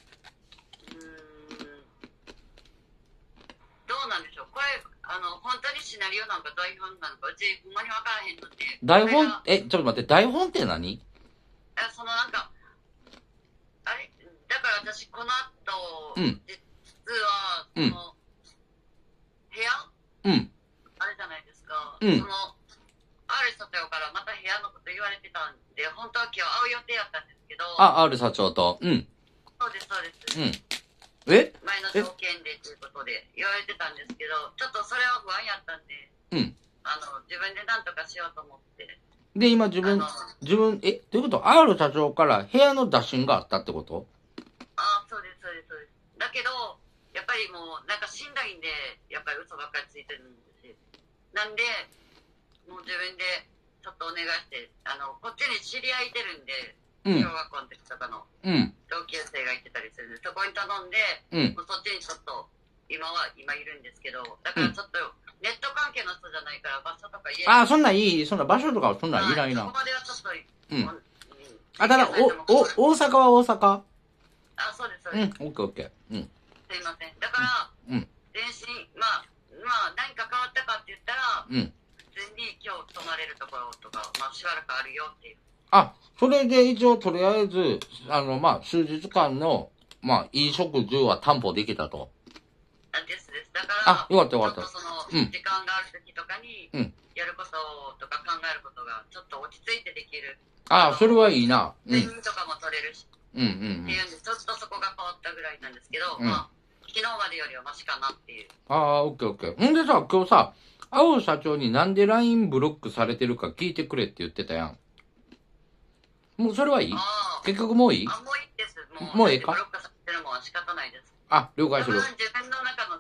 どうなんでしょう。これ、あの、本当にシナリオなんか台本なのか、うちほんまに分からへんので。 台本、え、ちょっと待って、台本って何？ え、そのなんか、あれ、だから私この後、 うん、 実は、その、うん、部屋うん。 あれじゃないですか。 うん。 その、ある社長からまた部屋のこと言われてたんで、本当は今日会う予定やったんですけど。 あ、ある社長と。うん。 そうです、そうです。 うん。え？ 前の条件でということで言われてたんですけど、ちょっとそれは不安やったんで、 うん。 あの、自分で何とかしようと思って。 で、今自分、自分、え、どういうこと？ R 社長から部屋の打診があったってこと？ ああ、そうです、そうです、そうです。だけど、やっぱりもう、なんかしんどいんで、やっぱり嘘ばっかりついてるんですよ。なんで、もう自分でちょっとお願いして、あの、こっちに知り合いいてるんで、 うん、 小学校の時とかの同級生がいてたりするんで、そこに頼んで、 うん、 もうそっちにちょっと、今は、今いるんですけど、だからちょっと、ネット関係の人じゃないから場所とか言えない。ああ、そんなんいい、そんな場所とかはそんなんいらないな。 そこまではちょっと、 うん。あ、ただ、お、お、大阪は大阪？ あ、そうです、そうです。 うん、オッケーオッケー。うん。 すいません。だから、うん。電信、まあ、まあ、何か変わったかって言ったら、うん。普通に今日泊まれるところとか、まあ、しばらくあるよっていう。 あ、それで一応とりあえず、あの、まあ、数日間の、まあ、いい食事は担保できたと。 あ、ですです。だから、 あ、よかったよかった。 ちょっとその、うん、時間がある時とかに、うん。やることとか考えることが、ちょっと落ち着いてできる。 ああ、それはいいな。 うん。睡眠とかも取れるし。 うんうんうん。 っていうんで、ちょっとそこが変わったぐらいなんですけど、うん、まあ、昨日までよりはマシかなっていう。 ああ、オッケーオッケー。ほんでさ、今日さ、青社長になんで ライン ブロックされてるか聞いてくれって言ってたやん。もうそれはいい？結局もういい？ あ、もういいです。もう、 もういいか？ ブロックされてるもんは仕方ないです。 あ、了解する。 自分の中の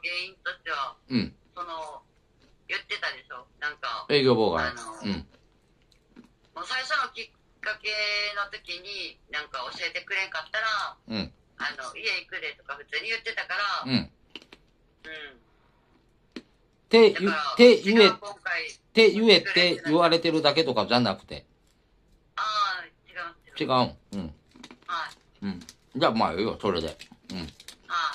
因としては、 うん。 その、言ってたでしょなんか、 営業妨害。 あの、 うん。 もう最初のきっかけの時に、なんか教えてくれんかったら、 うん。 あの、家行くでとか普通に言ってたから、 うん。うん。 て、 て、て言え、て言えって言われてるだけとかじゃなくて。 ああ、違う。 違う。うん。はい。うん。じゃあまあいいよ、それで。うん。 はい。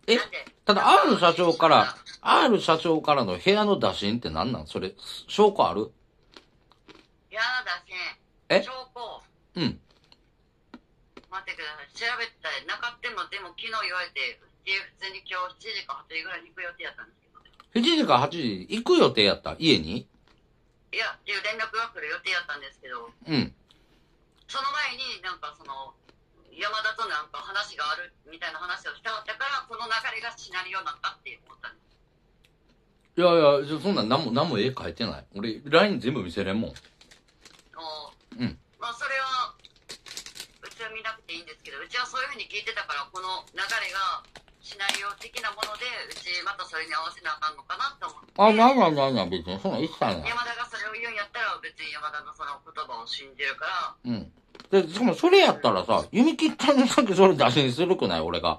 え、ただ R 社長から、R 社長からの部屋の打診って何なんそれ、証拠ある？ 部屋の打診。 え？ 証拠。 うん。 待ってください。調べたい。なかっても、でも昨日言われて、うち普通に今日しちじかはちじぐらいに行く予定やったんですけどね。 しちじかはちじ行く予定やった家に？ いや、っていう連絡が来る予定やったんですけど、 うん。 その前になんかその、山田となんか話があるみたいな話をしてはったから、この流れがシナリオになったって思ったんです。 いやいや、そんなん何も、何も絵描いてない。俺、ライン 全部見せれんもん。 おうん。 まあそれは、うちは見なくていいんですけど、うちはそういうふうに聞いてたから、この流れがシナリオ的なもので、うちまたそれに合わせなあかんのかなって思って。 あ、ないないないない、別に。そんなん一切ない。 山田がそれを言うんやったら、別に山田のその言葉を信じるから。 うん。で、しかもそれやったらさ、弓木ちゃんにさっきそれ打診するくない俺が。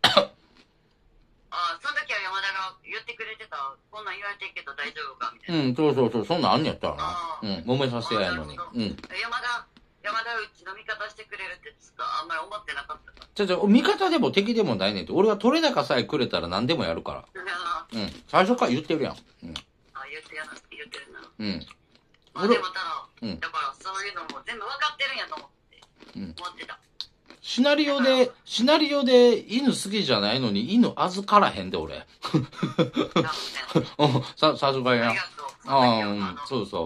ああ、その時は山田が言ってくれてた、こんなん言われてるけど大丈夫かみたいな。 うん、そうそうそう、そんなんあんねやったらな。うん、揉めさせてやんのに。うん。 山田、山田うちの味方してくれるってちょっとあんまり思ってなかったから。 じゃじゃ味方でも敵でもないねんって。俺は取れ高さえくれたら何でもやるから。うん。最初から言ってるやん。うん。 あ、言ってやな、言ってるな。 うん。 まあでもただ、 うん、 だからそういうのも全部分かってるんやと思って、うん、思ってた。 シナリオで、シナリオで犬好きじゃないのに犬預からへんで、俺。さ、さすがや。 ありがとう。 ああ、うん、そうそう。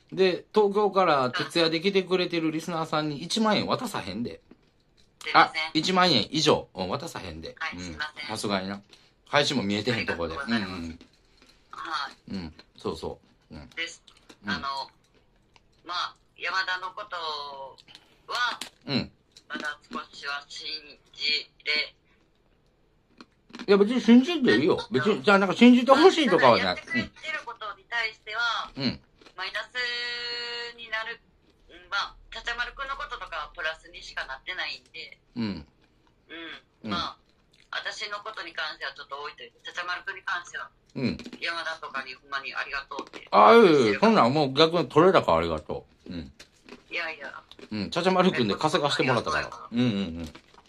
で、東京から徹夜で来てくれてるリスナーさんにいちまんえん渡さへんで。あ、いちまんえん以上、うん、渡さへんで。 はい、すいません。 さすがにな。配信も見えてへんところで。うんうん。 はい。 うん、そうそう。うん。 です。あの、まあ、山田のことは、 うん。 まだ少しは信じれ。 いや、別に信じていいよ。別に、じゃあなんか信じてほしいとかはない。 やってくれてることに対しては、 うん。 マイナスになる、まあ、ちゃちゃまるくんのこととかはプラスにしかなってないんで、 うん。 うん。まあ、私のことに関してはちょっと置いといて、ちゃちゃまるくんに関しては、 うん。 山田とかにほんまにありがとうって。 ああ、いやいや、そんなんもう逆に取れ高ありがとう。うん。 いやいや。 うん、ちゃちゃまるくんで稼がしてもらったから。うんうんうん。うん。うん。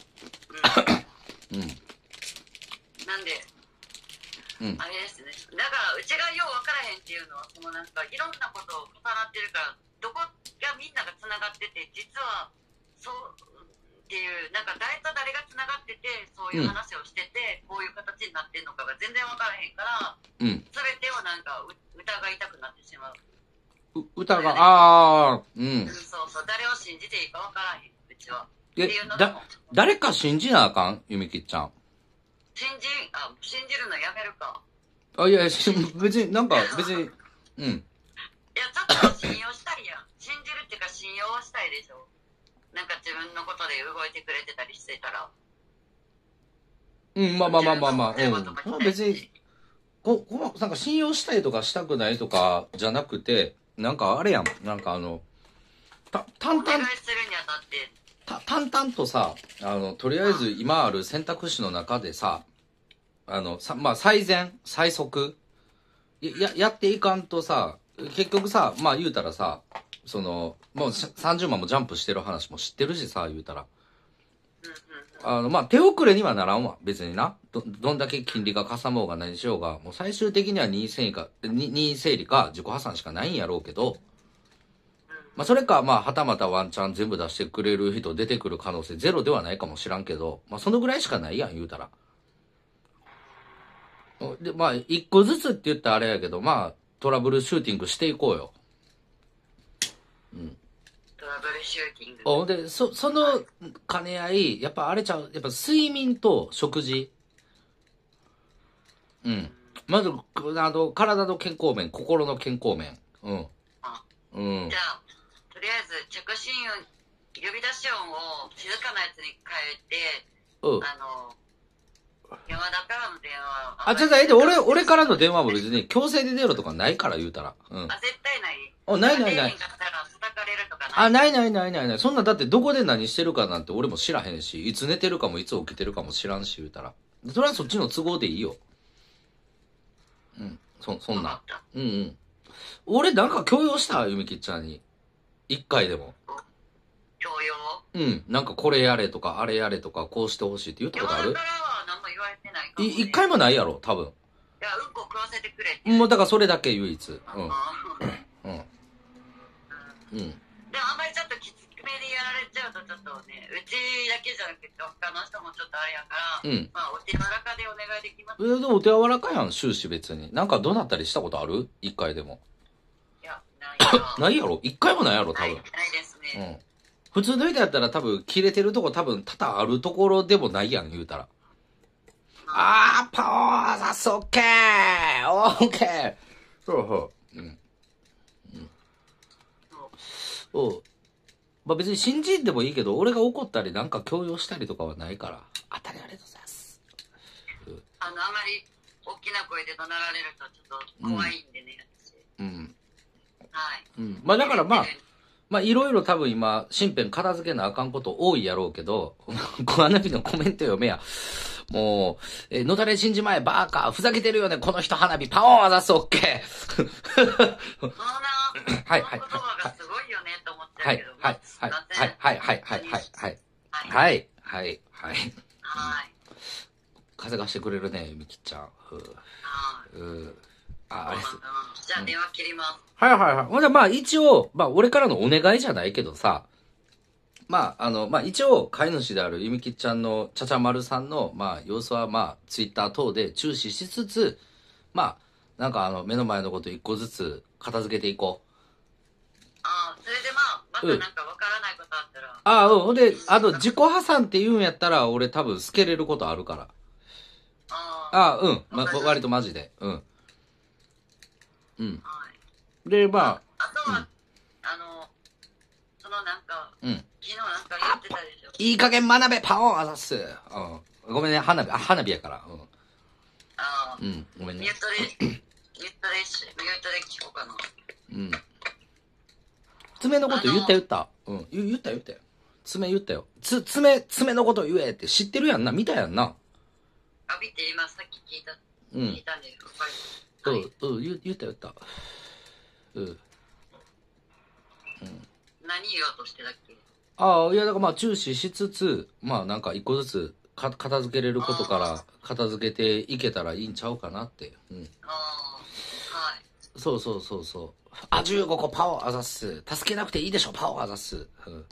なんで、 うん、 あれですね。だから、うちがよう分からへんっていうのは、そのなんか、いろんなことを重なってるから、どこがみんながつながってて、実は、そうっていう、なんか誰と誰がつながってて、そういう話をしてて、うん、こういう形になってるのかが全然分からへんから、 うん。 それではなんか、疑いたくなってしまう。 う歌が、ああ、うん。 そうそう、誰を信じていいか分からへん、うちは。 え、だ、誰か信じなあかんゆみきちゃん。 信じ、あ、信じるのやめるか。 あ、いや、別に、なんか、別に、うん。いや、ちょっと信用したいやん。信じるっていうか信用はしたいでしょ。なんか自分のことで動いてくれてたりしてたら。 うん、まあまあまあまあまあ、うん。別に、こ、こ、なんか信用したいとかしたくないとかじゃなくて、なんかあれやん。なんかあの、た、淡々、 お願いするにあたって。 た、淡々とさ、あの、とりあえず今ある選択肢の中でさ、あの、さ、まあ、最善、最速、や、やっていかんとさ、結局さ、まあ言うたらさ、その、もうさんじゅうまんもジャンプしてる話も知ってるしさ、言うたら。あの、まあ手遅れにはならんわ、別にな。ど、どんだけ金利がかさもうが何しようが、もう最終的には任意整理か、任意整理か自己破産しかないんやろうけど、まあそれか、まあはたまたワンチャン全部出してくれる人出てくる可能性ゼロではないかもしらんけど、まあそのぐらいしかないやん、言うたら。で、まあ、一個ずつって言ったらあれやけど、まあ、トラブルシューティングしていこうよ。うん。 トラブルシューティング。 お、で、そ、その兼ね合い、やっぱあれちゃう、やっぱ睡眠と食事。うん。まず、あの、体の健康面、心の健康面。うん。 あ、 うん。 じゃあ、とりあえず、着信音、呼び出し音を静かなやつに変えて、 うん。 あの、 山田からの電話。 あ、ちょっと、え、で、俺、俺からの電話も別に強制で出ろとかないから言うたら。うん。 あ、絶対ない。 あ、ないないない。あ、ないないないないない。そんな、だってどこで何してるかなんて俺も知らへんし、いつ寝てるかもいつ起きてるかも知らんし言うたら。それはそっちの都合でいいよ。うん。そ、そんな。うんうん。俺なんか強要したゆみきちゃんに。一回でも。 強要？ うん。なんかこれやれとか、あれやれとか、こうしてほしいって言ったことある？ 山田からは何も言われてないかも、ね。 い、一回もないやろ、多分。 いや、うんこ食わせてくれって。 もうだからそれだけ唯一。うん。うん。うん。うん。 でもあんまりちょっときつめでやられちゃうとちょっとね、うちだけじゃなくて他の人もちょっとあれやから、うん、まあお手柔らかでお願いできます。 え、でもお手柔らかやん、終始別に。なんかどうなったりしたことある？一回でも。 いや、ないやろ。 ないやろ？一回もないやろ、多分。 ない、ないですね。 うん。普通の人やったら多分切れてるとこ多分多々あるところでもないやん、言うたら。うん、あー、パワーザスオッケーオッケーそうそう。うん。うん。そう。まあ別に信じんでもいいけど、俺が怒ったりなんか強要したりとかはないから。当たりありがとうございます。 うん、あの、あまり大きな声で怒鳴られるとちょっと怖いんでね、私。うん。はい。うん。 まあだからまあ、まあいろいろ多分今、身辺片付けなあかんこと多いやろうけど、この日のコメント読めや。もう、えー、のだれ死んじまえ、バーカー、ふざけてるよね、この人花火、パオンあざす、オッケー。 そのな、はいはい。言葉がすごいよね、と思ってるけど。はい、はい、 はい、はい、はい、はい、はい、はい、はい、はい、はい、はい。風がしてくれるね、みきちゃん。うー、あ、あれです。 じゃあ電話切ります。 はいはいはい。ほんでまあ一応、まあ俺からのお願いじゃないけどさ、まあ、あの、まあ、一応、飼い主であるゆみきちゃんのちゃちゃまるさんの、まあ、様子は、まあ、ツイッター等で注視しつつ、まあ、なんかあの、目の前のこと一個ずつ片付けていこう。ああ、それでまあ、またなんかわからないことあったら。うん、 ああ、うん。ほんで、あと、自己破産って言うんやったら、俺多分、透けれることあるから。ああ。ああ、うん。ま、割とマジで。うん。うん。はい。で、まあ。 あとは、うん、あの、そのなんか、うん。昨日なんか言ってたでしょ。 いい加減学べ、パオンあざっす。うん。ごめんね、花火、あ、花火やから。うん。 ああ。 うん、ごめんね。 ミュートで、ミュートで、ミュートで聞こうかな。 うん。爪のこと言った言った。うん。言った言ったよ。爪言ったよ。つ、爪、爪のこと言えって知ってるやんな。見たやんな。 あ、見て今さっき聞いた。うん。聞いたんで、 うん、うん、言った言った。うん。うん。 何言おうとしてたっけ？ ああ、いや、だからまあ注視しつつ、まあなんか一個ずつか片付けれることから片付けていけたらいいんちゃうかなって。うん。 ああ、はい。 そうそうそうそう。あ、じゅうごこパオあざっす。助けなくていいでしょ、パオあざっす。うん。うん、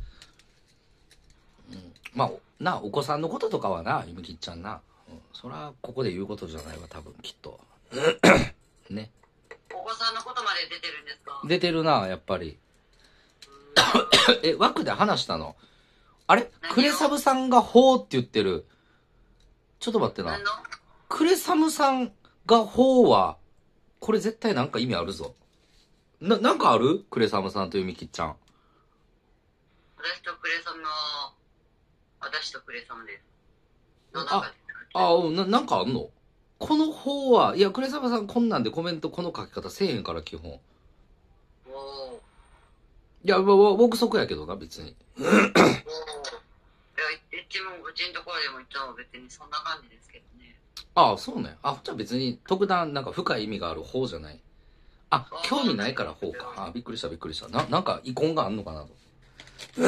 まあ、な、お子さんのこととかはな、ゆみきちゃんな。うん。そら、ここで言うことじゃないわ、多分、きっと。ね。 お子さんのことまで出てるんですか？ 出てるな、やっぱり。え、枠で話したの？あれクレサムさんがほーって言ってる。ちょっと待ってな。クレサムさんがほーは、これ絶対なんか意味あるぞ。な、なんかある？クレサムさんとゆみきちゃん。 私とクレサムは、私とクレサムです。 あ、あ、うん、な、なんかあんの？このほーは、いや、クレサムさんこんなんでコメントこの書き方せえへんから基本。おー。いや、僕そこやけどな、別に。いや、 うちもうちのところでもいつも別にそんな感じですけどね。 ああ、そうね。あ、じゃあ別に特段なんか深い意味がある方じゃない。あ、興味ないから方か。あ、びっくりしたびっくりした。な、なんか遺恨があんのかなと。うん。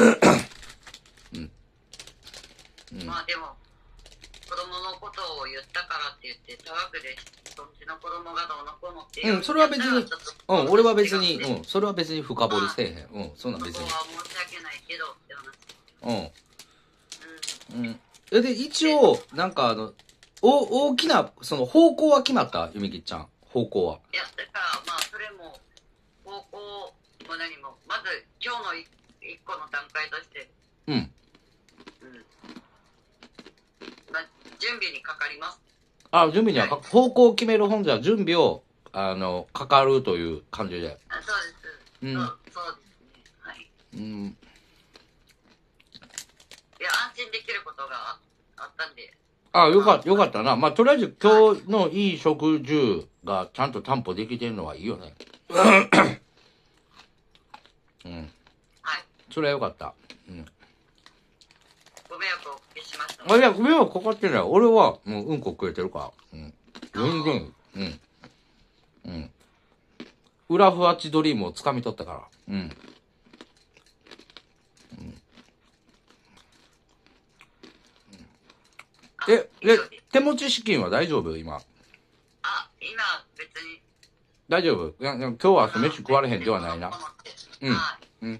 うん、まあでも、子供のことを言ったからって言って、多額で、そっちの子供がどうのこうのっていう。 うん、それは別に、うん、俺は別に、うん、それは別に深掘りせえへん。うん、そんなん別に。 そこは申し訳ないけどって話。 うん。うん。うん。で、一応、なんかあの、お、大きな、その方向は決まった？ゆみきちゃん。方向は。 いや、だからまあ、それも、方向も何も、まず今日の一個の段階として、 うん。うん。 まあ、準備にかかります。 あ、準備にはか、方向を決める本じゃ準備を、あの、かかるという感じで。 あ、そうです。うん。そう、そうですね。はい。うん。いや、安心できることがあったんで。 ああ、よかった、よかったな。まあ、とりあえず今日のいい食住がちゃんと担保できてるのはいいよね。うん。 はい。 それはよかった。うん。 ご迷惑をおかけしました。 あ、いや、迷惑かかってない。俺はもううんこ食えてるから。うん。全然、うん。うん。裏ふわちドリームを掴み取ったから。うん。え、え、手持ち資金は大丈夫今。 あ、今、別に。 大丈夫いや、今日は朝飯食われへんではないな。うん。うん。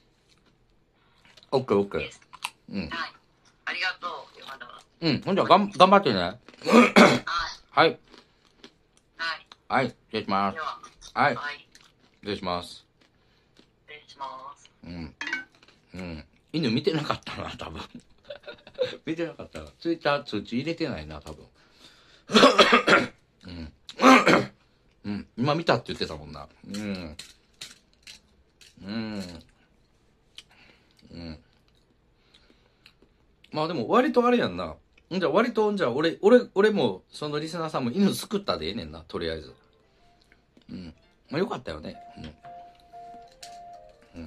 オッケーオッケー。うん。 はい。ありがとう、山田は。 うん。ほんじゃ、がん、頑張ってね。はい。はい。 はい。 はい。失礼します。はい。 はい。 失礼します。 失礼します。 うん。うん。犬見てなかったな、多分。見てなかったな。ツイッター通知入れてないな、多分。うん。うん。今見たって言ってたもんな。うん。うん。うん。まあでも割とあれやんな。じゃあ割と、じゃあ俺、俺、俺も、そのリスナーさんも犬救ったでええねんな、とりあえず。うん。まあよかったよね。うん。うん。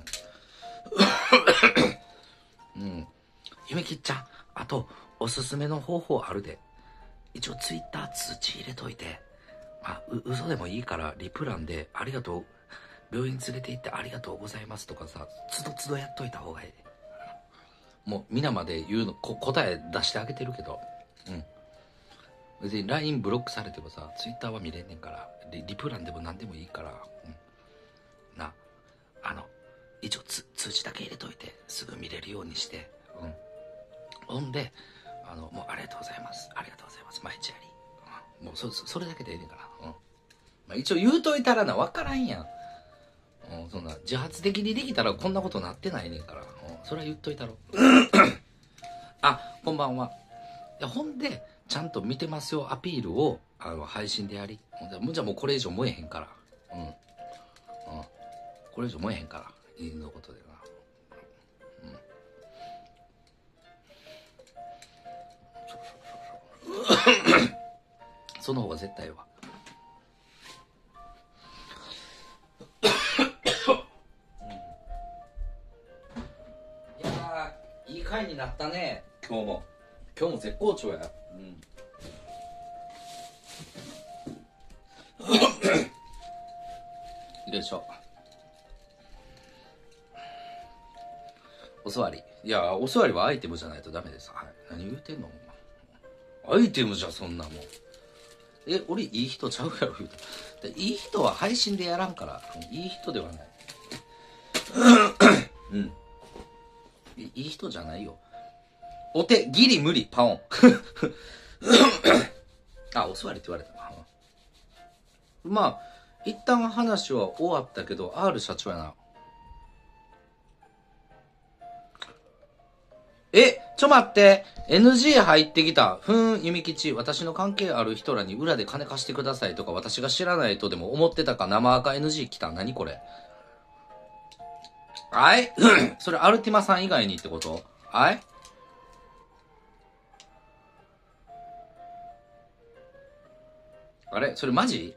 うん。ゆめきっちゃん、あと、おすすめの方法あるで。一応ツイッター通知入れといて。まあ、う、嘘でもいいから、リプランで、ありがとう、病院連れて行ってありがとうございますとかさ、つどつどやっといた方がいい。もう皆まで言うのこ答え出してあげてるけど、うん、別に ライン ブロックされてもさ Twitter は見れんねんから、リ、リプランでも何でもいいから、うん、なあの一応つ通知だけ入れといてすぐ見れるようにして、うん、ほんであのもうありがとうございますありがとうございます毎日やり、うん、もう そ, それだけでええねんから、うん、まあ、一応言うといたらな分からんやん、うん、そんな自発的にできたらこんなことなってないねんから、うん、それは言っといたろあ、こんばんは。いやほんでちゃんと見てますよアピールをあの配信でやり、じゃあもうこれ以上燃えへんから、うん、うん、これ以上燃えへんから犬のことでな、うん、そうそうそうそうその方が絶対はいやーいい回になったね今日も今日も絶好調や、うんよいしょお座りいやお座りはアイテムじゃないとダメです、はい、何言うてんのアイテムじゃそんなもんえ俺いい人ちゃうやろ言うたいい人は配信でやらんからいい人ではないうんいい人じゃないよお手ギリ無理パオンあお座りって言われたなまあ一旦話は終わったけど R 社長やなえちょ待って エヌジー 入ってきたふーんゆみきち私の関係ある人らに裏で金貸してくださいとか私が知らないとでも思ってたか生赤 エヌジー 来た何これあいそれアルティマさん以外にってことあいあれそれマジ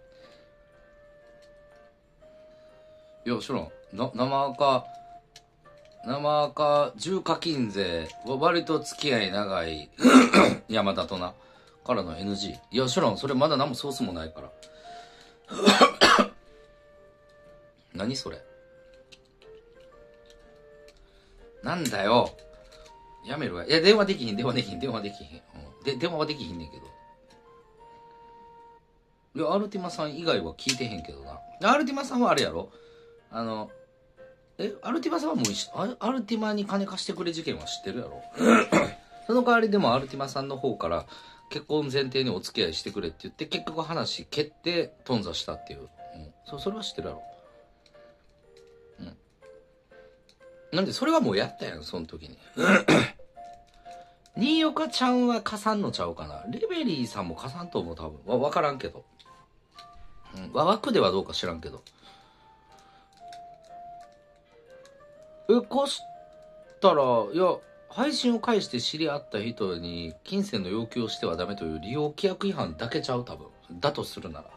いや知らんな生赤生赤重課金税割と付き合い長い山田となからの エヌジー いや知らんそれまだ何もソースもないから何それなんだよやめろやいや電話できひん電話できひん電話できひん、うん、で電話はできひんねんけどいやアルティマさん以外は聞いてへんけどなアルティマさんはあれやろあのえアルティマさんはもうアルティマに金貸してくれ事件は知ってるやろその代わりでもアルティマさんの方から結婚前提にお付き合いしてくれって言って結局話決定頓挫したっていう、うん、そ, それは知ってるやろ、うん、なんでそれはもうやったやんその時に新岡ちゃんは貸さんのちゃうかなレベリーさんも貸さんと思う多分わ分からんけど、うん、枠ではどうか知らんけどえ貸したらいや配信を介して知り合った人に金銭の要求をしてはダメという利用規約違反だけちゃう、多分。だとするなら。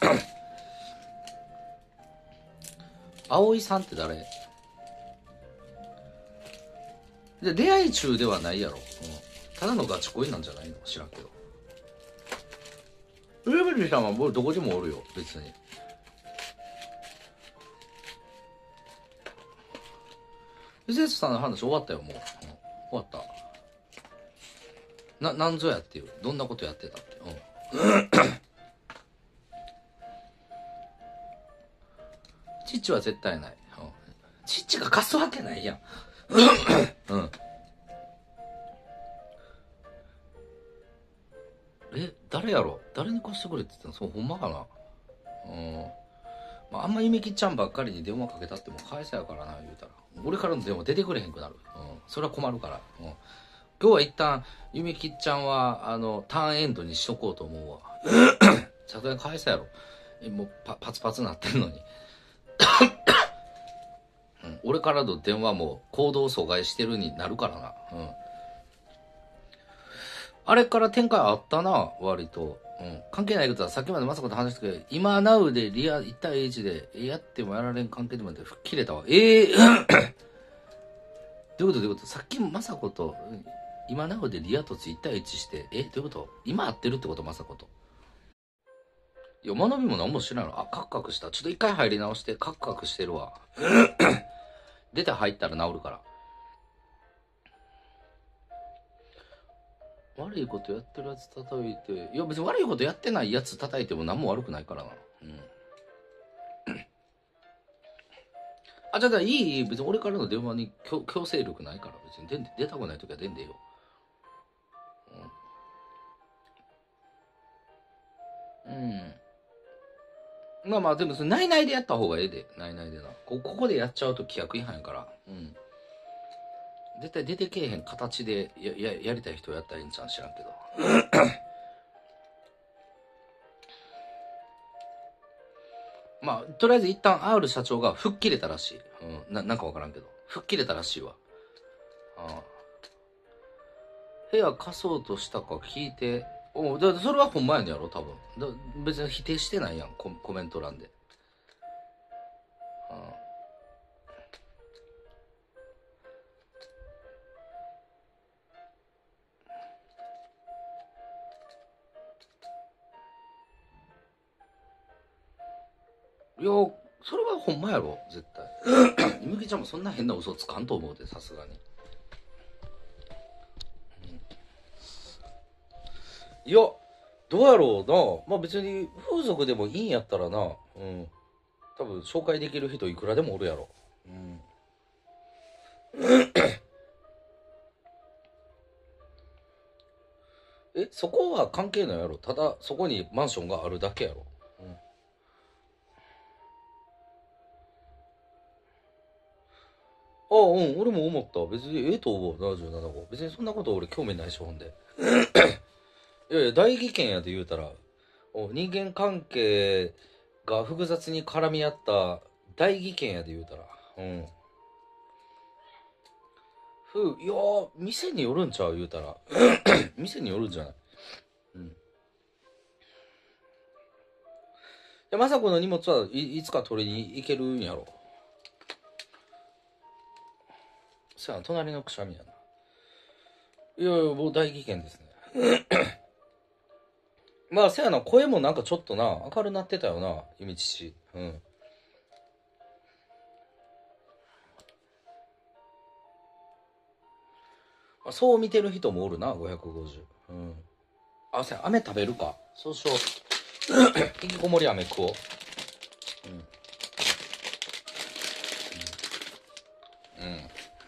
葵さんって誰？で、出会い中ではないやろ。うん、ただのガチ恋なんじゃないの？知らんけど。ウレベルさんはもうどこでもおるよ、別に。伊勢さんの話終わったよ、もう。うん、終わった。な、なんぞやっていう。どんなことやってたって。うん。チッチは絶対ない。うん、チッチが貸すわけないやん。うん。え、誰やろ？誰に貸してくれって言ったの？そう、ほんまかな。うん。まあ、あんまゆめきちゃんばっかりに電話かけたっても返せやからな、言うたら。俺からの電話出てくれへんくなる。うん。それは困るから。うん。今日は一旦、ゆめきちゃんは、あの、ターンエンドにしとこうと思うわ。さすがに返せやろ。え、もうパ、パツパツなってんのに。うん、俺からの電話も行動阻害してるになるからな。うん。あれから展開あったな、割と。うん。関係ないことはさっきまでまさこと話したけど、今ナウでリアいち対いちでやってもやられん関係でもなって吹っ切れたわ。ええー、どういうことどういうこと？さっきまさこと、今ナウでリアとついち対いちして、え、どういうこと？今会ってるってことまさこと。いや、学びも何も知らんの。あ、カクカクした。ちょっと一回入り直して、カクカクしてるわ。出て入ったら治るから。悪いことやってるやつ叩いて、いや別に悪いことやってないやつ叩いても何も悪くないからな。うん。あ、じゃあいい、別に俺からの電話に強強制力ないから、別に出んで、出たくないときは出んでよ。うん。うん。まあまあ、でもそれ内々でやった方がええで、内々でな。こ、ここでやっちゃうと規約違反やから。うん。絶対出てけえへん形でや、や、やりたい人やったらいいんちゃう？知らんけど。まあ、とりあえず一旦 R 社長が吹っ切れたらしい。うん、な、なんかわからんけど。吹っ切れたらしいわ。ああ。部屋貸そうとしたか聞いて、おだそれはほんまやねんやろ、多分。だ別に否定してないやん、コ、コメント欄で。ああ。いや、それはほんまやろ、絶対。ゆみきちゃんもそんな変な嘘つかんと思うで、さすがに。うん、いや、どうやろうな。まあ別に風俗でもいいんやったらな、うん。多分紹介できる人いくらでもおるやろ。うん。え、そこは関係ないやろ。ただ、そこにマンションがあるだけやろ。うん。ああ、うん、俺も思った。別にええと思う、ななじゅうなな号。別にそんなこと俺興味ないし、ほんで。いやいや、大義件やで言うたら、お人間関係が複雑に絡み合った大義件やで言うたら。うん。ふう、いやー、店によるんちゃう言うたら。店によるんじゃない？うん。いや、まさこの荷物はいいつか取りに行けるんやろ。そやな、隣のくしゃみやな。いやいや、もう大義件ですね。まあ、せやな、声もなんかちょっとな、明るなってたよな、ゆみちし。うん。そう見てる人もおるな、ごひゃくごじゅう。うん。あ、せや、飴食べるか。そうしよう。引きこもり飴食おう。うん。うん。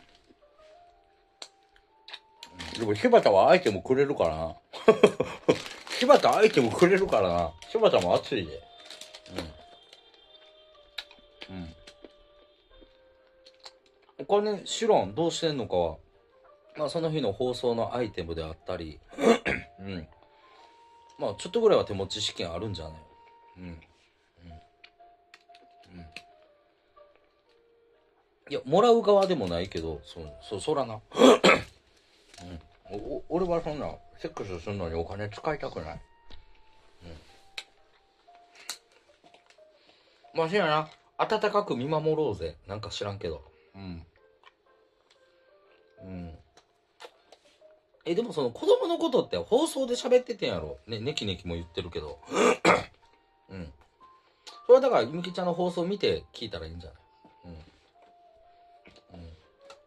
でも、柴田はアイテムくれるからな。柴田アイテムくれるからな。柴田も熱いで。うん。うん。お金知らん、どうしてんのかは。まあ、その日の放送のアイテムであったり。うん。まあ、ちょっとぐらいは手持ち資金あるんじゃない？うん。うん。うん。いや、もらう側でもないけど、そ、そ、そらな。 お俺はそんなセックスするのにお金使いたくない。うん。まあせやな、温かく見守ろうぜ。なんか知らんけど。うん。うん。え、でもその子供のことって放送で喋っててんやろ。ね、ネキネキも言ってるけど。うん。それはだから、ゆみきちゃんの放送見て聞いたらいいんじゃない？うん。うん。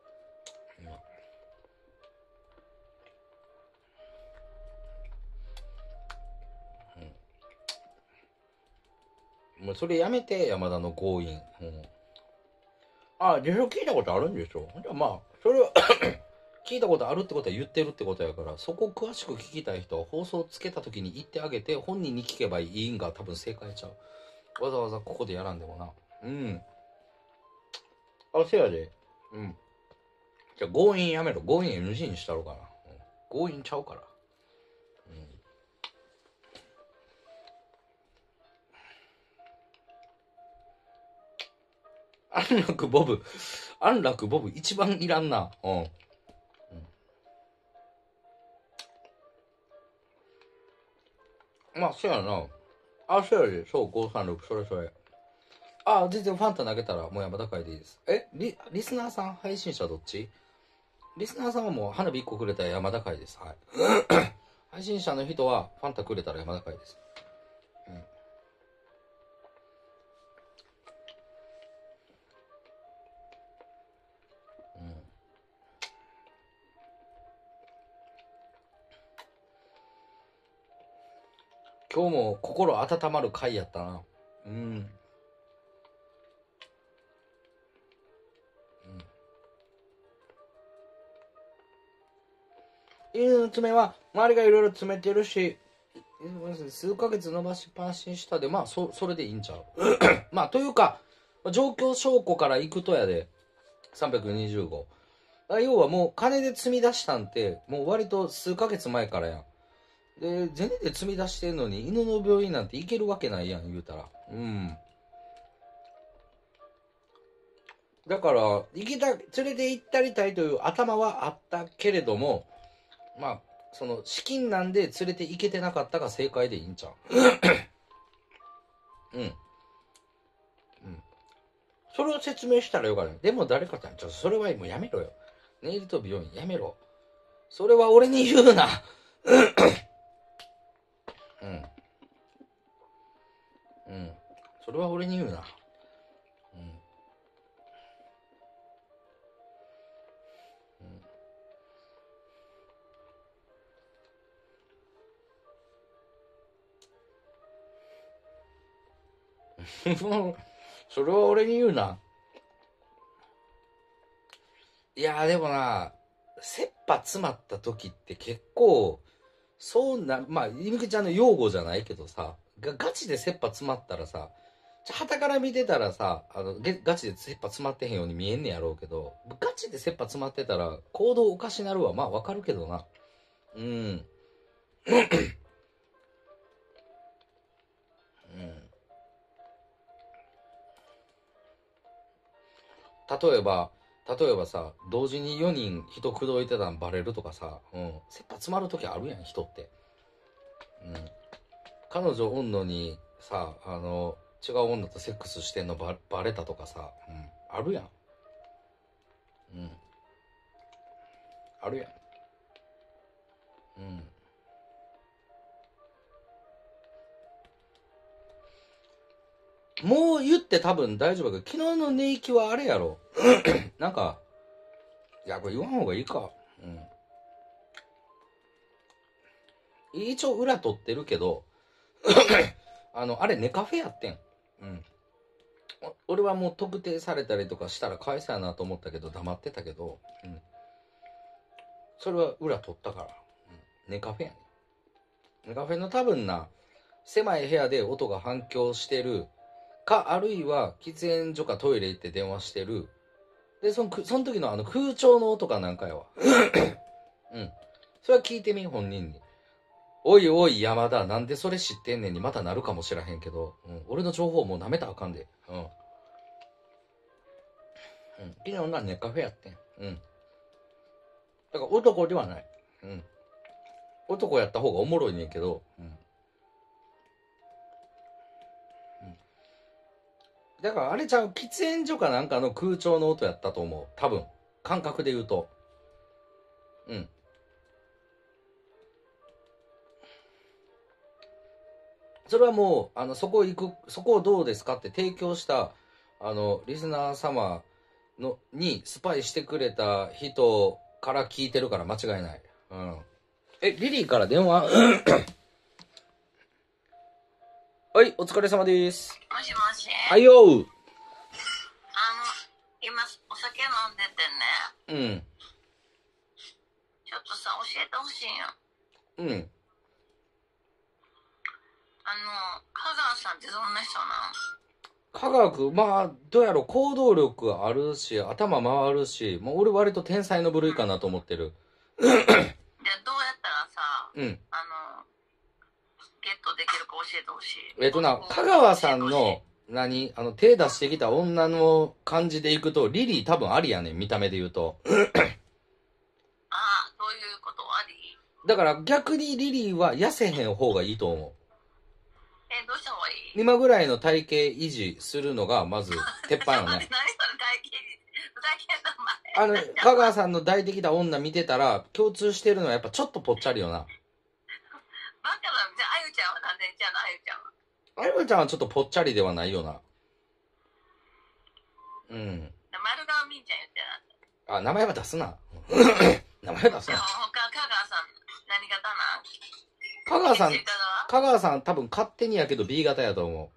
うん。もうそれやめて、山田の強引。うん。あ、でしょ、聞いたことあるんでしょ。じゃあまあ、それは聞いたことあるってことは言ってるってことやから、そこを詳しく聞きたい人は放送つけた時に言ってあげて、本人に聞けばいいんが多分正解ちゃう。わざわざここでやらんでもな。うん。あ、せやで。うん。じゃあ強引やめろ。強引 エヌジー にしたろうかな。うん、強引ちゃうから。うん。安楽ボブ。安楽ボブ一番いらんな。うん。うん、まあ、そやな。あ、そやで。そう、ごさんろく。それそれ。あ、全然ファンタ投げたらもう山高いでいいです。え、リ、リスナーさん、配信者どっち？リスナーさんはもう花火いっこくれたら山高いです。はい。配信者の人はファンタくれたら山高いです。うん。うん。今日も心温まる回やったな。うん。犬の爪は周りがいろいろ詰めてるし、数ヶ月伸ばしっぱなしにしたで、まあ そ, それでいいんちゃう。まあというか状況証拠からいくとやでさんびゃくにじゅうご、要はもう金で積み出したんてもう割と数ヶ月前からやん。で銭で積み出してんのに犬の病院なんて行けるわけないやん言うたら。うん。だから行きた連れて行ったりたいという頭はあったけれども、まあその資金難で連れて行けてなかったが正解でいいんちゃう。うん。うん。それを説明したらよかった。でも誰かちゃん、ちょっとそれはもうやめろよ。ネイルと美容院やめろ。それは俺に言うな。うん。うん。それは俺に言うな。うん。それは俺に言うな。いやでもな、切羽詰まった時って結構そうな、まあいみくちゃんの擁護じゃないけどさ、がガチで切羽詰まったらさ、傍から見てたらさ、あのガチで切羽詰まってへんように見えんねやろうけど、ガチで切羽詰まってたら行動おかしなるはまあわかるけどな。うん。うん。例えば例えばさ、同時によにん人口説いてたのバレるとかさ、うん、切羽詰まる時あるやん人って。うん。彼女おんのにさ、あの違う女とセックスしてんのババレたとかさ、うん、あるやん。うん。あるやん。うん。もう言って多分大丈夫だけど、昨日の寝息はあれやろ。なんか、いや、これ言わん方がいいか。うん。一応裏取ってるけど、あの、あれネカフェやってん。うん。俺はもう特定されたりとかしたらかわいそうやなと思ったけど、黙ってたけど、うん。それは裏取ったから。うん。ネカフェやね。ネカフェの多分な、狭い部屋で音が反響してるか、あるいは喫煙所かトイレ行って電話してる。で、その、その時のあの空調の音かなんかやわ。うん。それは聞いてみ、本人に。おいおい山田、なんでそれ知ってんねんにまたなるかもしらへんけど、うん、俺の情報もう舐めたらあかんで。うん。うん。昨日な、ネカフェやってん。うん。だから男ではない。 うん。男やった方がおもろいねんけど、うん。うん、だからあれちゃう、喫煙所かなんかの空調の音やったと思う。多分。感覚で言うと。うん。それはもう、あの、そこ行く、そこをどうですかって提供した、あの、リスナー様の、にスパイしてくれた人から聞いてるから間違いない。うん。え、リリーから電話はい、お疲れ様です。 もしもし。 はいよー。 あの、今、お酒飲んでてね。うん。 ちょっとさ、教えてほしいよ。 うん。 あの、香川さんってどんな人なの？ 科学、まあ、どうやろう、行動力あるし、頭回るし、もう俺割と天才の部類かなと思ってる。 じゃあ、どうやったらさ、 うん。 あの、ゲットできるか教えてほしい。 えっとな、香川さんの、何あの、手出してきた女の感じでいくと、リリー多分ありやねん、見た目で言うと。 ああ、そういうことあり？ だから逆にリリーは痩せへん方がいいと思う。 え、どうした方がいい？ 今ぐらいの体型維持するのが、まず、鉄板よね。 何それ体型の前。 あの、香川さんの抱いてきた女見てたら、共通してるのはやっぱちょっとぽっちゃりよな。 バカだ、じゃあ、あゆちゃんはなんでじゃあな、あゆちゃんは。 あゆちゃんはちょっとぽっちゃりではないよな。うん。 丸川みーちゃん言ってな。あ、名前は出すな。名前は出すな。 他、香川さん、何型なん？ 香川さん、香川さん多分勝手にやけど B 型やと思う。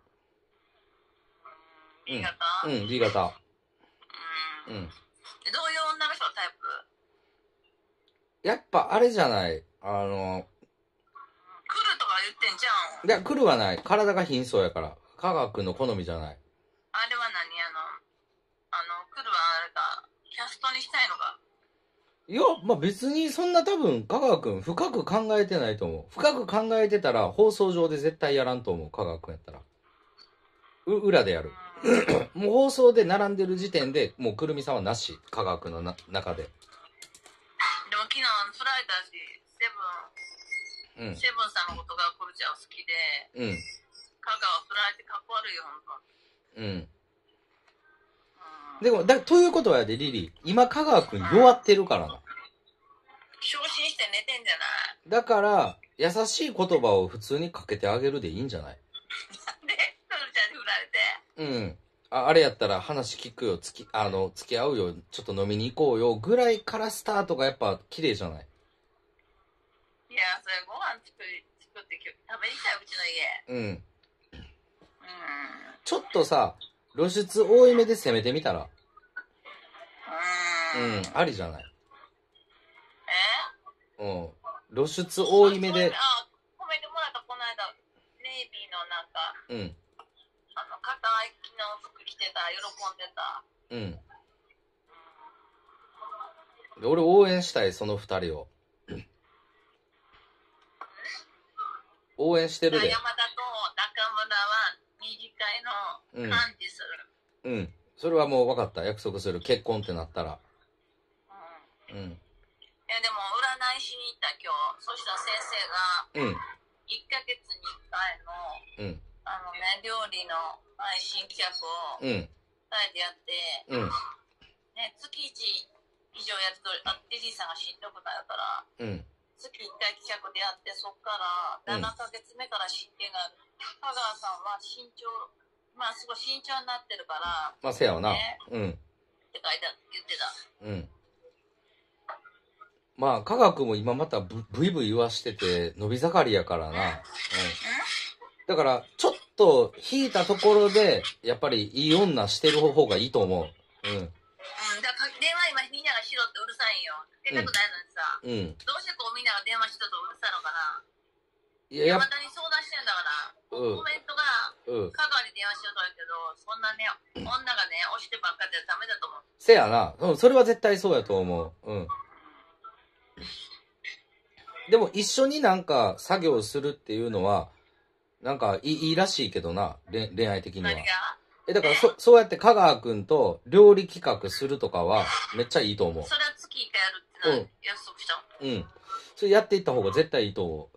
B 型？ うん、うん、B 型。 うん。うん。どういう女の人のタイプ？ やっぱあれじゃない。あの、 来るとか言ってんじゃん。 いや、来るはない。体が貧相やから。香川くんの好みじゃない。 あれは何あの、あの、来るはあれか、キャストにしたいのか。 いや、まあ、別にそんな多分、香川くん深く考えてないと思う。深く考えてたら、放送上で絶対やらんと思う。香川くんやったら。う、裏でやる。もう放送で並んでる時点で、もうくるみさんはなし。香川くんのな中で。 でも昨日、フライターし、セブン、うん、セブンさんのことがコルちゃん好きで、うん。香川フライってかっこ悪いよ、ほんと。うん。でも、だ、ということはやで、リリー。今、香川くん弱ってるからな。昇進して寝てんじゃない？ だから、優しい言葉を普通にかけてあげるでいいんじゃない？ なんでトルちゃんに振られて。 うん。あ、あれやったら話聞くよ、つき、あの、付き合うよ、ちょっと飲みに行こうよ、ぐらいからスタートがやっぱ綺麗じゃない？ いや、それご飯作り、作って食べに来たよ、うちの家。うん。うん。 ちょっとさ、露出多いめで攻めてみたら。 うん。 うん、ありじゃない？ え？ うん。露出多いめで。 あ、褒めてもらったこの間、ネイビーのなんか、うん。あの、肩着の服着てた、喜んでた。うん。 で俺応援したい、その二人を。応援してるで。 山田と中村は二次会の幹事する。うん。うん。それはもう分かった。約束する。結婚ってなったら。うん。うん。 え、でも占いしに行った今日。そしたら先生が、うん。いっかげつにいっかいの、うん。あのね、料理の配信企画を、うん。二人でやって、うん。ね、月いち以上やると、あ、リリーさんがしんどくなるから、うん。月いっかい企画でやって、そっからななかげつめから進展がある。香川さんは慎重、まあすごい慎重になってるから。 まあせやわな。ね、うん。 って書いて、言ってた。うん。 まあ科学も今またブブイブイ言わしてて伸び盛りやからな。うん。だからちょっと引いたところでやっぱりいい女してる方がいいと思う。うん。うん。 だから電話今みんながしろってうるさいんよ。出たくないのにさ。うん。どうしてこうみんなが電話しろとうるさいのかな。いや、山田に相談してんだから、うん、コメントが、うん、香川に電話しようと言うけど、そんなね、女がね、押してばっかりでダメだと思う。 せやな。うん、それは絶対そうやと思う。うん。でも一緒になんか作業するっていうのは、なんかいい、いいらしいけどな、恋愛的には。 何が？ え、だからそ、そうやって香川くんと料理企画するとかはめっちゃいいと思う。 それは月いっかいやるってな、うん、約束したの。 うん。 それやっていった方が絶対いいと思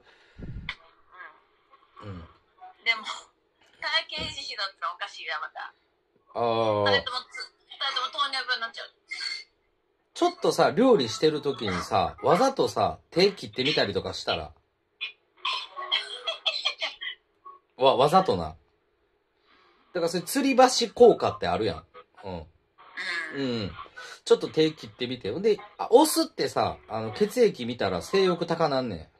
う。うん。 でも体験実施だったらおかしいな、また。 ああ。 二人ともつ、二人とも糖尿病になっちゃう。 ちょっとさ、料理してる時にさ、わざとさ、手切ってみたりとかしたら。わ、わざとな。だからそれ、吊り橋効果ってあるやん。うん。うん。ちょっと手切ってみて。で、あ、押すってさ、あの、血液見たら性欲高なんねん。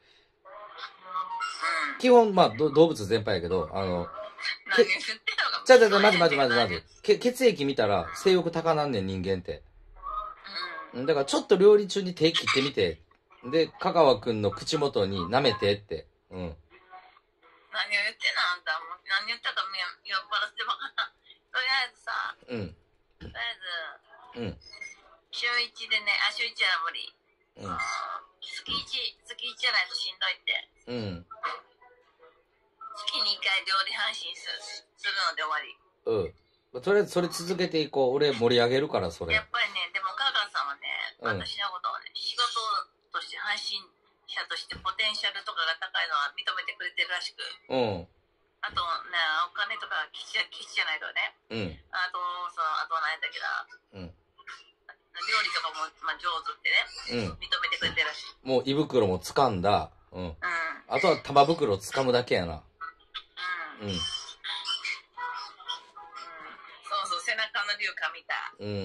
基本、まあ、動物全般やけど、あの、 何言ってんのか。 じゃじゃじゃ、まじまじまじまじ。血液見たら性欲高なんねん、人間って。だからちょっと料理中に手切ってみて。で、香川くんの口元に舐めてって。うん。 何を言ってんのあんた。もう何言ったか酔っ払ってばかな。とりあえずさ。うん。とりあえず。うん。週一でね、あ、週一は無理。うん。月一、月一じゃないとしんどいって。うん。月に一回料理配信する、するので終わり。うん。とりあえずそれ続けていこう。俺盛り上げるから、それ。やっぱりね、でも香川さんはね、私のことをね、仕事として配信者としてポテンシャルとかが高いのは認めてくれてるらしく。うん。あとね、お金とか基地じゃないとね。うん。あと、そう、あとは何やったっけな。うん。料理とかも、まあ、上手ってね。うん。認めてくれてるらしい。もう胃袋も掴んだ。うん。うん。あとは玉袋を掴むだけやな。うん。うん。背中の竜か見た。うん。うん。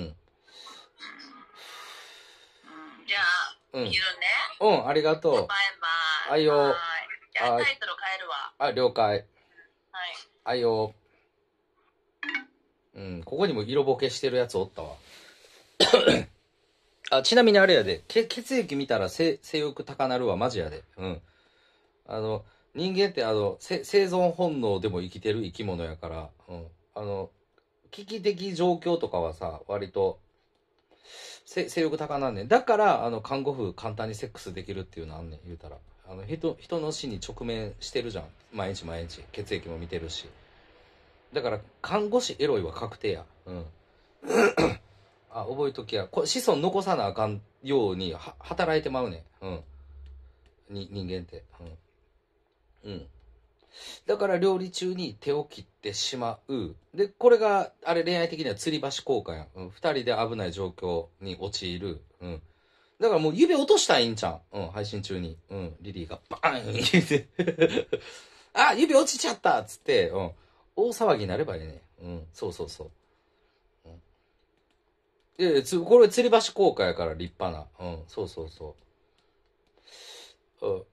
じゃあ、うん、切るね。うん、ありがとう。バイバイ。はいよ。はい。じゃあ、タイトル変えるわ。あ、了解。はい。はいよ。うん、ここにも色ぼけしてるやつおったわ。あ、ちなみにあれやで、け血液見たら性欲高なるわ、マジやで。うん。あの、人間ってあの、生存本能でも生きてる生き物やから、うん。あの、危機的状況とかはさ、割と性欲高なんねん。だからあの看護婦簡単にセックスできるっていうのあんねん。言うたらあの 人, 人の死に直面してるじゃん、毎日毎日血液も見てるし。だから看護師エロいは確定や。うんあ、覚えときや。これ子孫残さなあかんようには働いてまうねん。うんに人間ってうんうんだから料理中に手を切ってしまう。で、これが、あれ恋愛的には吊り橋効果やん。うん、二人で危ない状況に陥る。うん。だからもう指落としたらいいんちゃう。うん、配信中に。うん、リリーがバーン言うて。あ、指落ちちゃったっつって、うん。大騒ぎになればいいね。うん、そうそうそう。うん、いやいや、つ、これ吊り橋効果やから立派な。うん、そうそうそう。うん。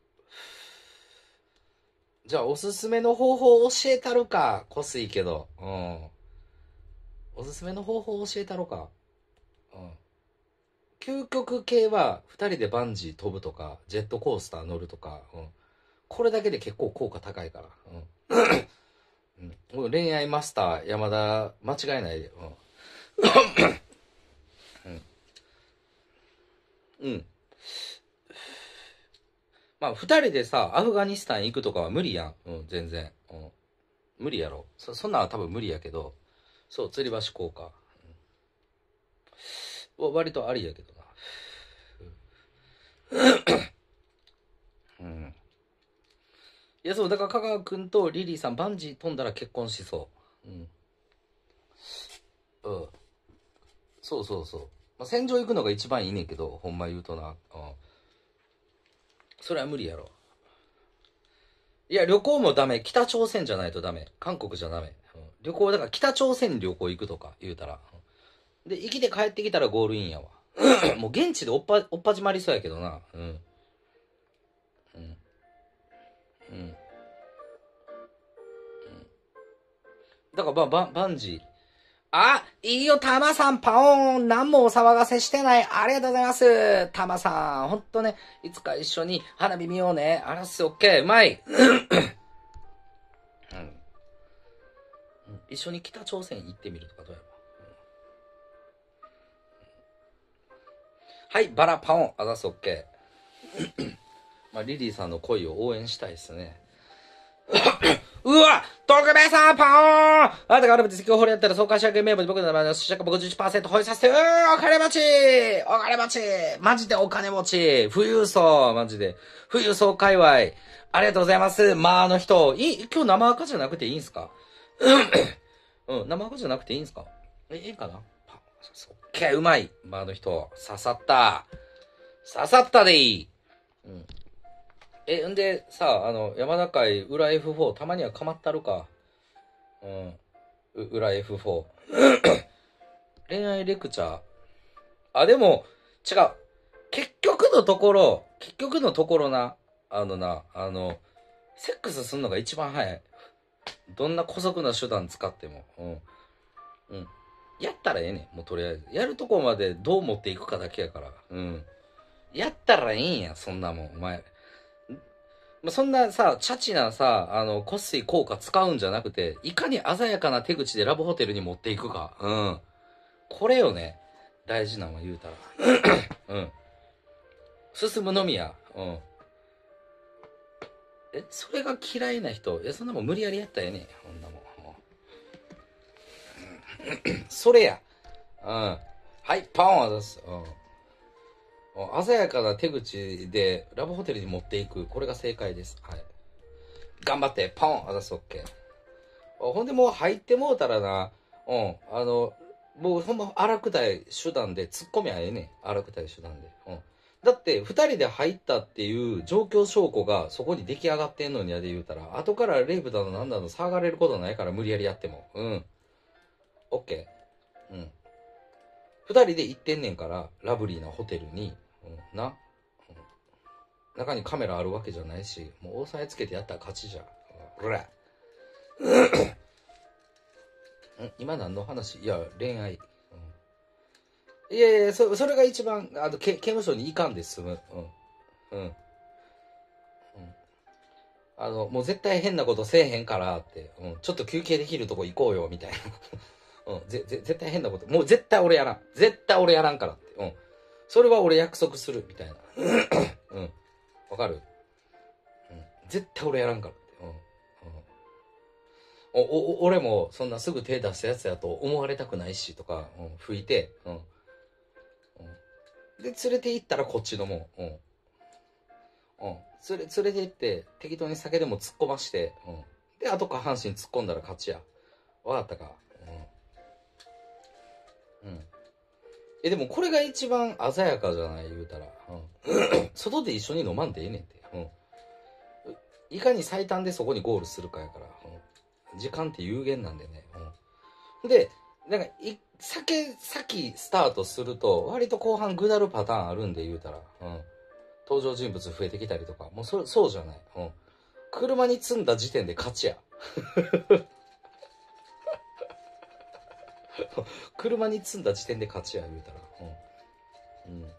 じゃあおすすめの方法を教えたるか。こすいけど。うん。おすすめの方法を教えたろか。うん。究極系はふたりでバンジー飛ぶとか、ジェットコースター乗るとか、うん。これだけで結構効果高いから。うん。うん、恋愛マスター山田間違いないで。うん。うん。うん。まあ、二人でさ、アフガニスタン行くとかは無理やん。うん、全然。うん。無理やろ。そ、そんなんは多分無理やけど、そう、吊り橋効果。うん、割とありやけどな。うん。いや、そう、だから香川くんとリリーさん、バンジー飛んだら結婚しそう。うん。うん。そうそうそう。まあ、戦場行くのが一番いいねんけど、ほんま言うとな。うん。それは無理やろ。いや、旅行もダメ。北朝鮮じゃないとダメ。韓国じゃダメ。うん、旅行、だから北朝鮮に旅行行くとか言うたら。うん、で、行きで帰ってきたらゴールインやわ。もう現地でおっぱ、おっぱじまりそうやけどな。うん。うん。うん。うん。だから、ば、ば、バンジー。あ、いいよ、タマさん、パオーン。何もお騒がせしてない。ありがとうございます。タマさん。ほんとね、いつか一緒に花火見ようね。あらっす、オッケー。うまい。うん。一緒に北朝鮮行ってみるとかどうやろう。はい、バラパオン。あざす、オッケー。まあ、リリーさんの恋を応援したいですね。 うわ特命さんパーンあなたがあるべき今日掘りやったら、総会社員名簿に僕の名前の出社価 ごじゅういちパーセント 保有させて、うーお金持ちお金持ちマジでお金持ち富裕層マジで。富裕層界隈。ありがとうございます。まあ、あの人。いい今日生赤じゃなくていいんすかうん、生赤じゃなくていいんすかえ、いいかなパン。そっけ、うまい。まあ、あの人。刺さった。刺さったでいい。うん。え、んで、さ、あの、山田会、裏 エフフォー、たまにはかまったるか。うん。う裏 エフフォー。恋愛レクチャー。あ、でも、違う。結局のところ、結局のところな、あのな、あの、セックスすんのが一番早い。どんな姑息な手段使っても。うん。うん。やったらええねん。もうとりあえず。やるとこまでどう持っていくかだけやから。うん。やったらいいんや、そんなもん。お前。そんなさ、チャチなさ、あの、コスイ効果使うんじゃなくて、いかに鮮やかな手口でラブホテルに持っていくか。うん。これよね。大事なのは言うたら。うん。進むのみや。うん。え、それが嫌いな人、え、そんなもん無理やりやったらええねん。そんなもん。うん、それや。うん。はい、パンを出す。うん。鮮やかな手口でラブホテルに持っていく。これが正解です。はい。頑張って、ポンあざす、オッケー。ほんでもう入ってもうたらな、うん、あの、もうほんま荒くたい手段で突っ込みゃええねん。荒くたい手段で。うん。だって、二人で入ったっていう状況証拠がそこに出来上がってんのにやで言うたら、後からレイプだのなんだの騒がれることないから無理やりやっても。うん。オッケー。うん。二人で行ってんねんから、ラブリーなホテルに、うん、な、うん、中にカメラあるわけじゃないし、もう押さえつけてやったら勝ちじゃん。ほら。今何の話？いや、恋愛。うん、いやいや、そ、それが一番、あの、刑務所に行かんで済む。うん。うん。うん。あの、もう絶対変なことせえへんからって、うん。ちょっと休憩できるとこ行こうよ、みたいな。うん。ぜ、ぜ、絶対変なこと。もう絶対俺やらん。絶対俺やらんからって。うん。それは俺約束する、みたいな。うん。わかる？うん。絶対俺やらんからって。うん。うん。おお俺もそんなすぐ手出したやつやと思われたくないしとか、うん、吹いて、うんうん、で連れて行ったらこっちのもん、うんうん、連れ連れて行って適当に酒でも突っ込まして、うん、で後下半身突っ込んだら勝ちや。分かったか？うん、うん、えでもこれが一番鮮やかじゃない言うたら、うん、外で一緒に飲まんでええねんて、うん、いかに最短でそこにゴールするかやから、うん、時間って有限なんでね、うん、でなんかい酒先スタートすると割と後半下るパターンあるんで言うたら、うん、登場人物増えてきたりとかもうそそうじゃない、うん、車に積んだ時点で勝ちや車に積んだ時点で勝ちや言うたら、うん、うん、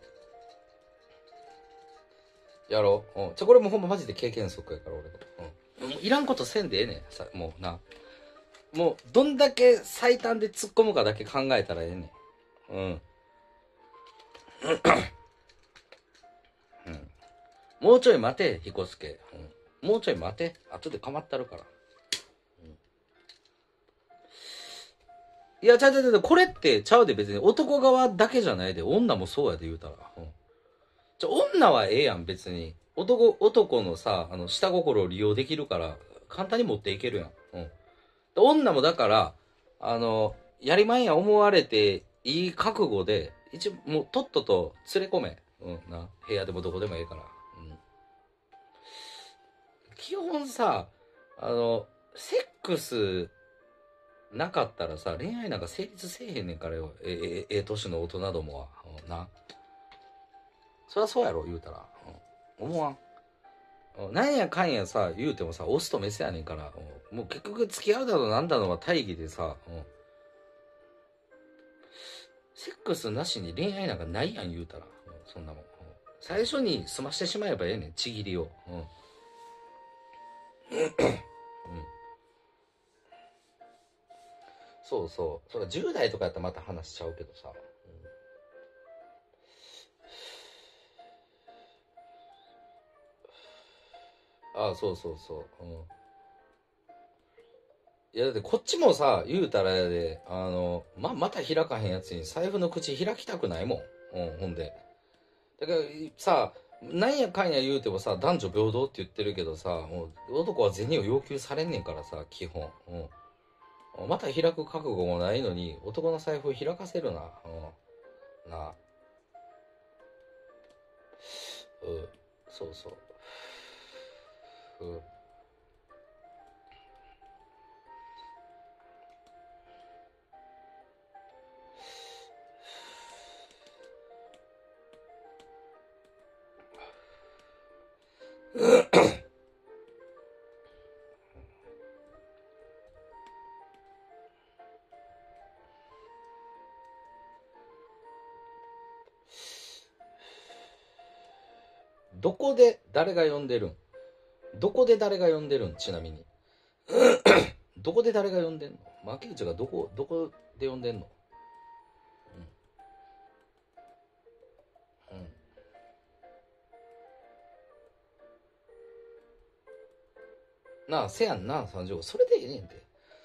やろう、うん、じゃこれもほんまマジで経験則やから俺、うん、もういらんことせんでええねんさもうな、もうどんだけ最短で突っ込むかだけ考えたらええねん、うんうん、もうちょい待て彦助、うん、もうちょい待て後でかまったるから、うん、いやちゃうちゃうちゃうこれってちゃうで別に男側だけじゃないで女もそうやで言うたら、うん、じゃ女はええやん別に男男のさあの下心を利用できるから簡単に持っていけるやん、うん、女もだからあのやりまんや思われていい覚悟で一応もうとっとと連れ込め、うん、な部屋でもどこでもええから、うん、基本さあのセックスなかったらさ恋愛なんか成立せえへんねんからよええええ年の大人どもは、うん、なそりゃそうやろ言うたら、うん、思わんなんやかんやさ言うてもさオスとメスやねんから、うん、もう結局付き合うだのなんだのは大義でさ、うん、セックスなしに恋愛なんかないやん言うたら、うん、そんなもん、うん、最初に済ましてしまえばええねんちぎりを、うんうんそうそう。それじゅう代とかやったらまた話しちゃうけどさ。うん、ああ、そうそうそう。うん。 いやだってこっちもさ言うたらやであのままた開かへんやつに財布の口開きたくないもん、うん、ほんでだからさなんやかんや言うてもさ男女平等って言ってるけどさもう男は銭を要求されんねんからさ基本、うん、また開く覚悟もないのに男の財布を開かせるな、うん、なあ、うん、そうそう、うんどこで誰が呼んでるんどこで誰が呼んでるんちなみにどこで誰が呼んでんの負け内がどこどこで呼んでんのうん、うん、なあせやんなさんじゅうごそれでええねんて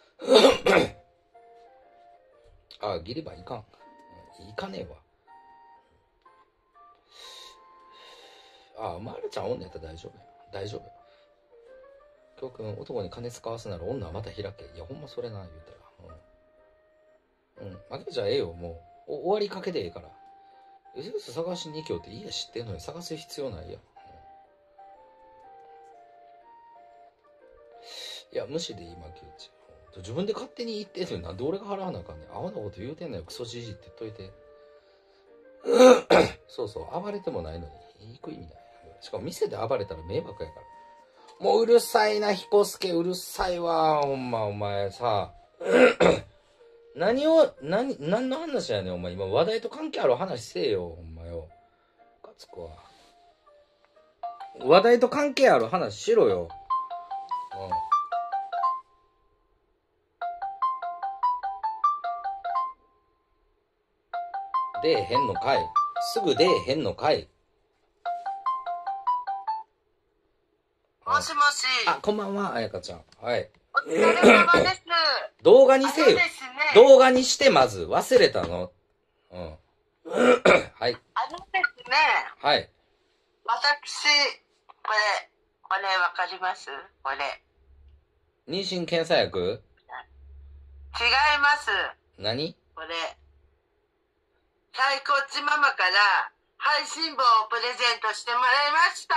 ああギリバいかんいかねえわああ、まるちゃんおんねやったら大丈夫や。大丈夫や。京くん、男に金使わすなら女はまた開け。いや、ほんまそれな、言うたら。うん。うん。負けじゃええよ、もう。お終わりかけでええから。うすうす探しに行きよって家知ってんのに探す必要ないやん。うん、いや、無視でいい、負け内。自分で勝手に言ってんのになんで俺が払わなあかんねん。アホなこと言うてんのよ、クソじじいって言っといて。そうそう、暴れてもないのに。いい意味ない。しかも店で暴れたら迷惑やから。もううるさいな、彦助、うるさいわ、ほんま、お前さ。何を、何、何の話やねん、お前。今、話題と関係ある話せえよ、ほんまよ。かつこは。話題と関係ある話しろよ。うん。出えへんのかい。すぐ出えへんのかい。 もしもし。 あ、こんばんは、あやかちゃん。はい。 お疲れ様です。 動画にせよ。 ですね、 動画にしてまず。忘れたの。うん。はい。 あのですね。 はい。 私、これ、これわかりますこれ。 妊娠検査薬？ 違います。 何？ これ。サイコッチママから配信棒をプレゼントしてもらいました。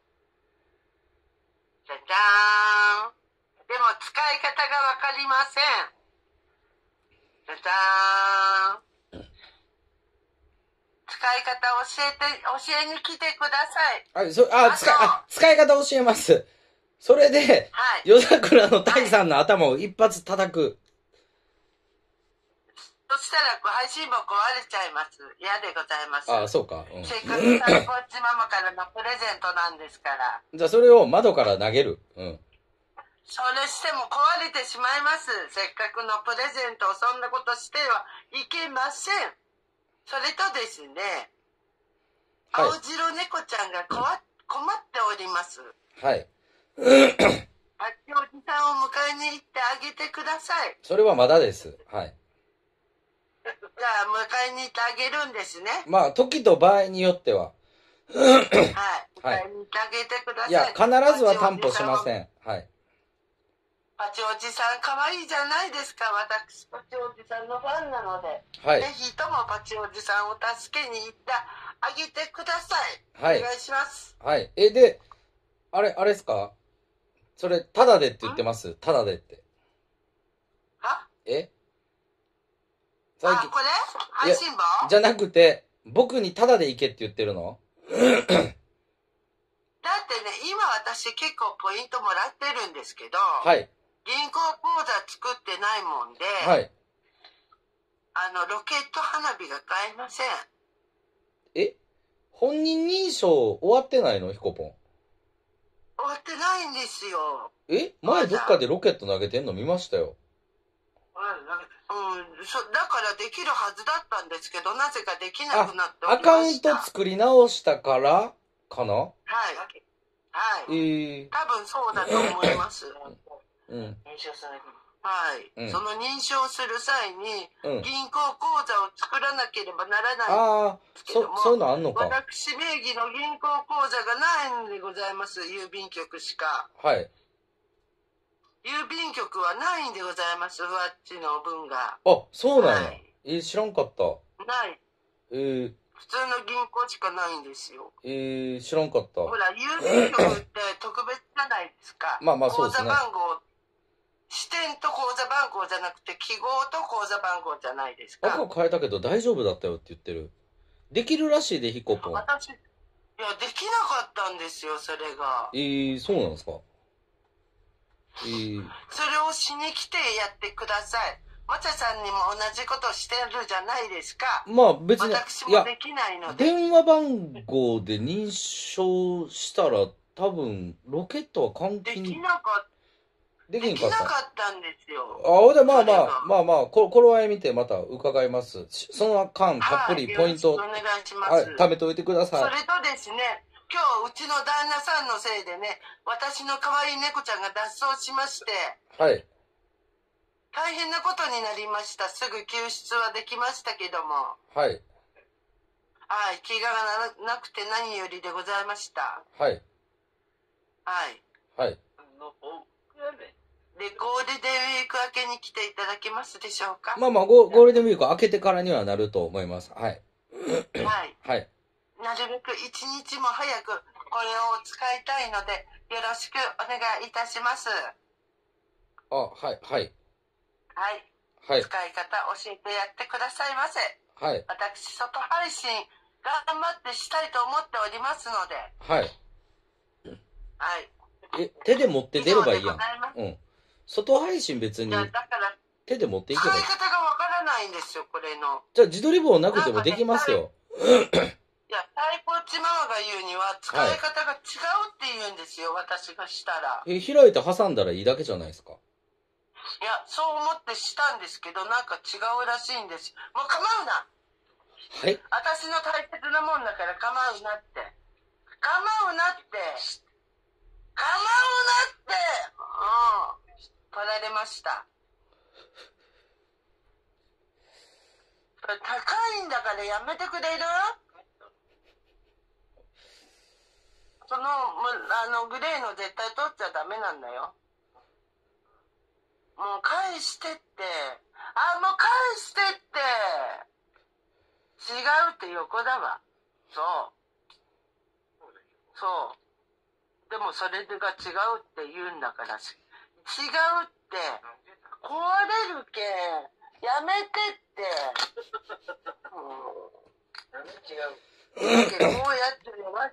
じゃじゃーん。でも使い方がわかりません。じゃじゃーん。使い方教えて、教えに来てください。 あ、そ、あ、使い、あ、使い方教えます。それで、はい、夜桜の大さんの頭を一発叩く。 そしたら配信棒壊れちゃいます。嫌でございます。 ああ、そうか。 うん、せっかくサイコッチママからのプレゼントなんですから。 じゃあそれを窓から投げる。うん。 それしても壊れてしまいます。せっかくのプレゼントをそんなことしてはいけません。それとですね、はい、青白猫ちゃんがこわ困っております。 はい。 パッチおじさんを迎えに行ってあげてください。 それはまだです。はい。 じゃあ迎えに行ってあげるんですね。 まあ時と場合によっては。 はい。迎えに行ってあげてください。 いや必ずは担保しません。はい。 パチおじさん可愛いじゃないですか。私パチおじさんのファンなので、はい、ぜひともパチおじさんを助けに行ってあげてください。はい、お願いします。 はい。えで、あれあれですか？それタダでって言ってます？タダでって。 は？ え？ あ、これ？配信棒？ じゃなくて僕にタダで行けって言ってるの？ だってね、今私結構ポイントもらってるんですけど。 はい。 銀行口座作ってないもんで、 はい、 あのロケット花火が買えません。 え、本人認証終わってないの？ヒコポン終わってないんですよ。 え、前どっかでロケット投げてんの見ましたよ。 うん、そだからできるはずだったんですけど、なぜかできなくなっておりました。 アカウント作り直したからかな？はいはい、 えー、 多分そうだと思います。 うん。 はい、 うんその認証する際にうん。 銀行口座を作らなければならないんああ、そ、 ですけども、 そういうのあんのか。 私名義の銀行口座がないんでございます。郵便局しか。 はい。 郵便局はないんでございます。ふわっちの分が。 あ、そうなんや。 はいえー、知らんかった。 ない。 えー、 普通の銀行しかないんですよ。 えー、知らんかった。 ほら、郵便局って特別じゃないですか。 まあまあそうですね口座番号、支店と口座番号じゃなくて、記号と口座番号じゃないですか。 僕は変えたけど大丈夫だったよって言ってる。できるらしいで、ヒコポン。 私、いや、できなかったんですよ、それが。 えー、そうなんですか。えー、 それをしに来てやってください。まちゃさんにも同じことしてるじゃないですか。 まあ別に、いや、 私もできないので。 電話番号で認証したら多分ロケットは換で金きなかっできできなんかった。 かったんですよ。 あ、ほんでまあまあそれがまあまあこ頃合い見てまた伺います。しその間たっぷりポイント、 はい、よろしくお願いしまはい、 す。 貯めておいてくださそれとですね、今日うちの旦那さんのせいでね、私の可愛い猫ちゃんが脱走しまして、 い。はい。 大変なことになりました。すぐ救出はできましたけども、 はい。 はい、怪我がなくて何よりでございました。 はい。 はい。 はい。 で、ゴールデンウィーク明けに来ていただけますでしょうか。 まあまあゴ、ゴールデンウィーク明けてからにはなると思います。はい。 はい。 はい。 なるべく一日も早くこれを使いたいので、よろしくお願いいたします。 あ、はい、はい。 はい。 はい。 使い方教えてやってくださいませ。 はい。 私、外配信頑張ってしたいと思っておりますので。 はい。 はい。 え、手で持って出ればいいやん以上でございます。 うん。外配信別にじゃあだから、 手で持っていけ使いばいい。 方がわからないんですよ、これの。 じゃあ自撮り棒なくてもできますよ。 いや、タイポッチママが言うには、使い方が違うって言うんですよ、私がしたら。 え、開いて挟んだらいいだけじゃないですか。 いや、そう思ってしたんですけど、なんか違うらしいんですよ。もう構うな。 はい。 私の大切なもんだから構うなって。構うなって。構うなって。うん。取られました。それ高いんだからやめてくれる？その、あの、グレーの絶対取っちゃダメなんだよ。もう返してって。あ、もう返してって。違うって横だわ。そう。そう。でもそれが違うって言うんだから、違うって、壊れるけん、やめてって。うん、違う。だけどこうやって伸ばして、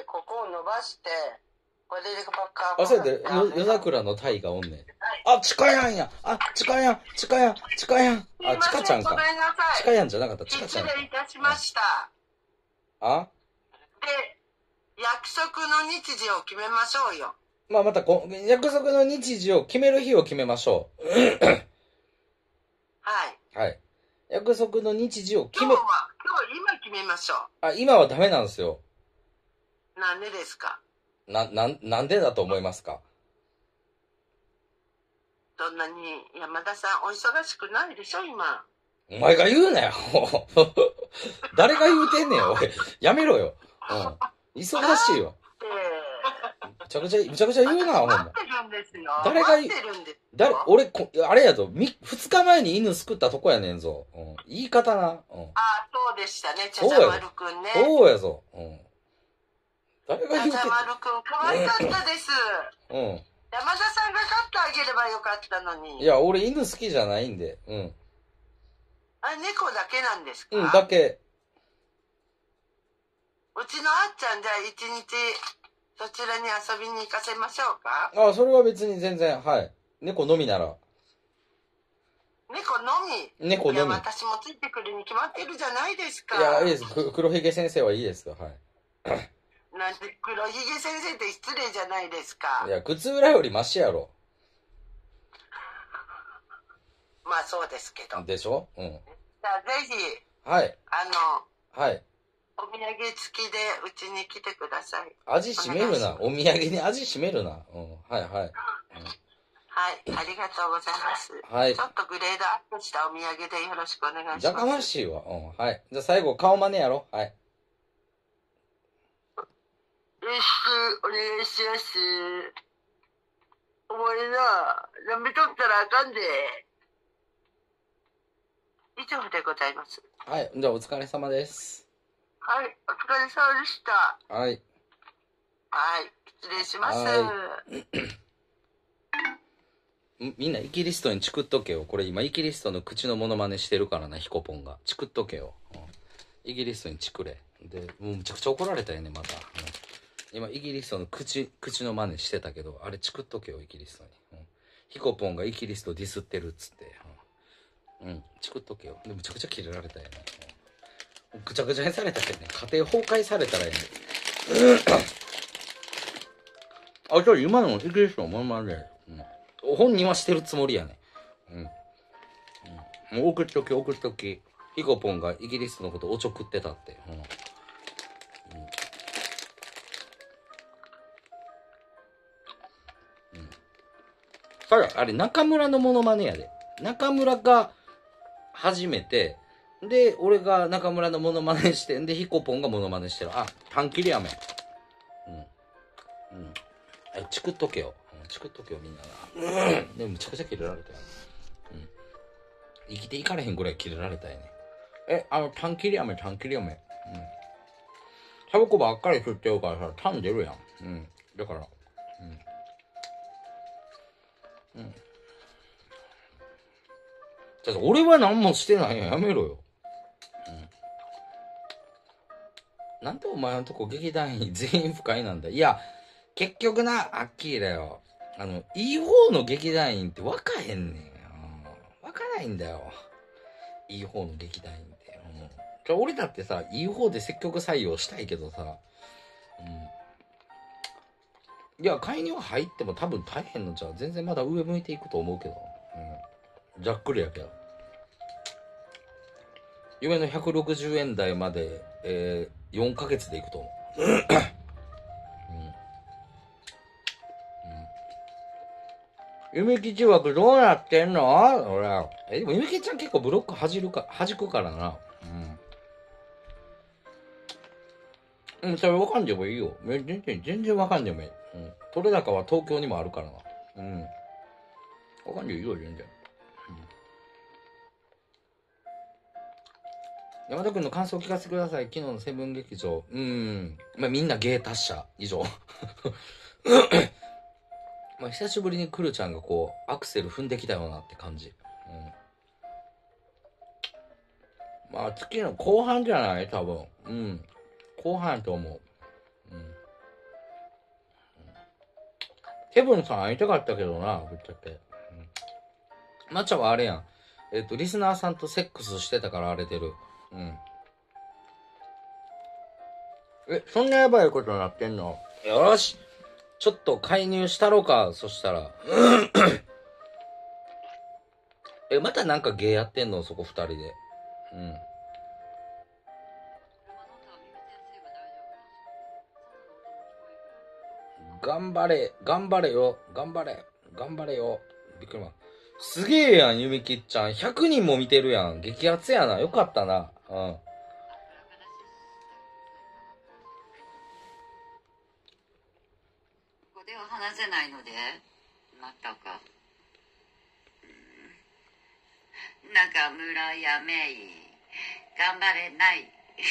ここを伸ばして、これでばっか。 あ、そうやで、よ夜桜のタイがおんねん。あ、チカヤンや。あ、チカヤン、チカヤン、チカヤン。あ、チカちゃんか。 ごめんなさい。 チカヤンじゃなかった、チカち失ゃんか。 礼いたしました。 あで、約束の日時を決めましょうよ。 まあまたこ、約束の日時を決める日を決めましょう。 はい。 はい。約束の日時を決め今日、は、今日今決めましょあ、今はダメなんですよ。 う。なんでですか？ な、なん、なんでだと思いますか？ そんなに山田さんお忙しくないでしょ今。 お前が言うなよ。誰が言うてんねん、おい。やめろよ。うん。忙しいよ。 で、 むちゃくちゃ、むちゃくちゃ言うな、ほんま。 待ってるんですよ。 誰が待ってるんですよ。 誰、俺、こあれやぞ。み、二日前に犬救ったとこやねんぞ。うん。言い方な。うん。 あ、そうでしたね、ちゃちゃまるくんね。 そうやぞ。うん。誰が言うてんちゃちゃまるくん、可愛かったです。 うん。 山田さんが飼ってあげればよかったのに。 いや、俺犬好きじゃないんで。うん。 あれ、猫だけなんですか？ うん、だけ。 うちのあっちゃんじゃあ一日そちらに遊びに行かせましょうか？ あ、それは別に全然、はい。猫のみなら。 猫のみ。 猫のみ。 いや、私もついてくるに決まってるじゃないですか。 いや、いいです。く黒ひげ先生はいいですよ。はい。 なんて黒ひげ先生って失礼じゃないですか。 いや、靴裏よりマシやろ。 まあそうですけど。 でしょ？うん。 じゃあぜひ、 はい。 あの、 はい。 お土産付きでうちに来てください。 味しめるな。お土産に味しめるな。うん。はいはい。うん、 はい、ありがとうございます。 はい。 ちょっとグレードアップしたお土産でよろしくお願いします。 じゃかましいわ。うん、はい。じゃあ最後、顔真似やろ。はい。よろしくお願いします。お前な、舐めとったらあかんで。以上でございます。 はい。じゃあお疲れ様です。 はい、お疲れ様でした。 はい。 はい、失礼します。 みんなイキリストにチクっとけよ。これ今イキリストの口のモノマネしてるからな、ヒコポンが。チクっとけよ。うん、イギリストにチクれ。で、もうむちゃくちゃ怒られたよね、また。うん、今イギリストの口、口の真似してたけど、あれチクっとけよ、イギリストに。うん、ヒコポンがイギリストディスってるっつって。うん、うん、チクっとけよ。で、むちゃくちゃキレられたよね。うん、ぐちゃぐちゃにされたけどね、家庭崩壊されたらやね。あ、じゃあ今のイギリストのモノマネで。うん、本人はしてるつもりやね。うん。うん、もう送っとき送っとき。ヒコポンがイギリスのことおちょくってたって。うん。うん、うん。ただ、あれ中村のモノマネやで。中村が初めて、で、俺が中村のモノマネしてんで、ヒコポンがモノマネしてる。あ、パン切りやめ。うん。うん。え、チクっとけよ。チクっとけよ、みんなが。うん。でも、むちゃくちゃキレられたよ。うん。生きていかれへんぐらいキレられたよね。え、あの、タン切りやめ、タン切りやめ。うん。タバコばっかり吸ってるからさ、タン出るやん。うん。だから、うん。うん。じゃあ、俺は何もしてないやん。やめろよ。うん。なんでお前のとこ劇団員全員不快なんだ。いや、結局な、アッキーだよ。あの、いい方の劇団員って分かへんねん。分からないんだよ。いい方の劇団員って。うん、俺だってさ、いい方で積極採用したいけどさ、うん。いや、介入入っても多分大変のじゃあ全然まだ上向いていくと思うけど。うん。ざっくりやけど。夢のひゃくろくじゅうえん台まで、えー、よんかげつでいくと思う。うん夢吉枠どうなってんの俺。え、でも夢吉ちゃん結構ブロックはじるか、弾くからな。うん。うん、それわかんでもいいよ。全然、全然わかんでもいい。うん。取れ高は東京にもあるからな。うん。わかんでいいよ、全然。うん。山田くんの感想を聞かせてください。昨日のセブン劇場。うん。まあ、みんな芸達者。以上。まあ、久しぶりにクルちゃんがこうアクセル踏んできたよなって感じ。うん、まあ月の後半じゃない多分。うん。後半と思う。うん。ケブンさん会いたかったけどな、ぶっちゃけ。うん。マッチャはあれやん。えっと、リスナーさんとセックスしてたから荒れてる。うん。え、そんなやばいことになってんの？よし。ちょっと介入したろか、そしたら。え、またなんか芸やってんのそこ二人で。うん。頑張れ、頑張れよ、頑張れ、頑張れよ。びっくりま。すげえやん、ゆみきっちゃん。ひゃくにんも見てるやん。激アツやな。よかったな。うん。 では話せないのでまたか、うん、中村やめい頑張れない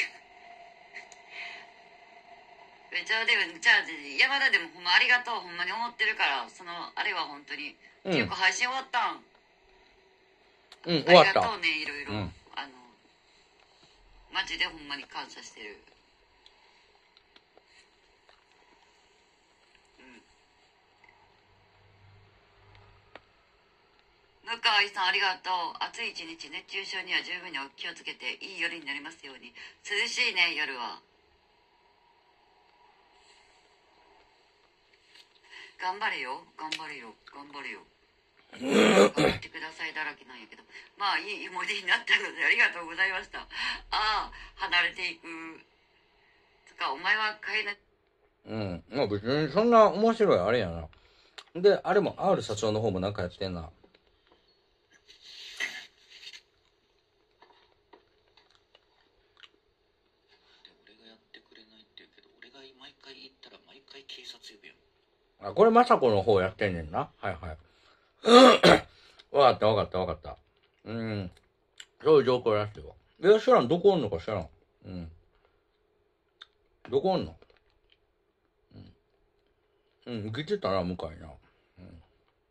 じゃあでもじゃあ山田でもほんまありがとうほんまに思ってるからそのあれは本当に、うん、結構配信終わったんうん終わったありがとうねいろいろ、うん、あのマジでほんまに感謝してる。向井さんありがとう。暑い一日熱中症には十分にお気をつけていい夜になりますように。涼しいね夜は。頑張れよ頑張れよ頑張れよ頑張ってくださいだらけなんやけどまあいい思い出になったのでありがとうございました。ああ離れていくつかお前は帰れない。 うんまあ別にそんな面白いあれやな。 で、あれも R 社長の方もなんかやってんな。 俺がやってくれないって言うけど、俺が毎回行ったら毎回警察呼ぶよ。 あ、これまさこの方やってんねんな。はいはい。わかったわかったわかった。うん。そういう状況らしいわ。いや、知らん。どこおんのか知らん。うん。どこおんの？うん。うん、来てたな、向かいな。うん。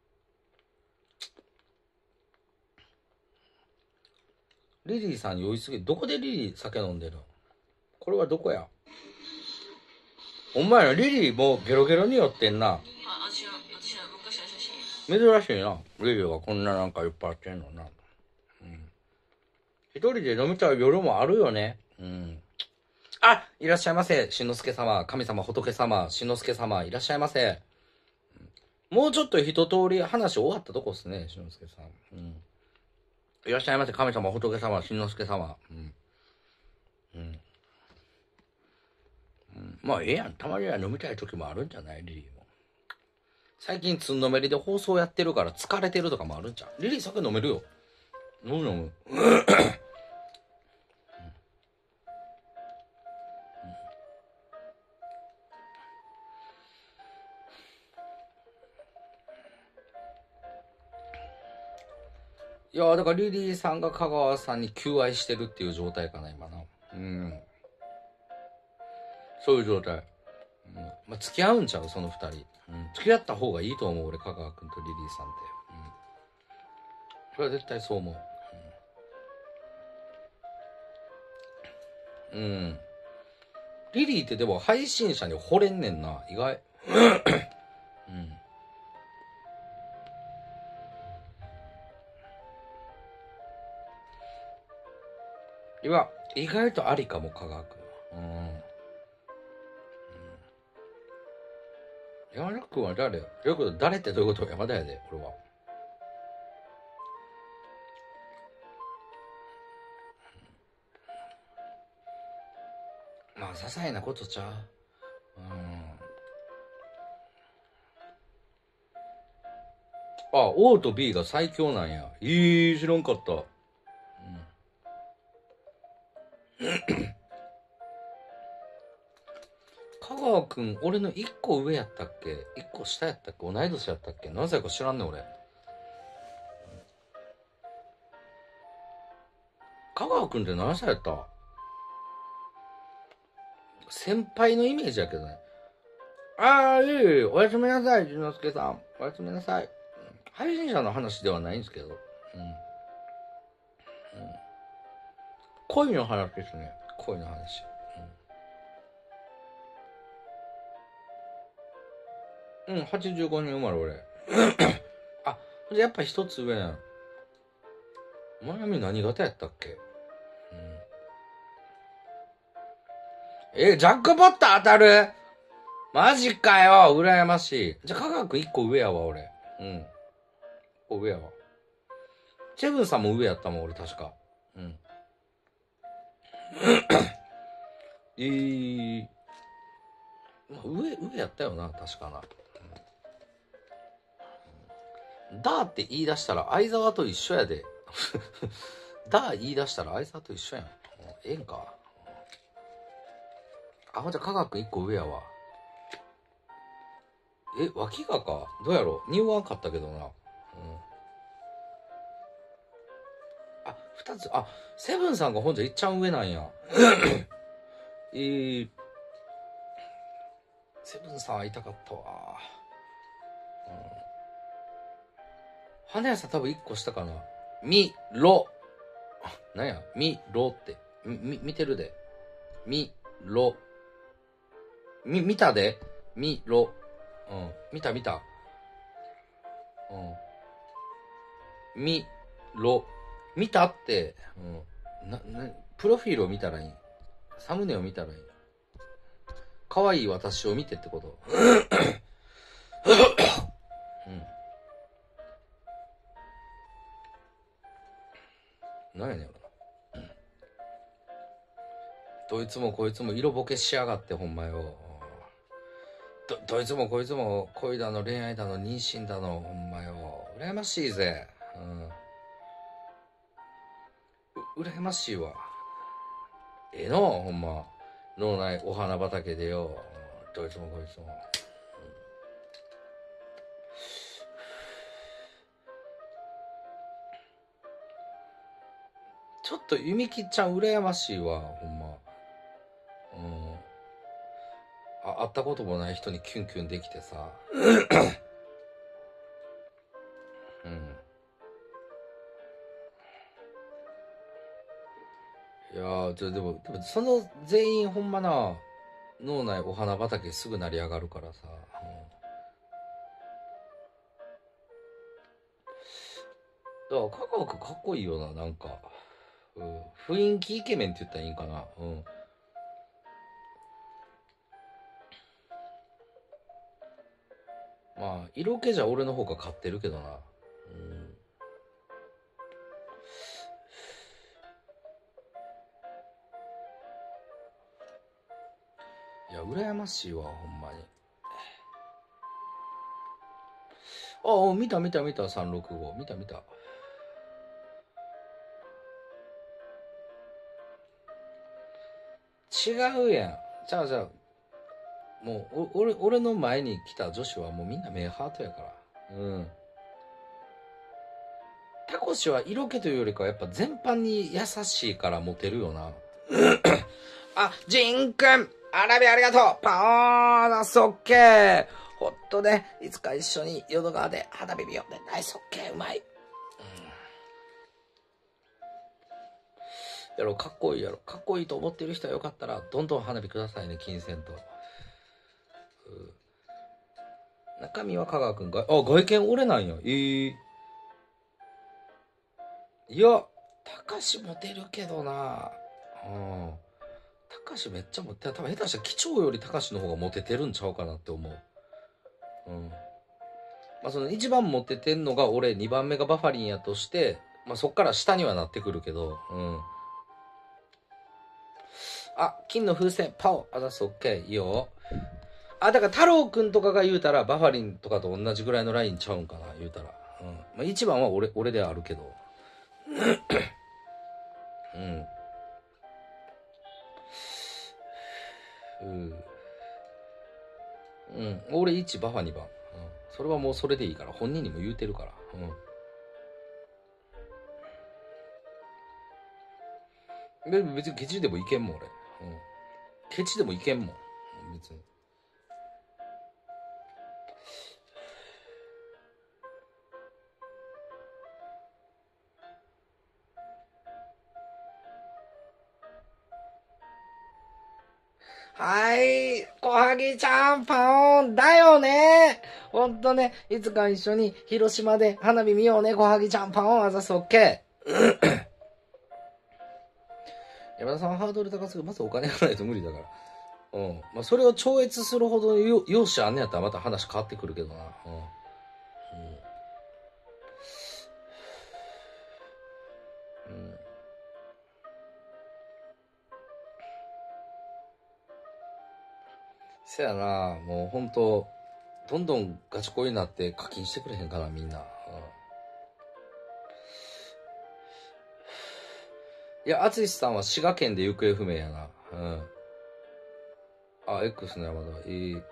リリーさん酔いすぎ。どこでリリー酒飲んでるの？これはどこや？お前らリリーもうゲロゲロに酔ってんな。 あ、私は、私は昔の写真。珍しいな。リリーはこんななんかいっぱいあってんのな。うん。一人で飲みたい夜もあるよね。うん。あ、いらっしゃいませ。しんのすけ様、神様、仏様、しんのすけ様、いらっしゃいませ。もうちょっと一通り話終わったとこっすね、しんのすけさん。うん。いらっしゃいませ。神様、仏様、しんのすけ様。うん。うん。うん、まあ、ええやん。たまには飲みたい時もあるんじゃない？リリーも。最近、つんのめりで放送やってるから疲れてるとかもあるんちゃう？リリー酒飲めるよ。飲む飲む。いやだからリリーさんが香川さんに求愛してるっていう状態かな今な。うん、そういう状態。うん、まあ、付き合うんちゃうその二人、うん、付き合った方がいいと思う俺、香川君とリリーさんって。うん、それは絶対そう思う。うん、うん、リリーってでも配信者に惚れんねんな意外。うん、いや意外とありかも香川君は。うん、山田君は誰？どういうこと？誰ってどういうこと？山田やで俺は。まあ些細なことちゃう。うん。あ、O と B が最強なんや。いい、知らんかった。うん。香川くん、俺のいっこ上やったっけ？ いっ 個下やったっけ？同い年やったっけ？何歳か知らんねん俺。香川くんって何歳やった？先輩のイメージやけどね。ああ、いいいい、おやすみなさい、淳之介さん。おやすみなさい。配信者の話ではないんですけど。うん。うん、恋の話ですね。恋の話。うん、うん、はちじゅうごねん生まれ俺。あ、じゃやっぱ一つ上やん。マヤミ何型やったっけ？うん、え、ジャックポット当たる？マジかよ、羨ましい。じゃあ、科学一個上やわ、俺。うん。一個上やわ。チェブンさんも上やったもん、俺、確か。うん。えー、まあ、上、上やったよな、確かな。うん、ダーって言い出したら、相沢と一緒やで。ダー言い出したら、相沢と一緒やん。ええんか。あ、ほんじゃ、科学一個上やわ。え、脇がかどうやろう匂わんかったけどな。うん。あ、二つ、あ、セブンさんがほんじゃいっちゃん上なんや。えー、セブンさん会いたかったわ。うん。花屋さん多分いっこ下かな。み、ろ。なんやみ、ろって。み、見てるで。み、ろ。み、見たでみ、ろ。うん。見た見た。うん。み、ろ。見たって、うん。な、な、プロフィールを見たらいい。サムネを見たらいい。可愛い私を見てってこと。うん。なんやねんろな。うん。どいつもこいつも色ボケしやがってほんまよ。 どどいつもこいつも恋だの恋愛だの妊娠だのほんまよ羨ましいぜ、うん、う羨ましいわええのほんま脳内お花畑でよどいつもこいつも、うん、ちょっとゆみきちゃん羨ましいわほんま、うん、あ会ったこともない人にキュンキュンできてさうんいやーちょでもでもその全員ほんまな脳内お花畑すぐ成り上がるからさ、うん、だから香川君かっこいいよななんか、うん、雰囲気イケメンって言ったらいいんかな、うん、まあ色気じゃ俺の方が勝ってるけどな、いや羨ましいわほんまに。ああ見た見た見たさんろくご見た見た。違うやん。じゃあじゃあもうお俺俺の前に来た女子はもうみんな目ハートやから。うん。タコシは色気というよりかはやっぱ全般に優しいからモテるよな。あ、ジンくんアラビありがとうパオーナスオッケーほっとね、いつか一緒に淀川で花火見ようね。ナイスオッケーうまい、うん、やろかっこいいやろかっこいいと思ってる人はよかったらどんどん花火くださいね金銭と、うん、中身は香川くんがあ外見俺なんやえー、いや高志モテるけどなうん高志めっちゃモテ多分下手したら機長より高志の方がモテてるんちゃうかなって思う。うんまあその一番モテてんのが俺にばんめがバファリンやとしてまあそっから下にはなってくるけどうんあ金の風船パオあざすオッケーいいよ。あだから太郎くんとかが言うたらバファリンとかと同じぐらいのラインちゃうんかな言うたら、うんまあ、一番は俺俺ではあるけどうんうんうん、俺いちバファにばん、うん、それはもうそれでいいから本人にも言うてるから、うん、別にケチでもいけんもん俺、うん、ケチでもいけんもん別に。はい、小萩ちゃん、パオン、だよね。ほんとね、いつか一緒に広島で花火見ようね、小萩ちゃん、パオン、あざす、オッケー。山田さんハードル高すぎる、まずお金がないと無理だから。うん。まあ、それを超越するほどよ容姿あんねやったらまた話変わってくるけどな。うん。うん、うんせやなもうほんとどんどんガチ恋になって課金してくれへんかなみんな、うん、いや淳さんは滋賀県で行方不明やなうんあ X の山田えー、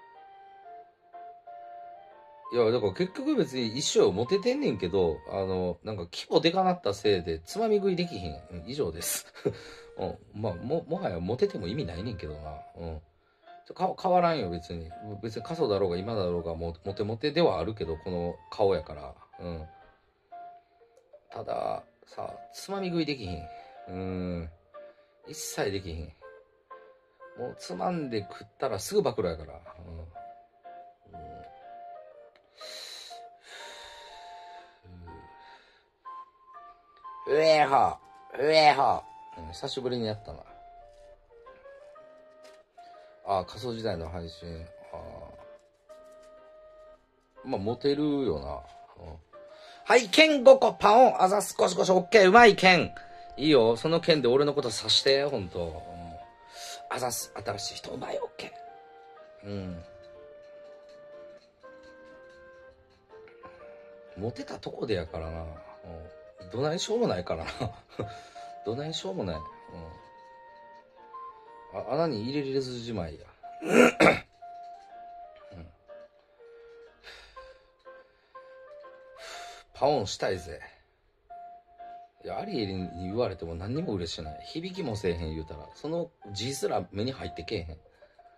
いやだから結局別に一生モテてんねんけどあのなんか規模でかなったせいでつまみ食いできひん、うん、以上です、うん、まあ も, もはやモテても意味ないねんけどなうんか変わらんよ別に別に過疎だろうが今だろうがモテモテではあるけどこの顔やからうんたださつまみ食いできひんうん一切できひんもうつまんで食ったらすぐ暴露やからうん、うん、うえほうえほ、うん、久しぶりにやったなああ仮想時代の配信あまあモテるよな、うん、はい剣ごこパオンあざすこしこしオッケーうまい剣いいよその剣で俺のことさしてほんと、うん、あざす新しい人うまいオッケーうんモテたとこでやからな、うん、どないしょうもないからなどないしょうもない、うん、あ穴に入れれずじまいやパオンしたいぜ。いやアリエルに言われても何にも嬉しない。響きもせえへん言うたらその字すら目に入ってけえへん、うん、い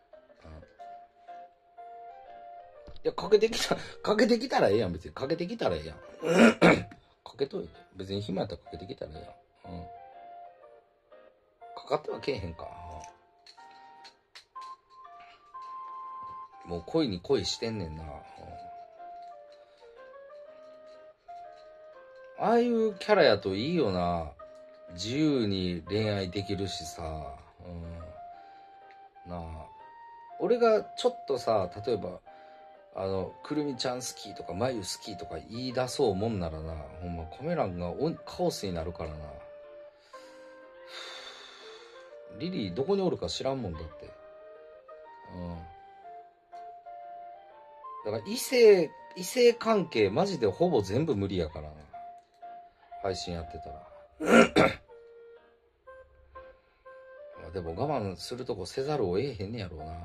やかけてきたかけてきたらええやん。別にかけてきたらええやんかけといて別に暇やったらかけてきたらええやん、うん、かかってはけえへんか、うん、もう恋に恋してんねんな、うん、ああいうキャラやといいよな。自由に恋愛できるしさ、うん、なあ俺がちょっとさ例えばあのくるみちゃん好きとかまゆ好きとか言い出そうもんならなほんまコメ欄がカオスになるからな。リリーどこにおるか知らんもんだって、うん、だから異性異性関係マジでほぼ全部無理やからな配信やってたらでも我慢するとこせざるを得へんねやろうな。あ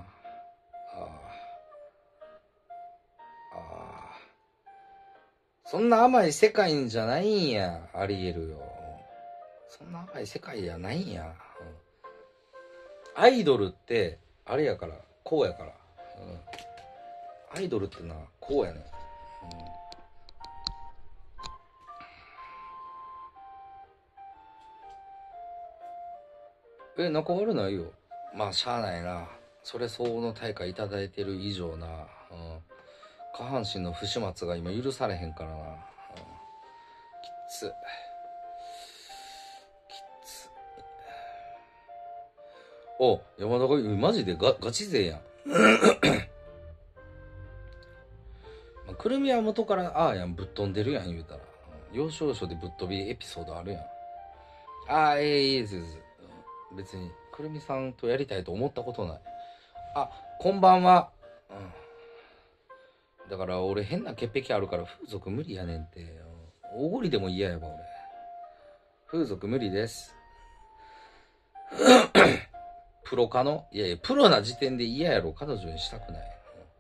あそんな甘い世界じゃないんや。ありえるよ。そんな甘い世界やないんや、うん、アイドルってあれやからこうやから、うん、アイドルってなこうやねん、うん、え仲悪ないよ。まあしゃあないな。それ相応の対価いただいてる以上な、うん、下半身の不始末が今許されへんからな、うん、きつきつお山田がマジでガガチ勢やんくるみは元からああやんぶっ飛んでるやん言うたら、うん、要所要所でぶっ飛びエピソードあるやん。ああええいいです別にくるみさんとやりたいと思ったことない。あこんばんは、うん、だから俺変な潔癖あるから風俗無理やねんって。おごりでも嫌やわ俺。風俗無理ですプロ化のいやいやプロな時点で嫌やろ。彼女にしたくない。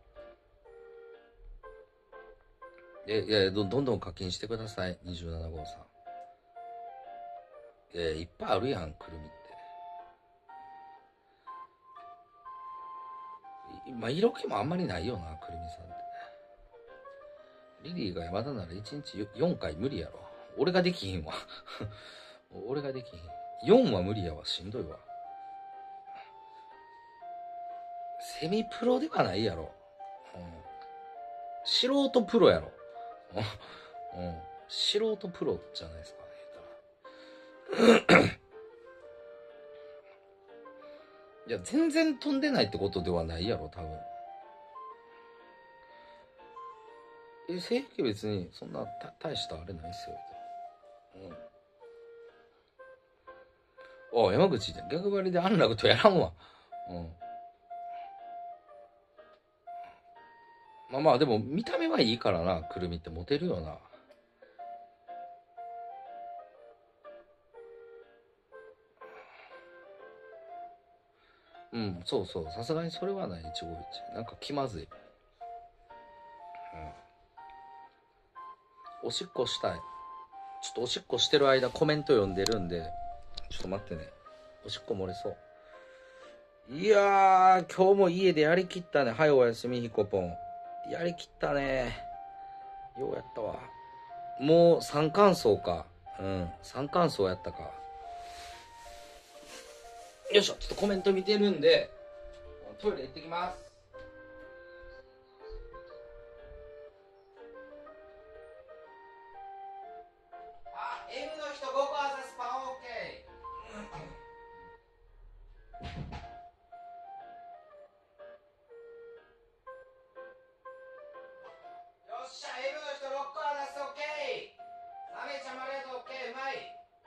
いやいやどどんどん課金してくださいにじゅうなな号さん。いやいっぱいあるやんくるみって。まあ色気もあんまりないよなくるみさんって。リリーが山田ならいちにちよんかい無理やろ。俺ができひんわ俺ができひん。よんは無理やわ。しんどいわ。セミプロではないやろ、うん、素人プロやろうん、素人プロじゃないですか言ったらいや全然飛んでないってことではないやろ多分。え性癖別にそんな大したあれないっすよ、うん、あ山口逆張りで安楽とやらんわ。うんまあまあでも見た目はいいからなくるみってモテるよな。うんそうそうさすがにそれはない。一期一なんか気まずい、うん、おしっこしたい。ちょっとおしっこしてる間コメント読んでるんでちょっと待ってね。おしっこ漏れそう。いやー今日も家でやりきったね。はいおやすみひこぽん。やりきったね。ようやったわ。もう三冠層か。うん三冠層やったか。よいしょちょっとコメント見てるんでトイレ行ってきます。あ M の人ごこあざすパン OK。 よっしゃ M の人ろっこあざす OK。 サメちゃんもありがとう OK うまい。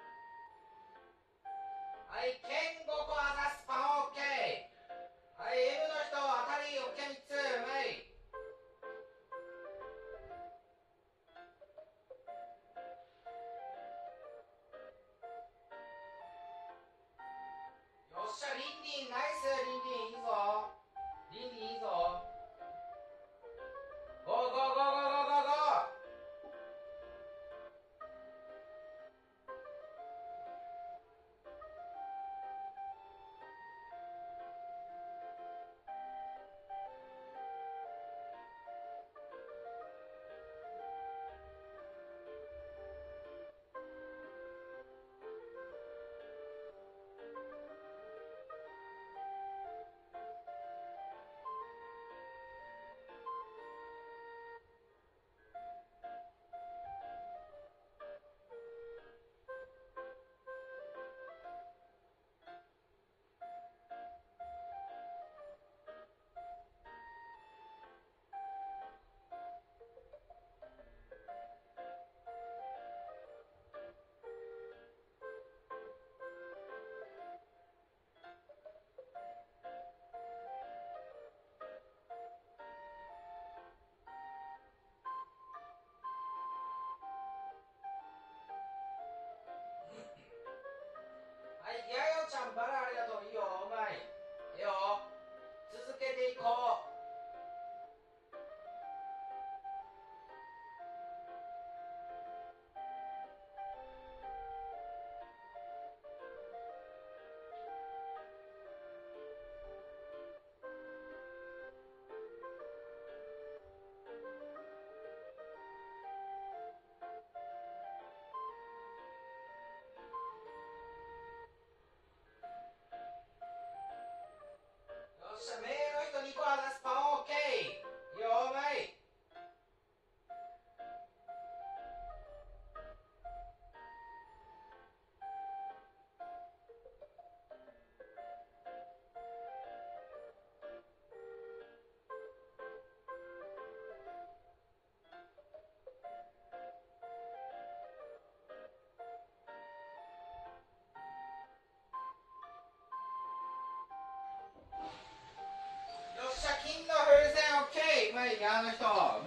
はいケンごこあざすパン OK。 はい M の人当たり OK みっつうまい。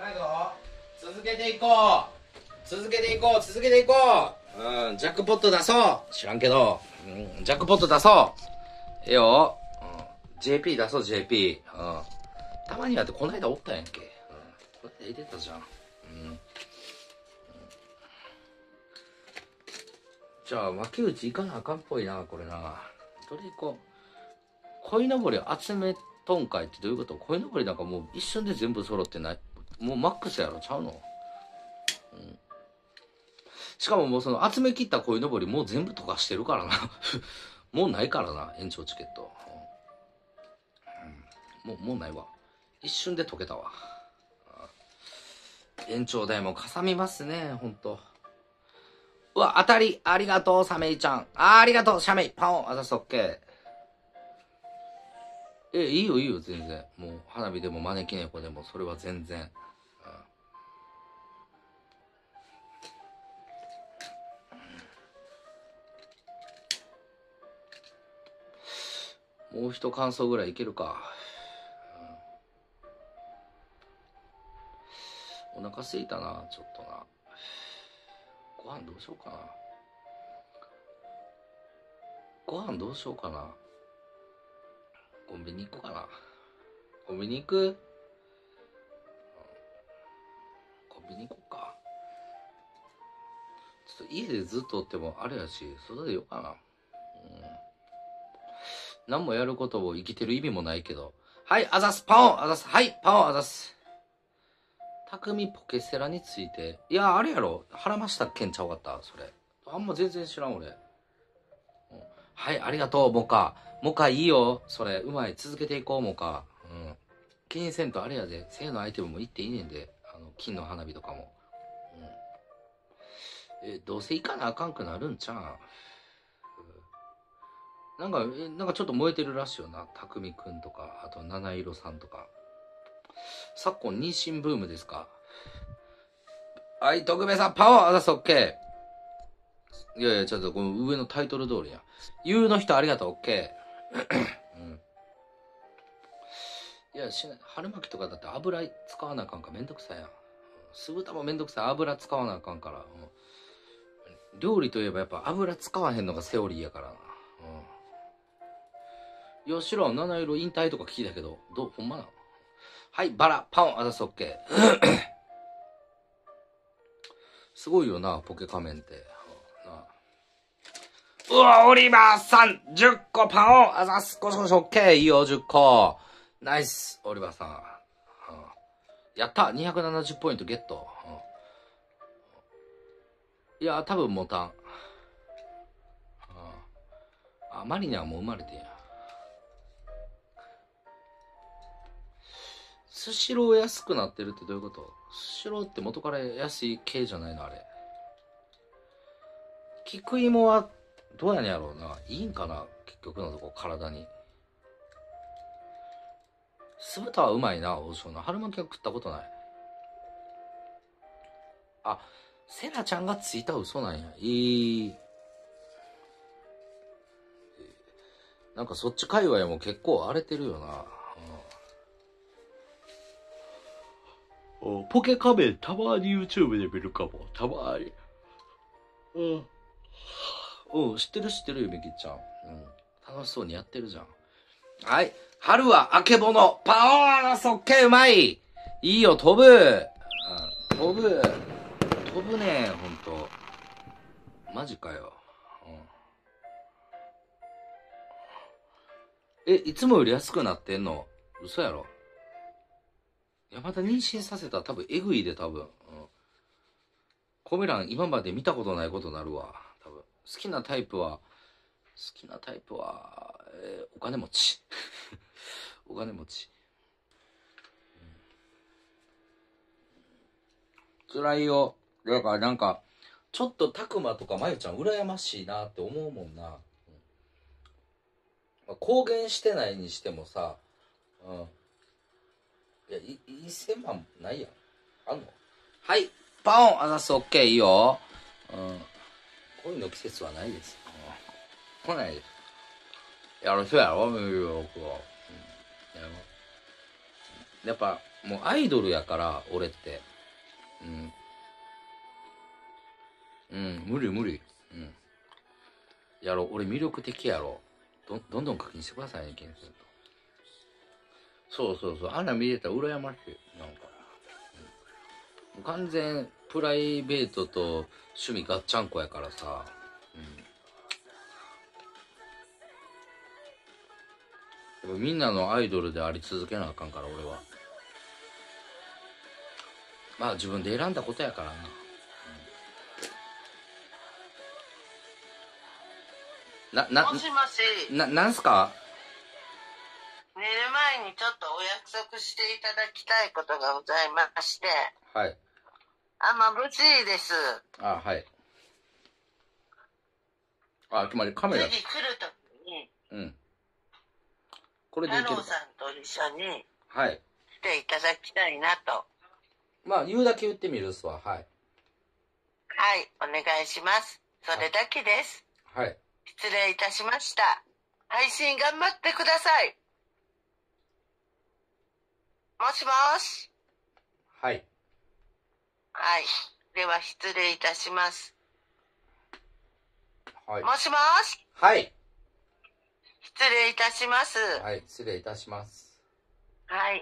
らんぞ。続けていこう。続けていこう。続けていこう。うん、ジャックポット出そう。知らんけど。うん、ジャックポット出そう。ええよ。うん、ジェーピー 出そう、ジェーピー。うん。たまにはってこないだおったやんけ。うん。こうやって入れたじゃん。うん。うん、じゃあ、脇内行かなあかんっぽいな、これな。どれ行こう。鯉のぼり集めとんかいってどういうこと？鯉のぼりなんかもう一瞬で全部揃ってない？もうマックスやろちゃうの？うん。しかももうその集め切った鯉のぼりもう全部溶かしてるからな。もうないからな、延長チケット。うん、もう、もうないわ。一瞬で溶けたわ。延長代もかさみますね、ほんと。うわ、当たり、ありがとう、サメイちゃん。あ、ありがとう、シャメイ、パオン、あざす、オッケー。え、いいよ、いいよ、全然。もう、花火でも招き猫でも、それは全然。もう一感想ぐらいいけるか。うん、お腹すいたな、ちょっとな。ご飯どうしようかな。ご飯どうしようかな。コンビニ行こうかな。コンビニ行く？コンビニ行こうか。ちょっと家でずっとおってもあれやし、外でようかな。うん。何もやることを生きてる意味もないけど。はい、あざす、パオン、あざす、はい、パオン、あざす。匠ポケセラについて。いや、あれやろ。腹ましたっけんちゃうかった、それ。あんま全然知らん、俺。うん、はい、ありがとう、モカ。モカいいよ。それ、うまい。続けていこう、モカ。うん。気にせんとあれやで。性のアイテムもいっていいねんで。あの、金の花火とかも。うん。え、どうせ行かなあかんくなるんちゃうん。なんか、え、なんかちょっと燃えてるらしいよな。たくみくんとか、あと、七色さんとか。昨今、妊娠ブームですか？はい、徳部さん、パワーだす、オッケー。いやいや、ちょっと、この上のタイトル通りや。言うの人ありがとう、オッケー。うん。いや、しない。春巻きとかだって油使わなあかんからめんどくさいやん。酢豚もめんどくさい。油使わなあかんから。うん、料理といえばやっぱ油使わへんのがセオリーやからな。うん。いや、知らん。七色引退とか聞いたけど、どう、ほんまなの？はい、バラ、パン、あざす、オッケー。すごいよな、ポケ仮面って。うわ、オリバーさん、じゅっこパオン、あざす、ごしごし、オッケー、いいよ、じゅっこ。ナイス、オリバーさん。やった、にひゃくななじゅうポイントゲット。いや、多分持たん。あ、マリナはもう生まれてんや。スシロー安くなってるってどういうこと？スシローって元から安い系じゃないのあれ。菊芋はどうやねんやろうな。いいんかな結局のとこ体に。酢豚はうまいな、王将の。春巻きは食ったことない。あ、セラちゃんがついた嘘なんや。いい。なんかそっち界隈も結構荒れてるよな。ポケカメたまに YouTube で見るかも。たまに。うん。うん、知ってる知ってるよ、みきちゃん。うん。楽しそうにやってるじゃん。はい。春はあけぼの。パオーラそっけうまい。いいよ、飛ぶ。うん、飛ぶ。飛ぶね、ほんと。マジかよ。うん、え、いつもより安くなってんの？嘘やろ。いや、また妊娠させたら多分エグいで、多分。うん。コメ欄今まで見たことないことになるわ。多分。好きなタイプは、好きなタイプは、えー、お金持ち。お金持ち。うん、辛いよ。だからなんか、ちょっとたくまとかまゆちゃん羨ましいなって思うもんな。うん、公言してないにしてもさ、うん。いや、いせんまんないやん。あんの？はい。パオンあざす、オッケー、いいよ。うん。恋の季節はないです。うん、来ないです。やろ、そうやろ、僕は。うん。やろ。やっぱ、 もうアイドルやから俺ってうんうん無理無理うんやろ俺魅力的やろどどんどん課金してくださいねケンさんとそうそうそうあんなん見れたら羨ましいなんか、うん、完全プライベートと趣味ガッチャンコやからさうんみんなのアイドルであり続けなあかんから俺はまあ自分で選んだことやからな、うん、ななもしもしななんすか寝る前にちょっとお約束していただきたいことがございましてはいあ眩しいですあはいあつまりカメラ次来るときにうんこれでいける太郎さんと一緒にはい来ていただきたいなとまあ言うだけ言ってみるっすわはいはいお願いしますそれだけですはい失礼いたしました配信頑張ってくださいもしもしはいはいでは失礼いたしますはいもしもしはい失礼いたしますはい失礼いたしますはい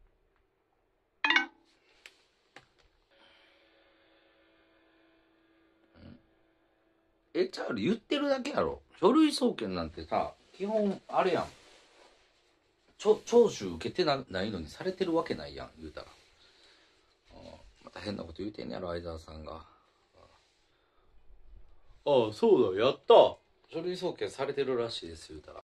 えチャール言ってるだけやろ書類送検なんてさ基本あれやんちょ聴取受けてなないのにされてるわけないやん言うたらまた変なこと言うてんねやろ相沢さんがああそうだやった書類送検されてるらしいです言うたら